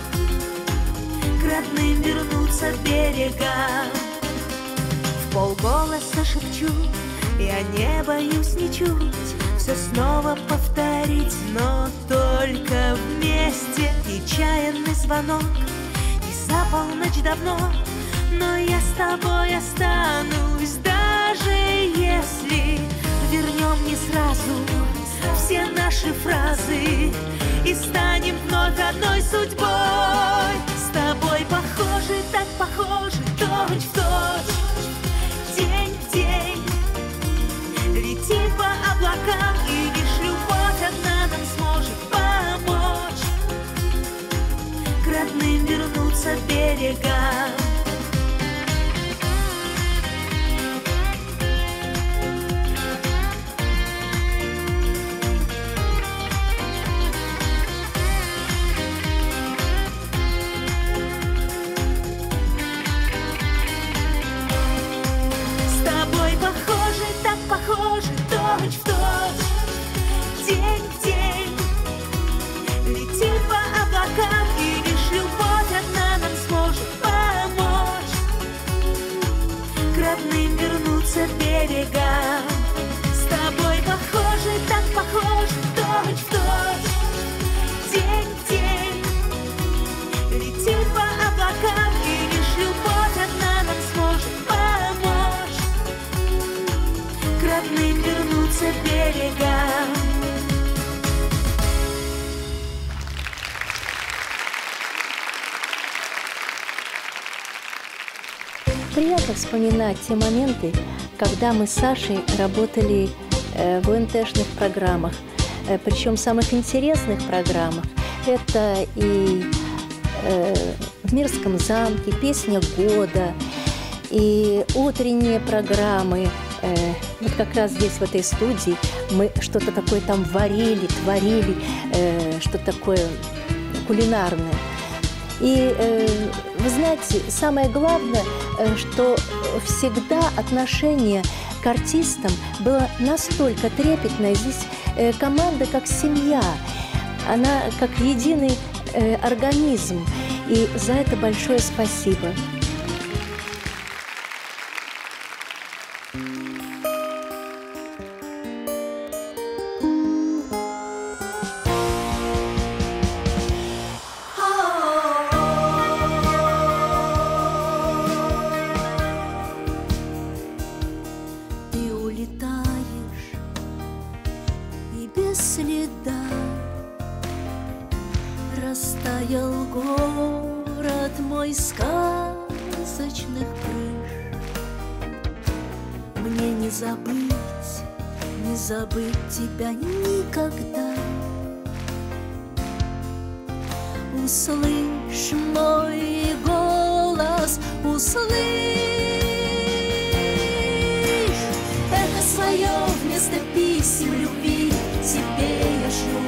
к родным вернуться берегам. В полголоса шепчу, я не боюсь ничуть все снова повторить, но только вместе. И чаянный звонок, и за полночь давно, но я с тобой останусь, даже если вернем не сразу все наши фразы и станем вновь одной судьбой. С тобой похожи, так похожи, точь в точь, день в день. Летим по облакам, и лишь любовь одна нам сможет помочь к родным вернуться берегам. Похожи, точь в точь, день в день. Летим по облакам, и лишь любовь одна нам сможет помочь к родным вернуться берегам. С тобой похожи, так похожи, точь в точь, день в день. Летим по облакам, и лишь любовь одна нам сможет помочь к родным вернуться берегам. Приятно вспоминать те моменты, когда мы с Сашей работали в ОНТ-шных программах. Причем самых интересных программах. Это и в Мирском замке, «Песня года», и утренние программы. Вот как раз здесь, в этой студии, мы что-то такое там варили, творили, что-то такое кулинарное. И вы знаете, самое главное, что всегда отношение к артистам было настолько трепетное. Здесь команда как семья, она как единый организм. И за это большое спасибо. Растаял город мой сказочных крыш. Мне не забыть тебя никогда. Услышь мой голос, услышь. Эхо свое вместо писем любви тебе я шлю.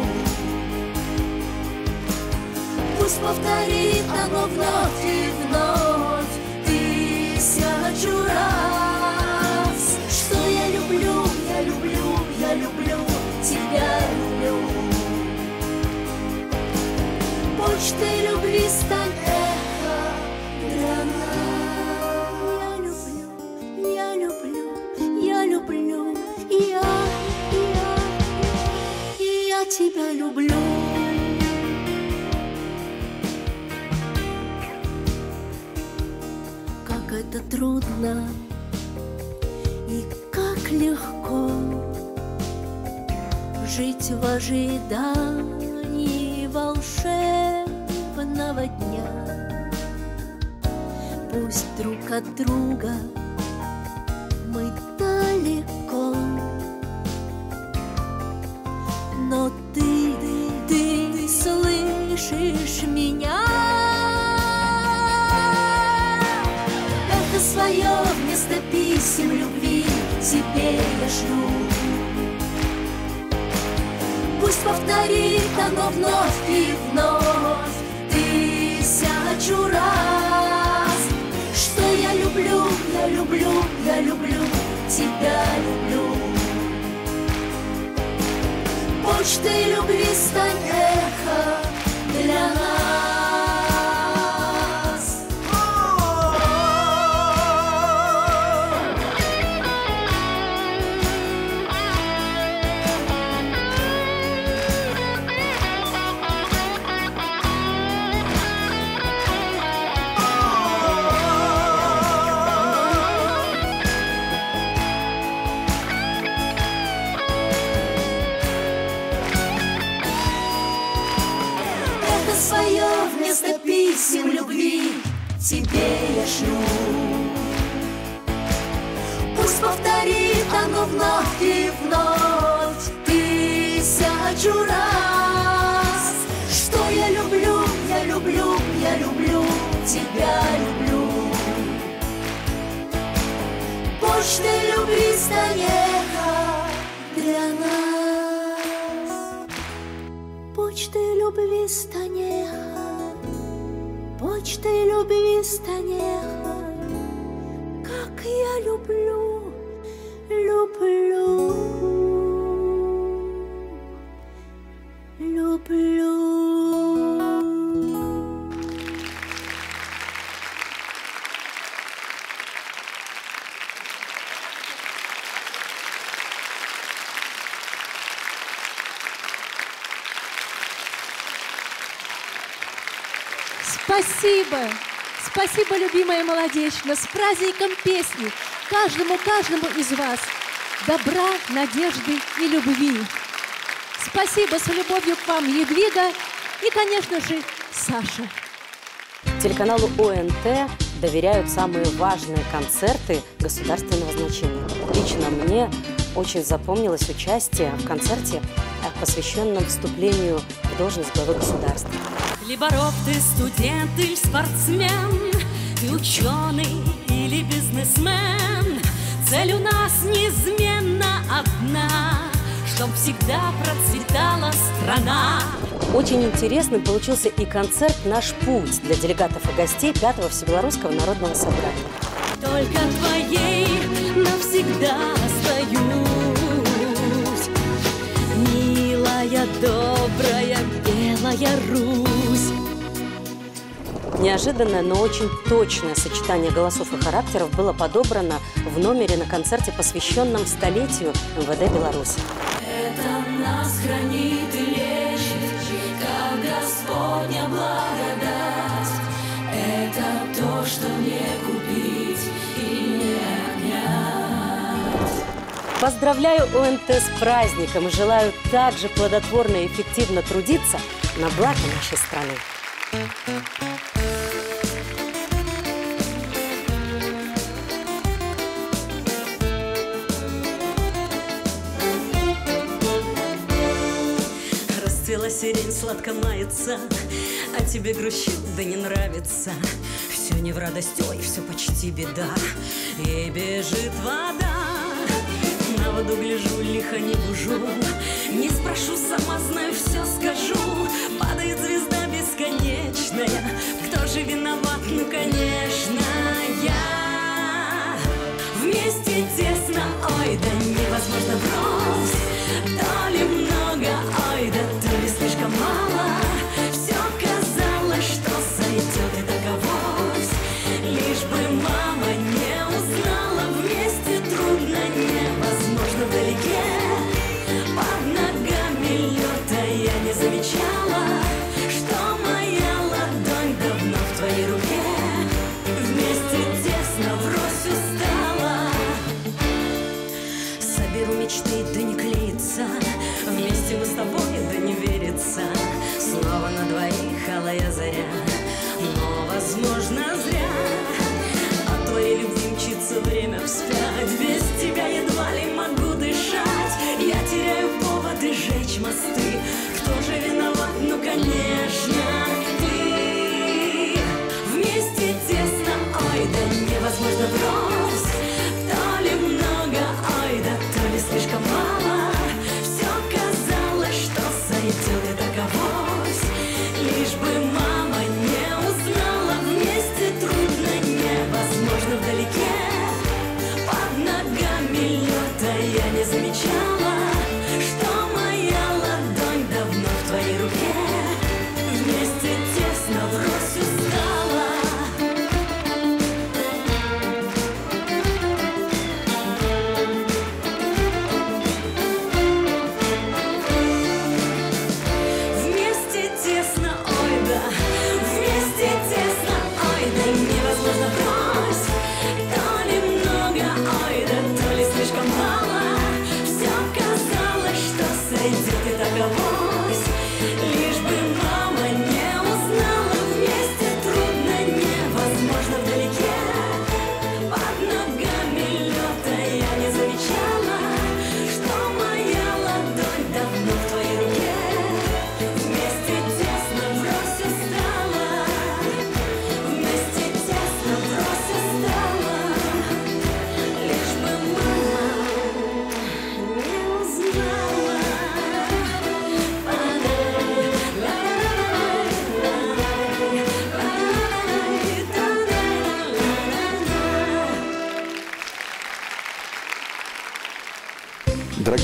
Пусть повторит оно вновь и вновь тысячу раз, что я люблю, я люблю, я люблю, тебя люблю. Почтой любви стань эхо для нас. Я люблю, я люблю, я тебя люблю. Это трудно и как легко жить в ожидании волшебного дня. Пусть друг от друга мы далеко, но ты слышишь меня. Свое вместо писем любви тебе я шлю. Пусть повторит оно вновь и вновь тысячу раз, что я люблю, я люблю, я люблю, тебя люблю. Почтой любви стань эхо для нас. писем любви тебе я шлю. Пусть повторит оно вновь и вновь 1000 раз, что я люблю, я люблю, я люблю, тебя люблю. Почтой любви станет для нас. Почтой любви станет, почтой любви станет, как я люблю, люблю, люблю. Спасибо! Спасибо, любимая молодечна, с праздником песни! Каждому из вас добра, надежды и любви! Спасибо, с любовью к вам, Едвига и, конечно же, Саша. Телеканалу ОНТ доверяют самые важные концерты государственного значения. Лично мне очень запомнилось участие в концерте, посвященном вступлению в должность главы государства. Либо рок ты студент или спортсмен, ты ученый или бизнесмен, цель у нас неизменно одна, чтоб всегда процветала страна. Очень интересным получился и концерт «Наш путь» для делегатов и гостей 5-го Всебелорусского народного собрания. Только твоей навсегда остаюсь, милая, добрая, белая Русь. Неожиданное, но очень точное сочетание голосов и характеров было подобрано в номере на концерте, посвященном столетию МВД Беларуси. Это нас хранит и лечит, как Господня благодать. Это то, что не купить и не отнять. Поздравляю ОНТ с праздником и желаю также плодотворно и эффективно трудиться на благо нашей страны. Расцвела сирень, сладко мается, а тебе грущу, да не нравится. Все не в радость, ой, все почти беда, и бежит вода. На воду гляжу, лихо не бужу, не спрошу, сама знаю, все скажу. Падает звезда бесконечная, кто же виноват? Ну, конечно, я. Вместе тесно, ой, да невозможно брось. То ли много, ой, да то ли слишком мало. Все казалось, что сойдет и таковось, лишь бы мама не узнала. Вместе трудно, невозможно вдалеке. Под ногами лёта я не замечала, что моя ладонь давно в твоей руке. Вместе тесно врозь устала. Соберу мечты, да не клеится. Вместе мы с тобой, да не верится. Снова на двоих алая заря, но, возможно, зря. От твоей любви мчится время вспять. Без тебя едва ли могу дышать. Я теряю поводы жечь мосты. Кто же виноват? Ну, конечно, ты. Вместе тесно, ой, да невозможно брось. То ли много, ой, да то ли слишком мало. Все казалось, что сойдет и таковось, лишь бы мама не узнала. Вместе трудно, невозможно вдалеке. Под ногами лёта я не замечала, что моя ладонь давно в твоей руке. Вместе тесно врозь устала. Вместе тесно, ой, да. Вместе тесно, ой, да невозможно брось. То ли много, ой, да то ли слишком мало. Все казалось, что сойдет и таковось, лишь бы мама не узнала. Вместе трудно.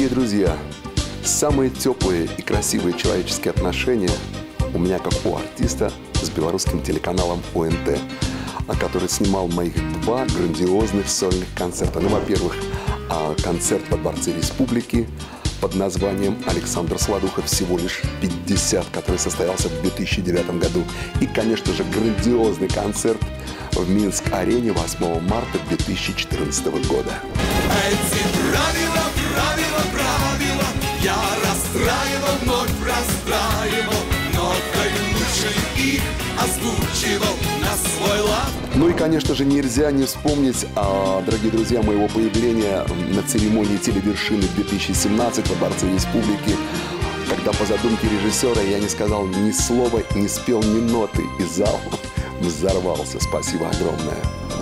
Дорогие друзья, самые теплые и красивые человеческие отношения у меня, как у артиста, с белорусским телеканалом ОНТ, который снимал моих 2 грандиозных сольных концерта. Ну, во-первых, концерт во Дворце Республики под названием «Александр Солодухов. Всего лишь 50», который состоялся в 2009 году. И, конечно же, грандиозный концерт в Минск-арене 8 марта 2014 года. Эти правила, правила, правила я расстраивал, вновь расстраивал, но лучше их озвучивал на свой лад. Ну и, конечно же, нельзя не вспомнить, дорогие друзья, моего появления на церемонии телевершины 2017 во Дворце Республики, когда по задумке режиссера я не сказал ни слова, не спел ни ноты, и зал взорвался. Спасибо огромное.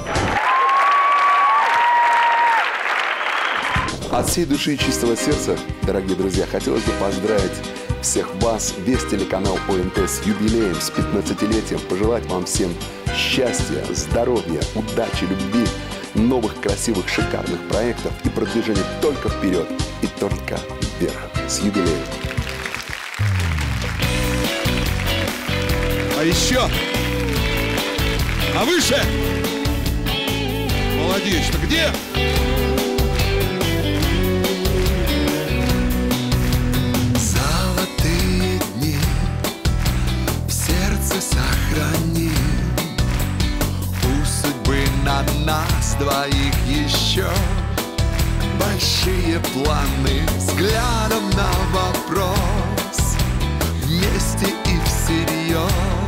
От всей души и чистого сердца, дорогие друзья, хотелось бы поздравить всех вас, весь телеканал ОНТ с юбилеем, с 15-летием, пожелать вам всем счастья, здоровья, удачи, любви, новых, красивых, шикарных проектов и продвижения только вперед и только вверх. С юбилеем! А еще! А выше! Молодечно, где? Золотые дни в сердце сохрани. У судьбы на нас двоих еще большие планы. Взглядом на вопрос вместе и всерьез.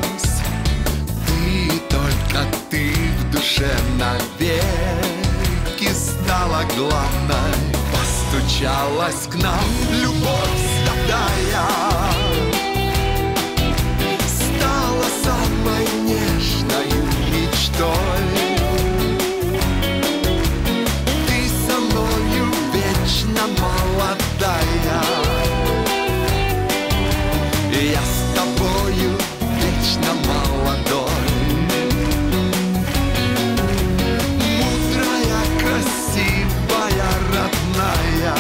Ты, только ты в душе навеки стала главной. Постучалась к нам любовь святая, стала самой нежной мечтой. Ты со мною вечно молодая, я с тобою вечно молодой. Мудрая, красивая, родная,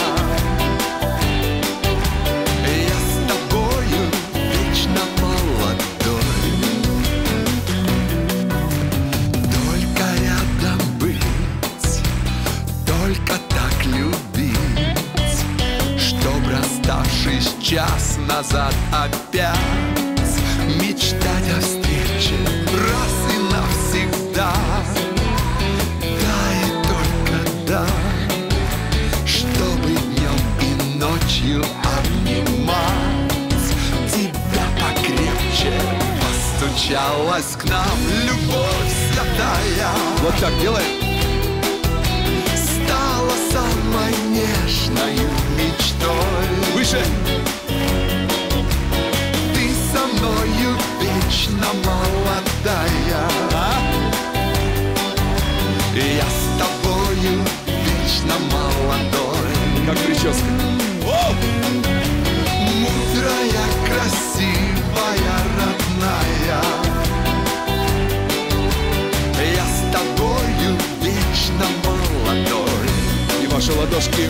я с тобою вечно молодой. Только рядом быть, только так любить, чтоб, расставшись час назад, опять мечтать о встрече раз и навсегда. Да и только да, чтобы днем и ночью обнимать тебя покрепче. Постучалась к нам любовь святая. Вот так делаем. Стала самой нежной мечтой. Выше. Ты со мною вечно молодая, я с тобою вечно молодой. Как прическа. О! Мудрая, красивая, родная, я с тобою вечно молодой. И ваши ладошки.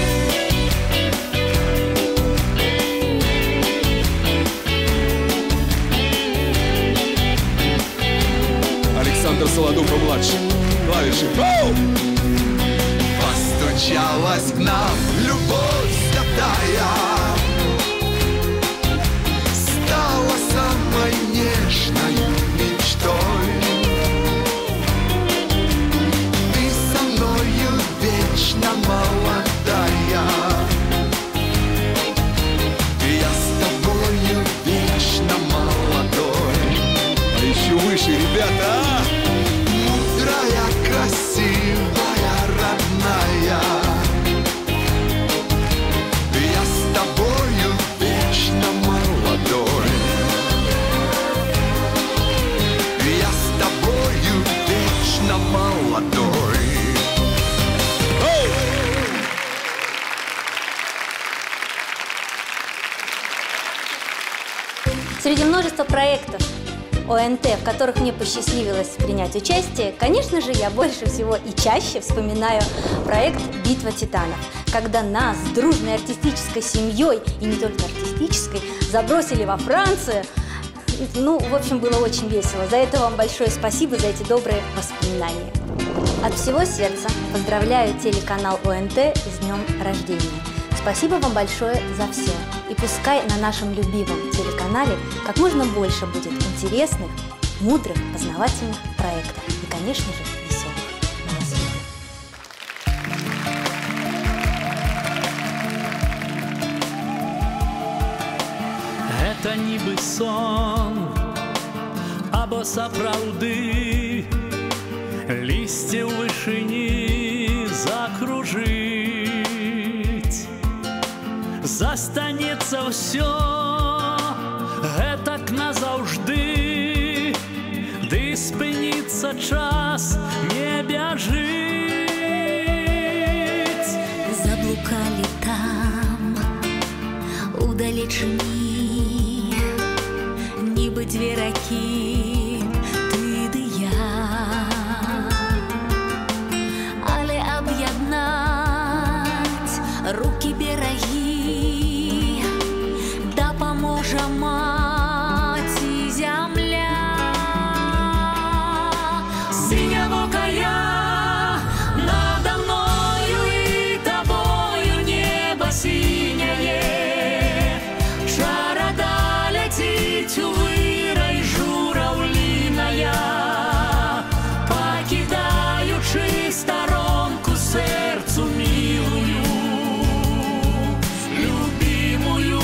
Александр Солодухов-младший. Клавиши. Оу! Постучалась к нам любовь святая, стала самой нежной мечтой. Ты со мною вечно молодая, я с тобою вечно молодой. А еще выше, ребята, Мудрая, красивая, родная, я с тобою вечно молодой. Я с тобою вечно молодой. Среди множества проектов, ОНТ, в которых мне посчастливилось принять участие, конечно же, я больше всего и чаще вспоминаю проект «Битва титанов», когда нас с дружной артистической семьей, и не только артистической, забросили во Францию. Ну, в общем, было очень весело. За это вам большое спасибо, за эти добрые воспоминания. От всего сердца поздравляю телеканал ОНТ с днем рождения. Спасибо вам большое за все. И пускай на нашем любимом телеканале как можно больше будет интересных, мудрых, познавательных проектов. И, конечно же, веселых. Это ніби сон, або сапраўды, лісце ў вышыні закружыць. Застанецца ўсё гэтак назаўжды, ды спыніцца час не бяжыць. Заблукалі там, удалечыні, нібы дзве ракі, ты ды я. Але аб'яднаць рукі берагі дапаможа маці зямля. Сінявокая надо мною і табою неба сіняе. Чарада ляціць у вырай жураўліная, пакідаючы старонку сэрцу мілую, любімую.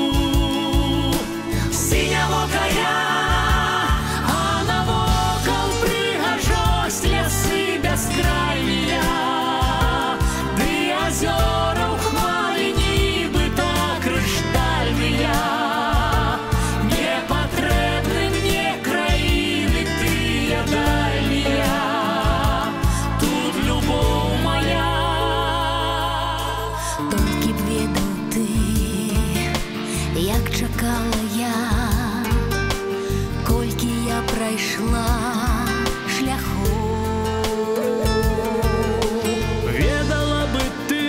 Сінявокая, а навокал прыгажосць лясы бяскрайнія, ды азёра ў хмары нібыта крыштальныя. Не патрэбны мне краіны тыя дальнія, тут любоў моя. Толькі б ведаў ты, як чакала я, колькі я прайшла шляху. Ведала бы ты,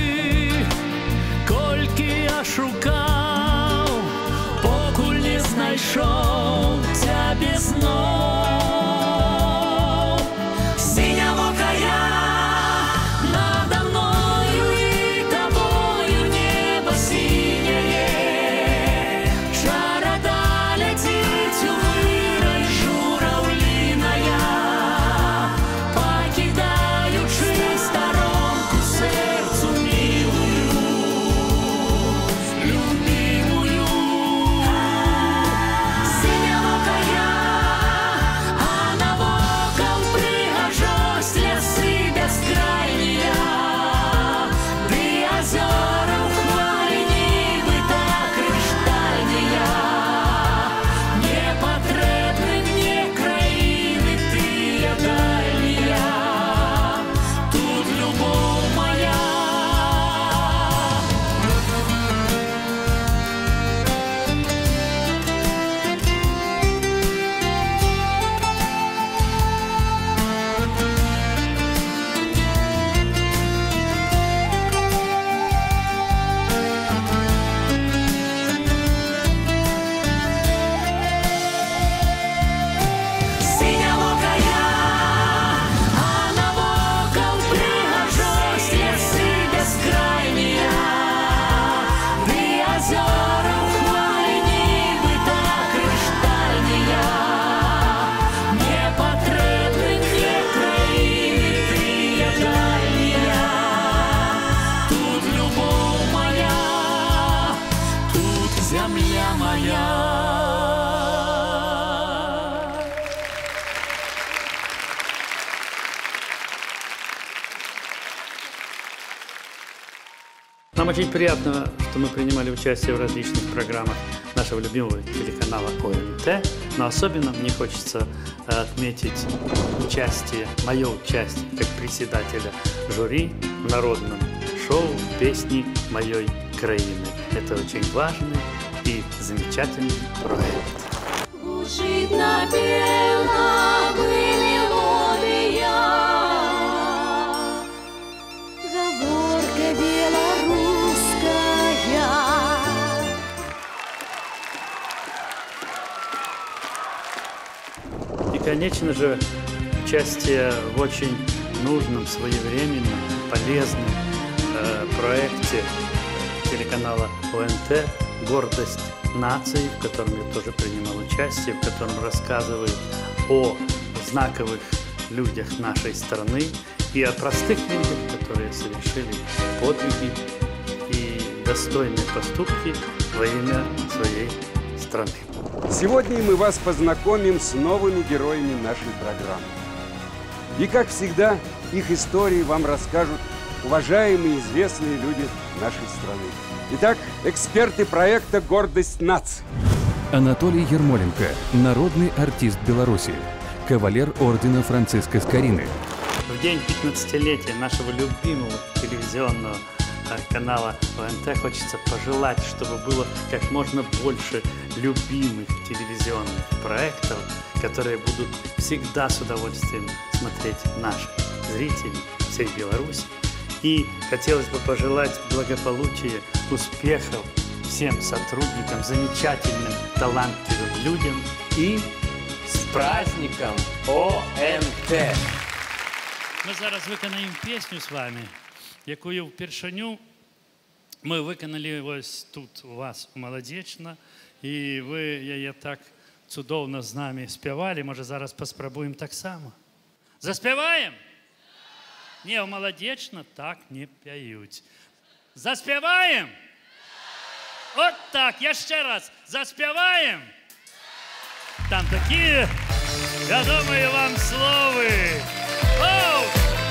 колькі я шукаў, покуль не знайшоў цябе зноў. Сінявокая надо мною і табою неба сіняе. Чарада ляціць у вырай жураўліная, пакідаючы старонку сэрцу мілую, любімую. Сінявокая, а навокал прыгажосць лясы бяскрайнія, ды азёра ў хмары нібыта крыштальныя. Не патрэбны мне краіны тыя дальнія, тут любоў моя. Сінявокая, а навокал прыгажосць лясы бяскрайнія, ды азёра ў хмары нібыта крыштальныя. Не патрэбны мне краіны тыя дальнія, тут любоў моя, тут зямля моя. Нам очень приятно, что мы принимали участие в различных программах нашего любимого телеканала ОНТ, но особенно мне хочется отметить мое участие как председателя жюри в народном шоу «Песни моей краины». Это очень важный и замечательный проект. Звучит напевно бы мелодия, говорка белорусская. И, конечно же, участие в очень нужном, своевременном, полезном проекте телеканала ОНТ «Гордость нации», в котором я тоже принимал участие, в котором рассказываю о знаковых людях нашей страны и о простых людях, которые совершили подвиги и достойные поступки во имя своей страны. Сегодня мы вас познакомим с новыми героями нашей программы. И, как всегда, их истории вам расскажут уважаемые и известные люди нашей страны. Итак, эксперты проекта «Гордость нации». Анатолий Ермоленко, народный артист Беларуси, кавалер ордена Франциска Скорины. В день 15-летия нашего любимого телевизионного канала ОНТ хочется пожелать, чтобы было как можно больше любимых телевизионных проектов, которые будут всегда с удовольствием смотреть наши зрители всей Беларуси. И хотелось бы пожелать благополучия, успехов всем сотрудникам, замечательным, талантливым людям и с праздником ОНТ! Ми зараз виконаємо пісню з вами, яку впершеню ми виконали ось тут у вас у Молодечно, і ви її так чудовно з нами співали. Може, зараз поспробуємо так само. Заспіваємо? Ні, у Молодечно так не п'ють. Заспіваємо? От так, я ще раз. Заспіваємо? Там такі відомі вам слова. Оу!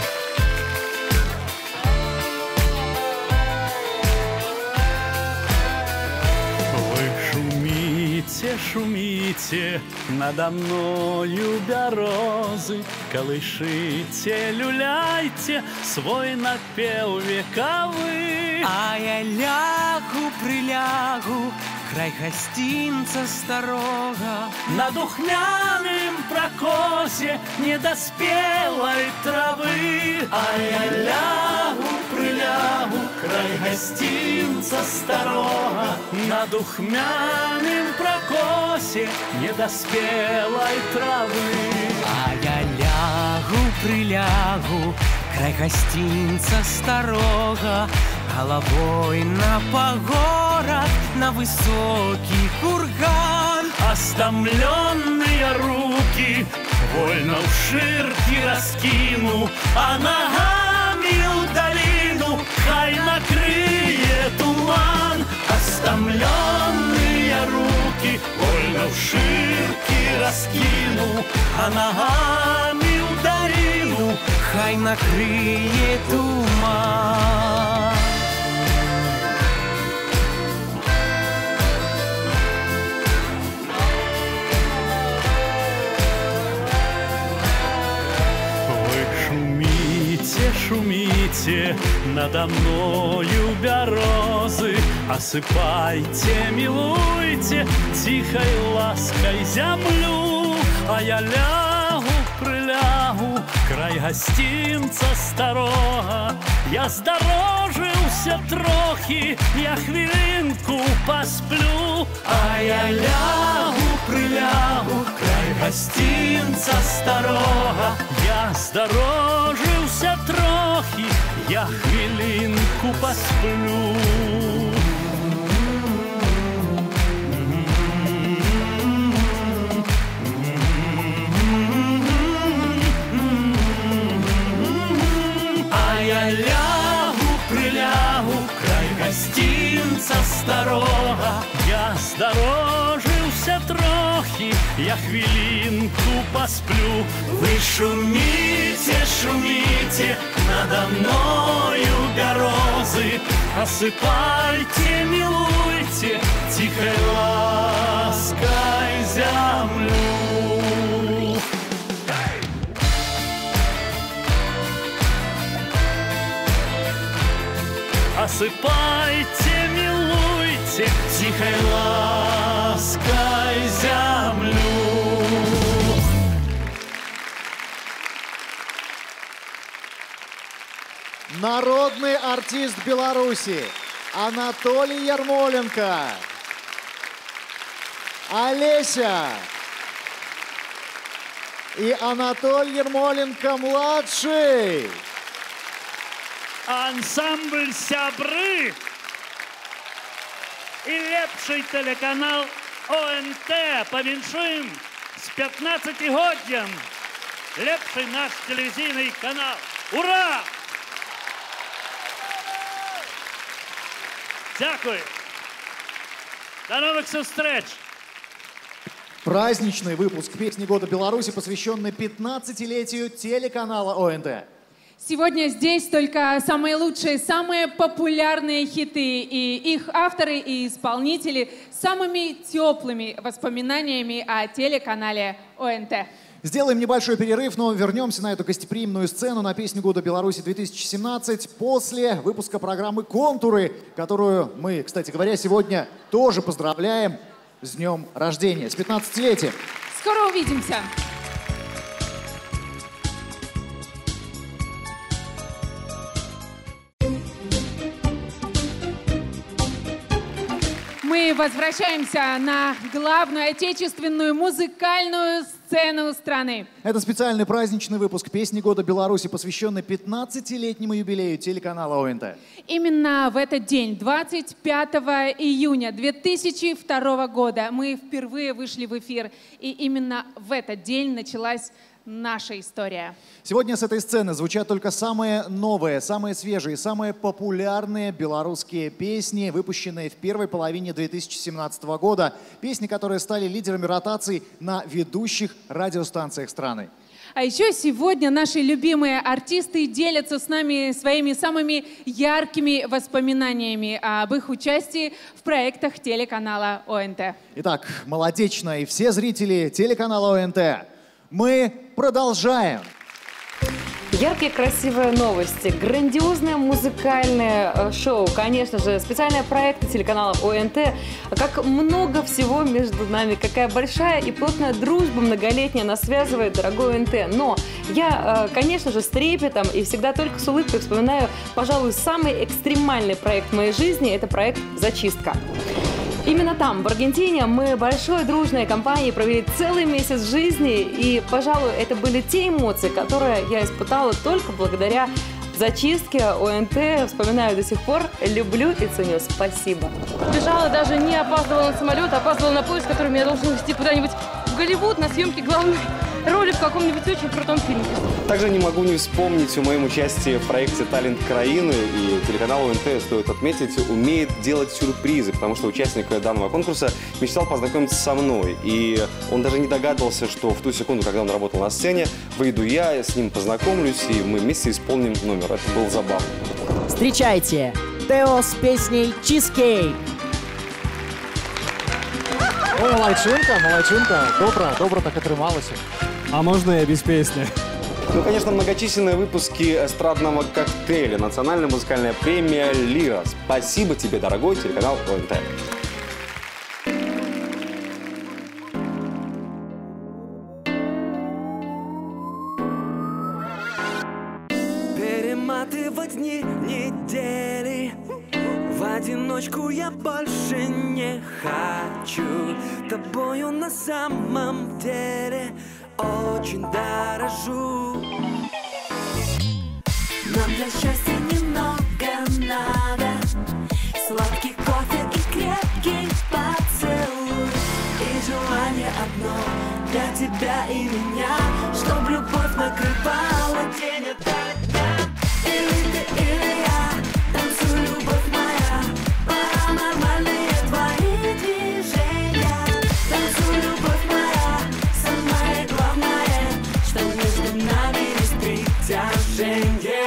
Шумите надо мною березы, колышите, люляйте свой напев вековый. А я лягу, прилягу, край гостинца старого, на духмяным прокосе недоспелой травы. А я лягу, прилягу, край гостинца старого, на духмяным прокосе недоспелой травы. А я лягу, прилягу, край гостинца старого, головой на погорок, на высокий курган. Остомленные руки вольно в ширке раскину, а ногами в долину хай накрыет туман. Остомленные руки вольно в ширке раскину, а ногами в долину хай накрыет туман. Шумите надо мною березы, осыпайте, милуйте тихой лаской землю. А я лягу, прилягу, край гостинца старого, я здорожився трохи, я хвилинку посплю. А я лягу, прилягу, край гостинца старого, я здорожився трохи, я хвилинку посплю. А я лягу, прилягу, край гостинца старого, я здорожився трохи, я хвилинку посплю. Вы шумите, шумите надо мною березы, осыпайте, милуйте тихой лаской землю. Осыпайте, милуйте тихой лаской землю. народный артист Беларуси Анатолий Ярмоленко, Олеся и Анатолий Ярмоленко-младший. Ансамбль «Сябры» и лепший телеканал ОНТ повіншуем с 15-годдям. Лепший наш телевизийный канал. Ура! Дякую. До новых встреч! Праздничный выпуск «Песни года Беларуси», посвященный 15-летию телеканала ОНТ. Сегодня здесь только самые лучшие, самые популярные хиты, и их авторы и исполнители с самыми теплыми воспоминаниями о телеканале ОНТ. Сделаем небольшой перерыв, но вернемся на эту гостеприимную сцену на «Песню года Беларуси 2017» после выпуска программы «Контуры», которую мы, кстати говоря, сегодня тоже поздравляем с днем рождения, с 15-летием. Скоро увидимся! Мы возвращаемся на главную отечественную музыкальную сцену страны. Это специальный праздничный выпуск «Песни года Беларуси», посвященный 15-летнему юбилею телеканала ОНТ. Именно в этот день, 25 июня 2002 года, мы впервые вышли в эфир. И именно в этот день началась наша история. Сегодня с этой сцены звучат только самые новые, самые свежие, самые популярные белорусские песни, выпущенные в первой половине 2017 года. Песни, которые стали лидерами ротаций на ведущих радиостанциях страны. А еще сегодня наши любимые артисты делятся с нами своими самыми яркими воспоминаниями об их участии в проектах телеканала ОНТ. Итак, молодечно и все зрители телеканала ОНТ. Мы продолжаем. Яркие, красивые новости, грандиозное музыкальное шоу, конечно же, специальные проекты телеканала ОНТ. Как много всего между нами, какая большая и плотная дружба многолетняя нас связывает, дорогой ОНТ. Но я, конечно же, с трепетом и всегда только с улыбкой вспоминаю, пожалуй, самый экстремальный проект в моей жизни – это проект «Зачистка». Именно там, в Аргентине, мы большой дружной компанией провели целый месяц жизни, и, пожалуй, это были те эмоции, которые я испытала только благодаря зачистке ОНТ. Вспоминаю до сих пор, люблю и ценю. Спасибо. Бежала, даже не опаздывала на самолет, опаздывала на поезд, который меня должен везти куда-нибудь в Голливуд на съемки главной роли в каком-нибудь очень крутом фильме. Также не могу не вспомнить о моем участии в проекте «Талент Краины», и телеканал ОНТ, стоит отметить, умеет делать сюрпризы, потому что участник данного конкурса мечтал познакомиться со мной, и он даже не догадывался, что в ту секунду, когда он работал на сцене, выйду я, с ним познакомлюсь, и мы вместе исполним номер. Это было забавно. Встречайте, Тео с песней «Чизкейк». О, молодчинка, добро так отрымалась. А можно я без песни? Ну, конечно, многочисленные выпуски эстрадного коктейля, национальная музыкальная премия «Лира». Спасибо тебе, дорогой телеканал ОНТ. Перематывать дни, недели, в одиночку я больше не хочу. Тобою на самом деле очень дорожу. Нам для счастья немного надо, сладкий кофе и крепкий поцелуй, и желание одно для тебя и меня, чтоб любовь накрывала день ото дня. Или ты, или я, танцуй, любовь моя, паранормальные твои движения. Танцуй, любовь моя, самое главное, что между нами есть притяжение.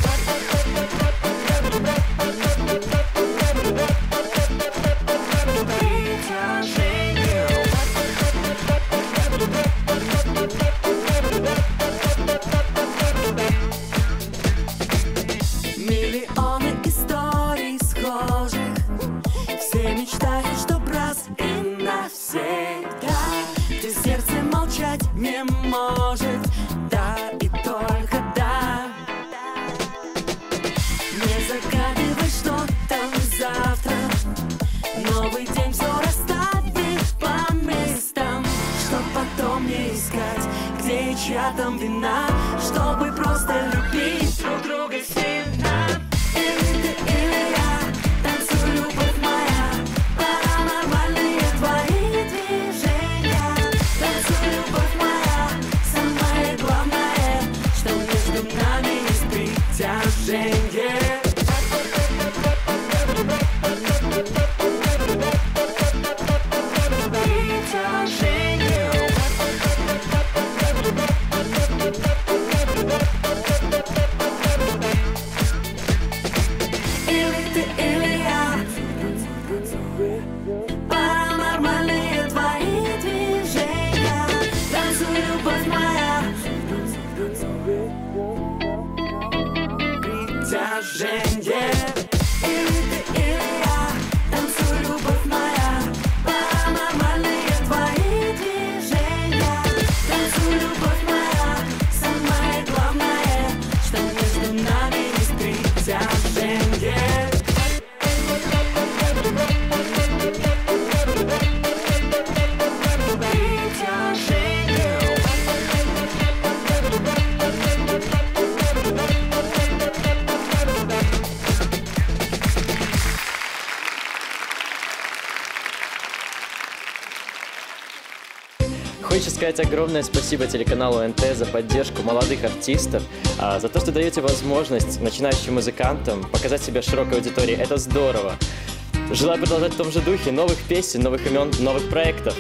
Миллионы историй схожих, все мечтают, чтоб раз и навсегда, где сердце молчать не может, да и только да. чья там вина, чтобы просто любить друг друга сильно. Или ты, или я, танцуй, любовь моя, паранормальные твои движения. Танцуй, любовь моя, самое главное, что между нами есть притяжение. Или ты, или я, паранормальные твои движения. Танцуй, любовь моя, притяжение. Или ты, или я, танцуй, любовь моя, паранормальные твои движения. Танцуй, любовь моя, самое главное, что между нами есть притяжение. Хочется сказать огромное спасибо телеканалу НТ за поддержку молодых артистов, за то, что даете возможность начинающим музыкантам показать себя широкой аудитории. Это здорово. Желаю продолжать в том же духе, новых песен, новых имен, новых проектов.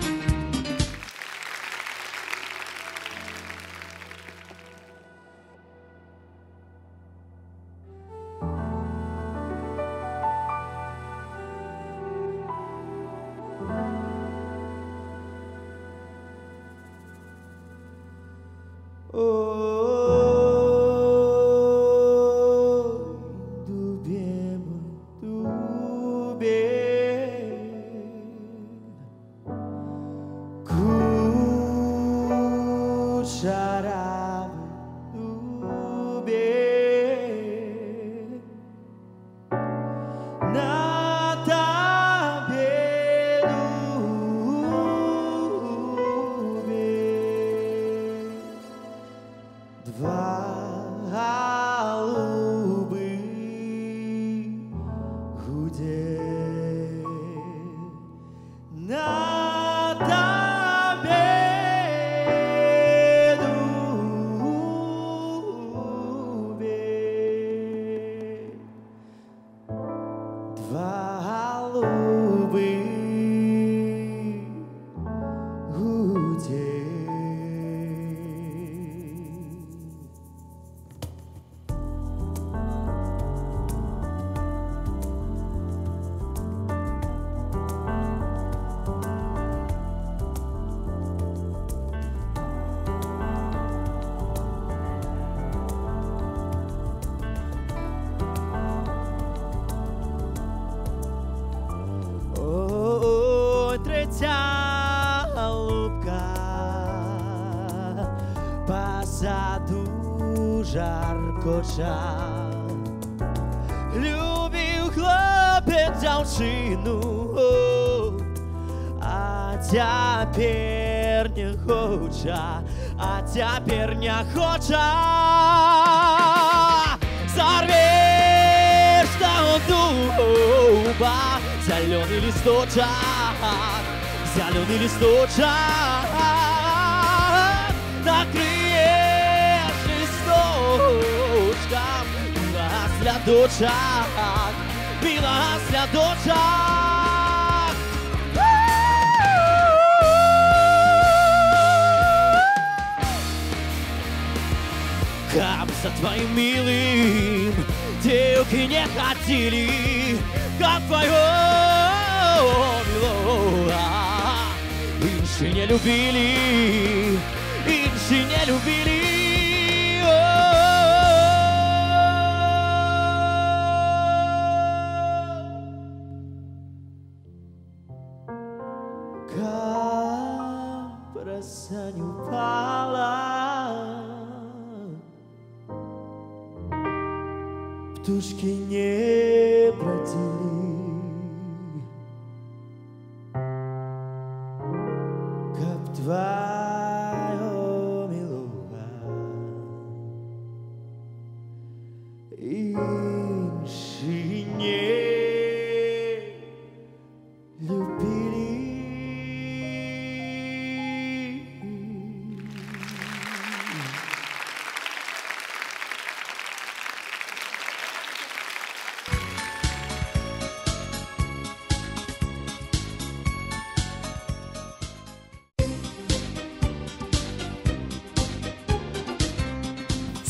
Любив хлопець дзяўчыну, а цяпер не хоча, а цяпер не хоча. Сорвешь того дуба зялёны лісточак, зялёны лісточак, накрыеш лісточкам білага слядочак, білага слядочак. Каб за твоим милым девки не ходили, как твоего милого інші не любили, інші не любили. Как роса не упала, птушки не бродили, как твое милое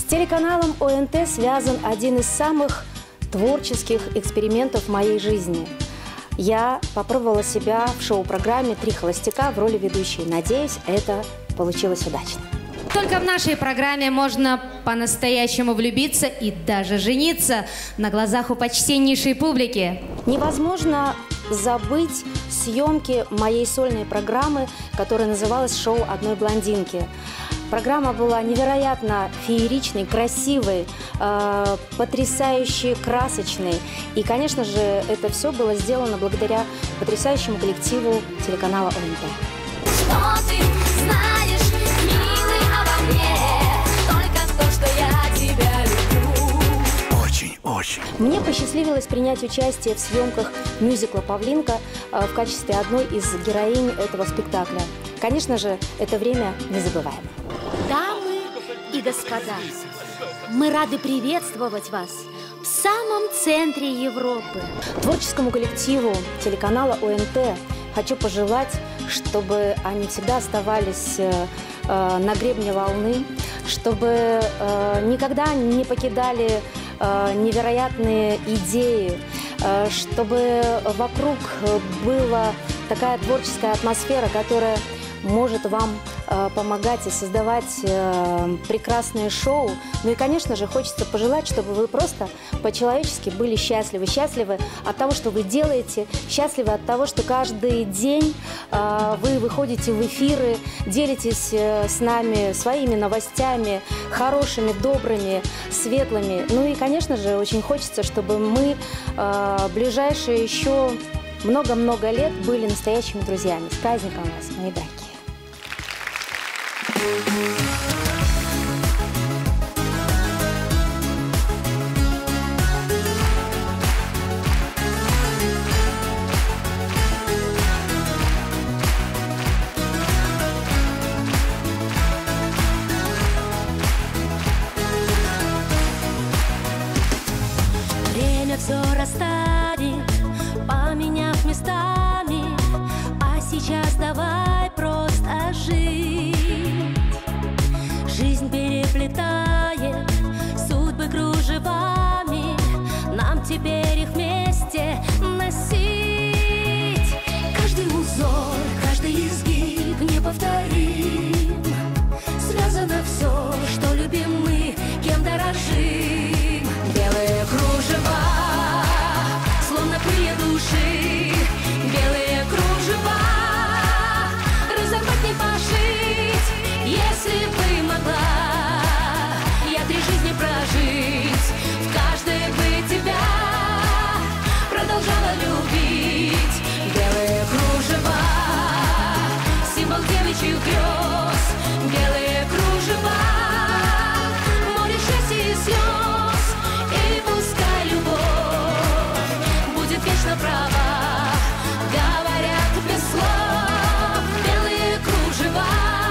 телеканалом ОНТ связан один из самых творческих экспериментов в моей жизни. Я попробовала себя в шоу-программе «Три холостяка» в роли ведущей. Надеюсь, это получилось удачно. Только в нашей программе можно по-настоящему влюбиться и даже жениться на глазах у почтеннейшей публики. Невозможно забыть съемки моей сольной программы, которая называлась «Шоу одной блондинки». Программа была невероятно фееричной, красивой, потрясающе красочной. И, конечно же, это все было сделано благодаря потрясающему коллективу телеканала ОНТ. Что ты знаешь, милый, обо мне? Только то, что я тебя люблю. Очень. Мне посчастливилось принять участие в съемках мюзикла «Павлинка» в качестве одной из героинь этого спектакля. Конечно же, это время незабываемо. Дамы и господа, мы рады приветствовать вас в самом центре Европы. Творческому коллективу телеканала ОНТ хочу пожелать, чтобы они всегда оставались на гребне волны, чтобы никогда не покидали невероятные идеи, чтобы вокруг была такая творческая атмосфера, которая может вам помогать и создавать прекрасные шоу. Ну и, конечно же, хочется пожелать, чтобы вы просто по-человечески были счастливы. Счастливы от того, что вы делаете, счастливы от того, что каждый день вы выходите в эфиры, делитесь с нами своими новостями, хорошими, добрыми, светлыми. Ну и, конечно же, очень хочется, чтобы мы ближайшие еще много-много лет были настоящими друзьями. С праздником вас, мои дорогие! Время все расставит, поменяв местами, а сейчас давай просто жить. Жизнь переплетает судьбы кружевами, нам теперь их вместе носить. Каждый узор, каждый изгиб неповторим. Связано все, что любим мы, кем дорожим. Белые кружева, словно крылья души. Белые кружева, разорвать не пошить. Если бы могла я 3 жизни прожить, в каждой бы тебя продолжала любить. Белые кружева, символ девичьих грез. Белые кружева, море счастья и слез. И пускай любовь будет вечно права, говорят без слов. Белые кружева.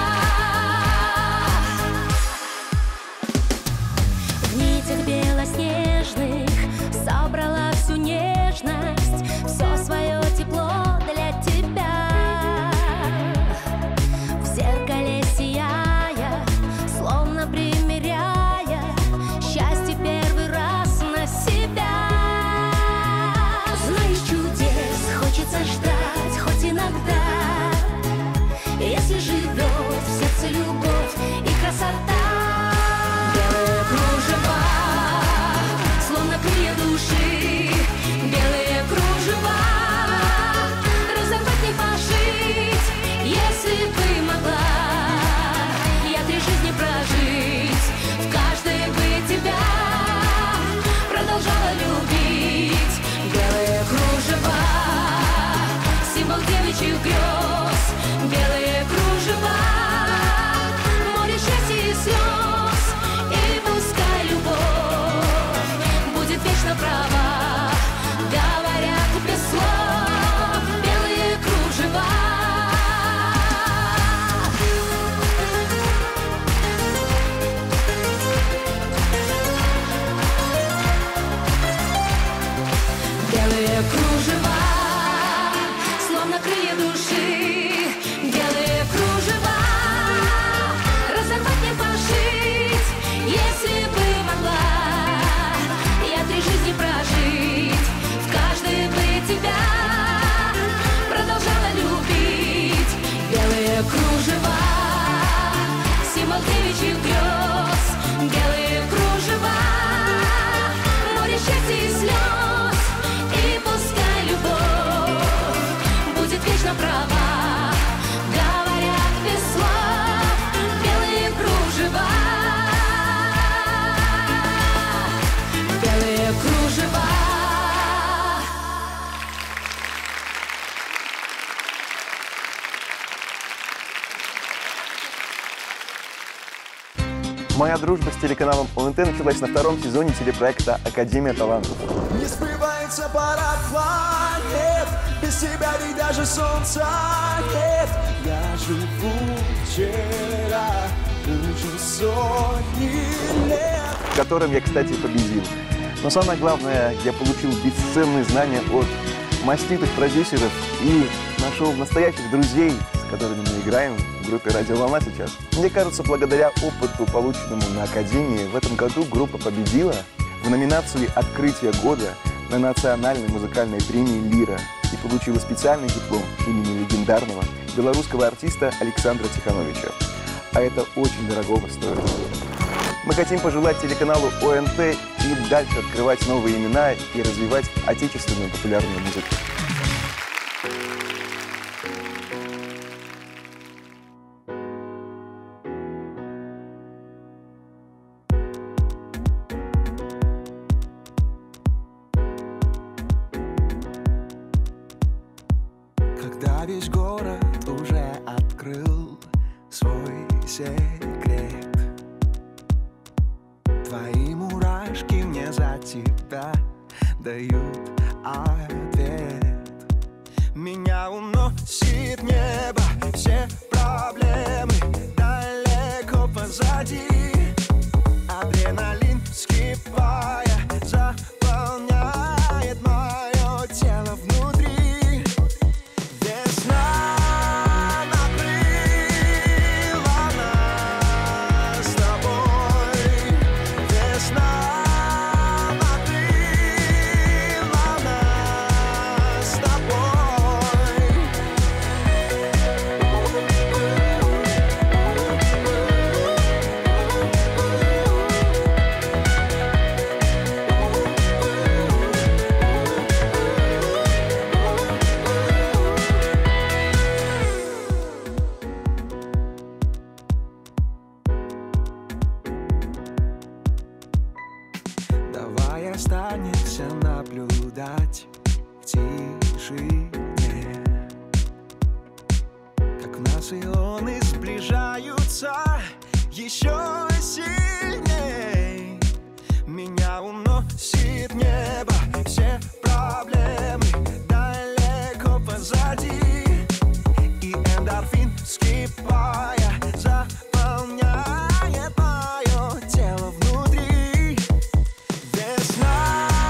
В нитях белоснежных собрала всю нежность, все свое тепло для тебя. В зеркале сияя, словно примеряя счастье первый раз на себя. Знаешь, чудес хочется ждать хоть иногда, если живет в сердце любовь и красота. Белые кружева, словно крылья души. Белые кружева, разорвать не пошить. Если бы могла я 3 жизни прожить, в каждой бы тебя продолжала любить. Белые кружева, символ девичьих грез. Белые кружева, Моя дружба с телеканалом ОНТ началась на втором сезоне телепроекта «Академия талантов». Не сбывается парад планет, без тебя ведь даже солнца нет. Я живу вчера уже сотни лет. В котором я, кстати, победил. Но самое главное, я получил бесценные знания от маститых продюсеров и нашел настоящих друзей, с которыми мы играем в группе «Радио Волна» сейчас. Мне кажется, благодаря опыту, полученному на Академии, в этом году группа победила в номинации «Открытие года» на национальной музыкальной премии «Лира» и получила специальный диплом имени легендарного белорусского артиста Александра Тихановича. А это очень дорогого стоит. Мы хотим пожелать телеканалу ОНТ и дальше открывать новые имена и развивать отечественную популярную музыку. Когда весь город уже открыл свой секрет, твои мурашки мне за тебя дают ответ. Меня уносит небо, все проблемы далеко позади. Адреналин, вскипая, заполняет мое тело внутри. Весна накрыла нас с тобой. Весна накрыла нас с тобой. Давай останемся наблюдать в тишине, как нас ионы сближаются еще сильней. Меня уносит небо, все проблемы далеко позади. И эндорфин, вскипая, заполняет мое тело внутри. Весна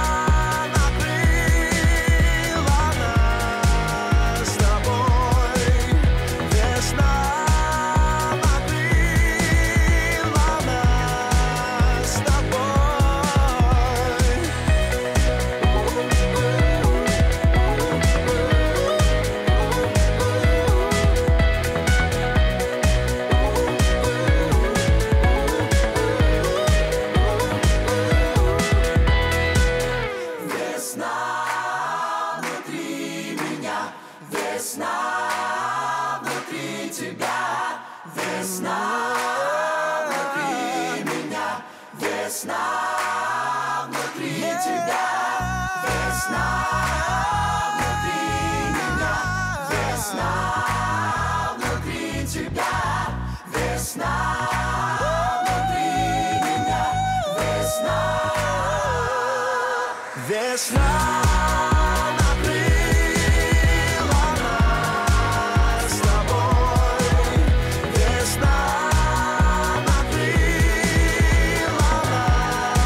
накрыла нас с тобой. Весна накрыла нас с тобой. Весна внутри меня, весна внутри тебя. Весна внутри меня, весна внутри тебя. Весна внутри меня, весна внутри тебя. Весна внутри меня, весна. Весна накрыла нас с тобой. Весна накрыла нас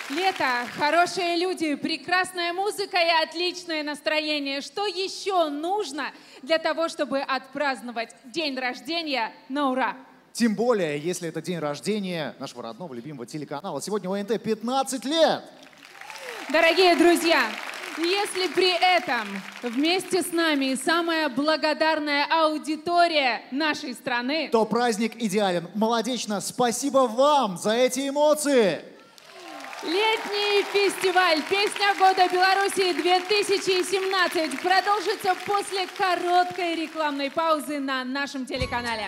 Лето, хорошие люди, прекрасная музыка и отличное настроение. Что еще нужно для того, чтобы отпраздновать день рождения на ура? Тем более, если это день рождения нашего родного, любимого телеканала. Сегодня ОНТ 15 лет! Дорогие друзья, если при этом вместе с нами самая благодарная аудитория нашей страны, то праздник идеален. Молодечно. Спасибо вам за эти эмоции. Летний фестиваль «Песня года Беларуси 2017» продолжится после короткой рекламной паузы на нашем телеканале.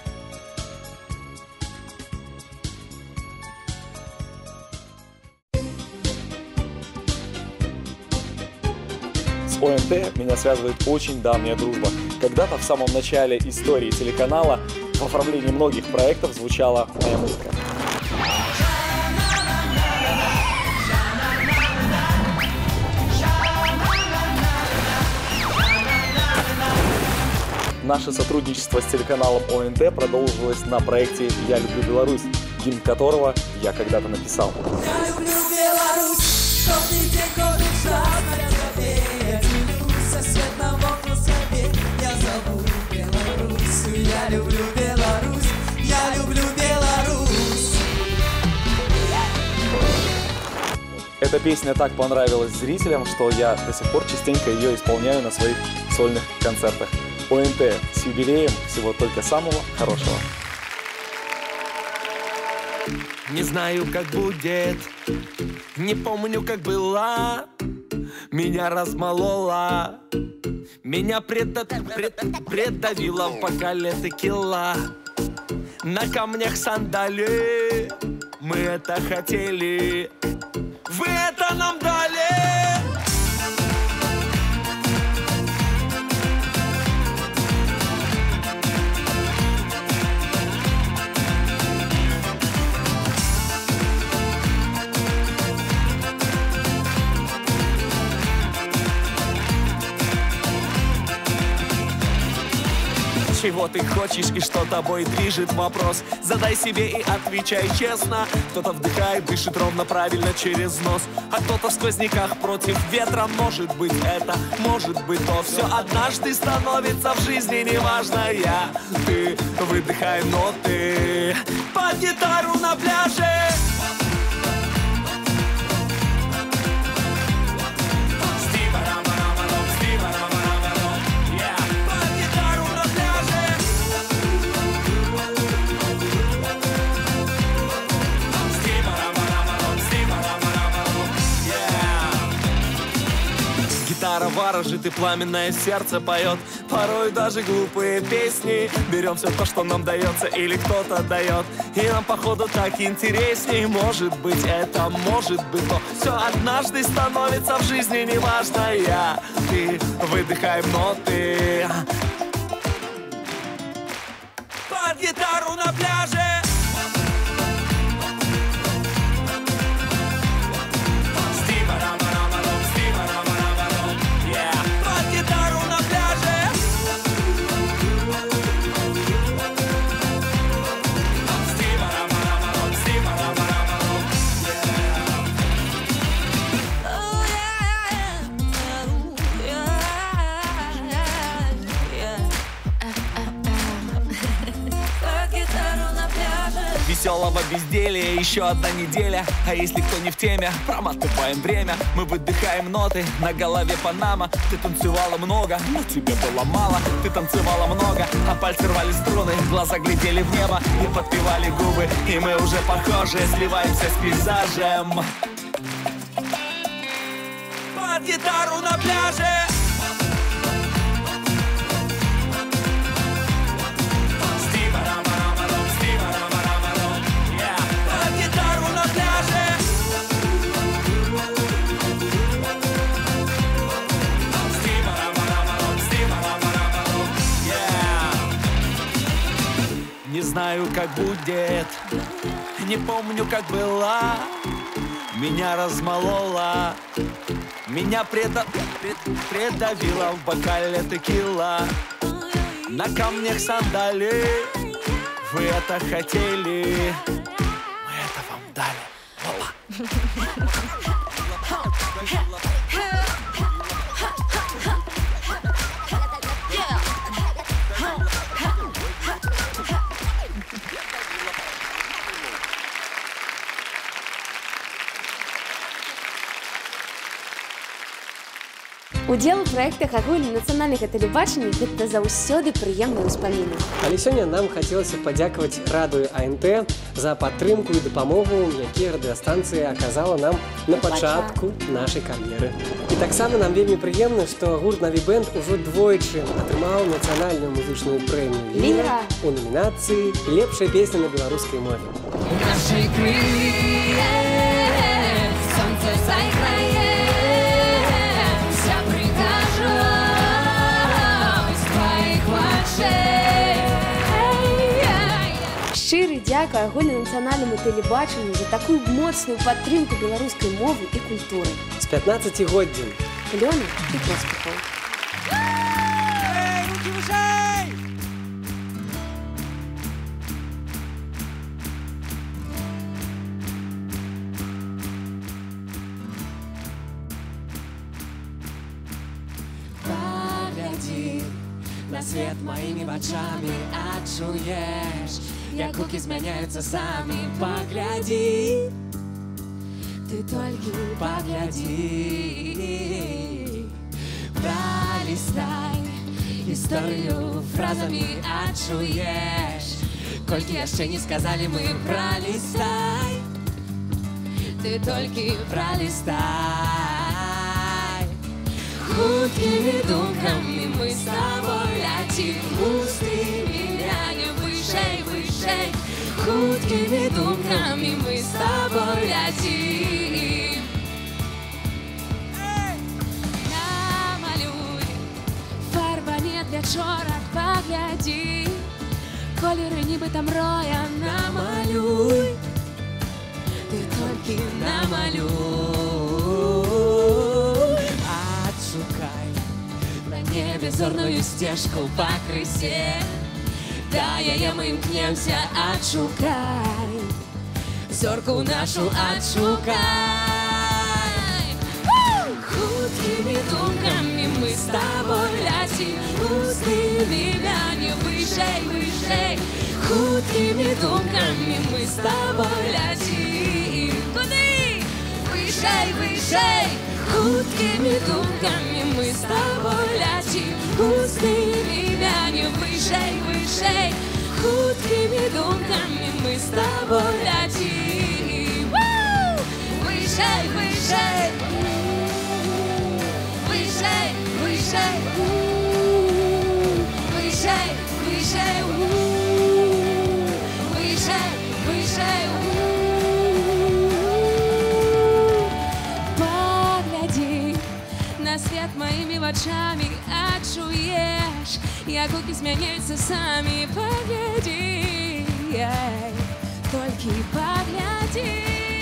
С ОНТ меня связывает очень давняя дружба. Когда-то в самом начале истории телеканала в оформлении многих проектов звучала моя музыка. Наше сотрудничество с телеканалом ОНТ продолжилось на проекте «Я люблю Беларусь», гимн которого я когда-то написал. Я люблю Беларусь, каждый день горит жарко тебе. Я люблю сосед на окна себе. Я зову Беларусь, я люблю Беларусь, я люблю Беларусь. Эта песня так понравилась зрителям, что я до сих пор частенько ее исполняю на своих сольных концертах. ОНТ с юбилеем, всего только самого хорошего. Не знаю, как будет, не помню, как была. Меня размолола, меня придавила в бокале текила. На камнях сандали, мы это хотели, вы это нам дали. Чего ты хочешь и что тобой движет вопрос? Задай себе и отвечай честно. Кто-то вдыхает, дышит ровно правильно через нос, а кто-то в сквозняках против ветра. Может быть это, может быть то. Все однажды становится в жизни неважно. Я, ты, выдыхаем ноты под гитару на пляже. Гитара ворожит и пламенное сердце поет, порой даже глупые песни. Берем все то, что нам дается или кто-то дает, и нам походу так интересней. Может быть это, может быть то. Все однажды становится в жизни неважно. Я, ты, выдыхаем ноты под гитару на пляже. Веселого безделия, еще одна неделя. А если кто не в теме, проматываем время. Мы выдыхаем ноты, на голове Панама. Ты танцевала много, но тебе было мало. Ты танцевала много, а пальцы рвали струны. Глаза глядели в небо и подпевали губы. И мы уже похожи, сливаемся с пейзажем под гитару на пляже. Не знаю, как будет, не помню, как была. Меня размолола, меня придавила в бокале текила. На камнях сандали, вы это хотели, мы это вам дали. Опа. Удзел у праектах агульных нацыянальнага тэлебачання гэта заўсёды прыемныя ўспаміны. Але сёння нам хацелася падзякаваць радыё АНТ за падтрымку і дапамогу, якія радыёстанцыя аказала нам на пачатку нашай кар'еры. І таксама нам вельмі прыемна, што гурт «Наві бэнд» ужо двойчы атрымаў нацыянальную музычную прэмію «Ліра» у номінацыі «Лепшая песня на беларускай мове». Нашей крылья солнце зайграе. Шчыры дзякуй агульнанацыянальнаму тэлебачанню за такую моцную падтрымку беларускай мовы і культуры. З 15-годдзем. Лёна і поспехаў. Погляди на свет моими вачами, адчуеш, як гукі змяняюцца самі. Погляди, ты толькі погляди, пролистай историю фразами, адчуеш, колькі яшчэ не сказали мы. Пролистай, ты толькі пролистай. Хуткими думками мы с тобой летим, пустыми глянем выше, выше. Хуткими думками мы с тобой летим. Намалюй фарба не для чорок, погляди, колеры нібыта мроя. Намалюй, ты толькі намалюй. Отшукай на небе зорную стежку по крысе, да яе мы імкнемся. Отшукай зорку нашу, отшукай. Хуткими думками мы с тобой летим, пустыми глянем выше, выше. Хуткими думками мы с тобой летим. Куды? Выше, выше. Хуткими думками мы с тобой летим, пустыми глянем выше, выше. Хуткими думками мы с тобой летим. Выше, выше. Выше, выше. Выше, выше. Выше, выше. На свет моими вачами, адчуеш, як гукі змяняюцца самі. Погляди, толькі погляди.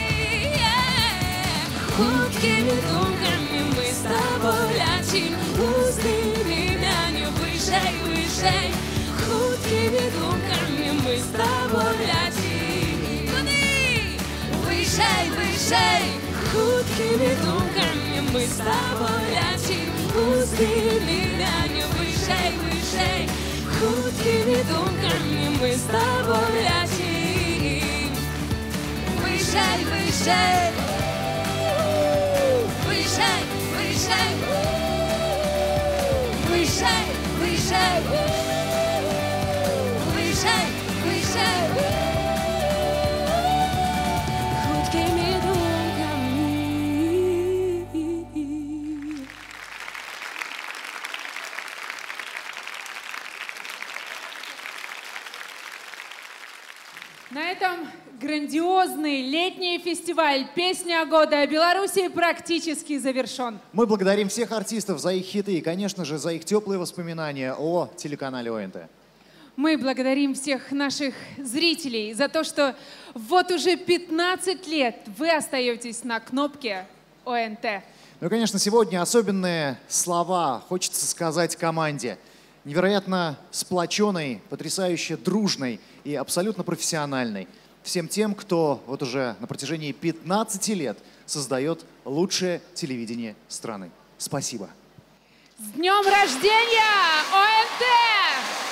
Хуткими думками мы с тобой летим, пустыми глянем выше, выше. Хуткими думками мы с тобой летим. Куды? Выше, выше. Хуткими думками мы с тобой летим, пустыми глянем выше, выше. Хуткими думками мы с тобой летим. Выше, выше. Выше, выше. Выше, выше. Выше, выше. Хуткими думками. На этом грандиозный летний фестиваль «Песня года Беларуси» практически завершен. Мы благодарим всех артистов за их хиты и, конечно же, за их теплые воспоминания о телеканале ОНТ. Мы благодарим всех наших зрителей за то, что вот уже 15 лет вы остаетесь на кнопке ОНТ. Ну и, конечно, сегодня особенные слова хочется сказать команде. Невероятно сплоченной, потрясающе дружной и абсолютно профессиональной. Всем тем, кто вот уже на протяжении 15 лет создает лучшее телевидение страны. Спасибо. С днем рождения, ОНТ!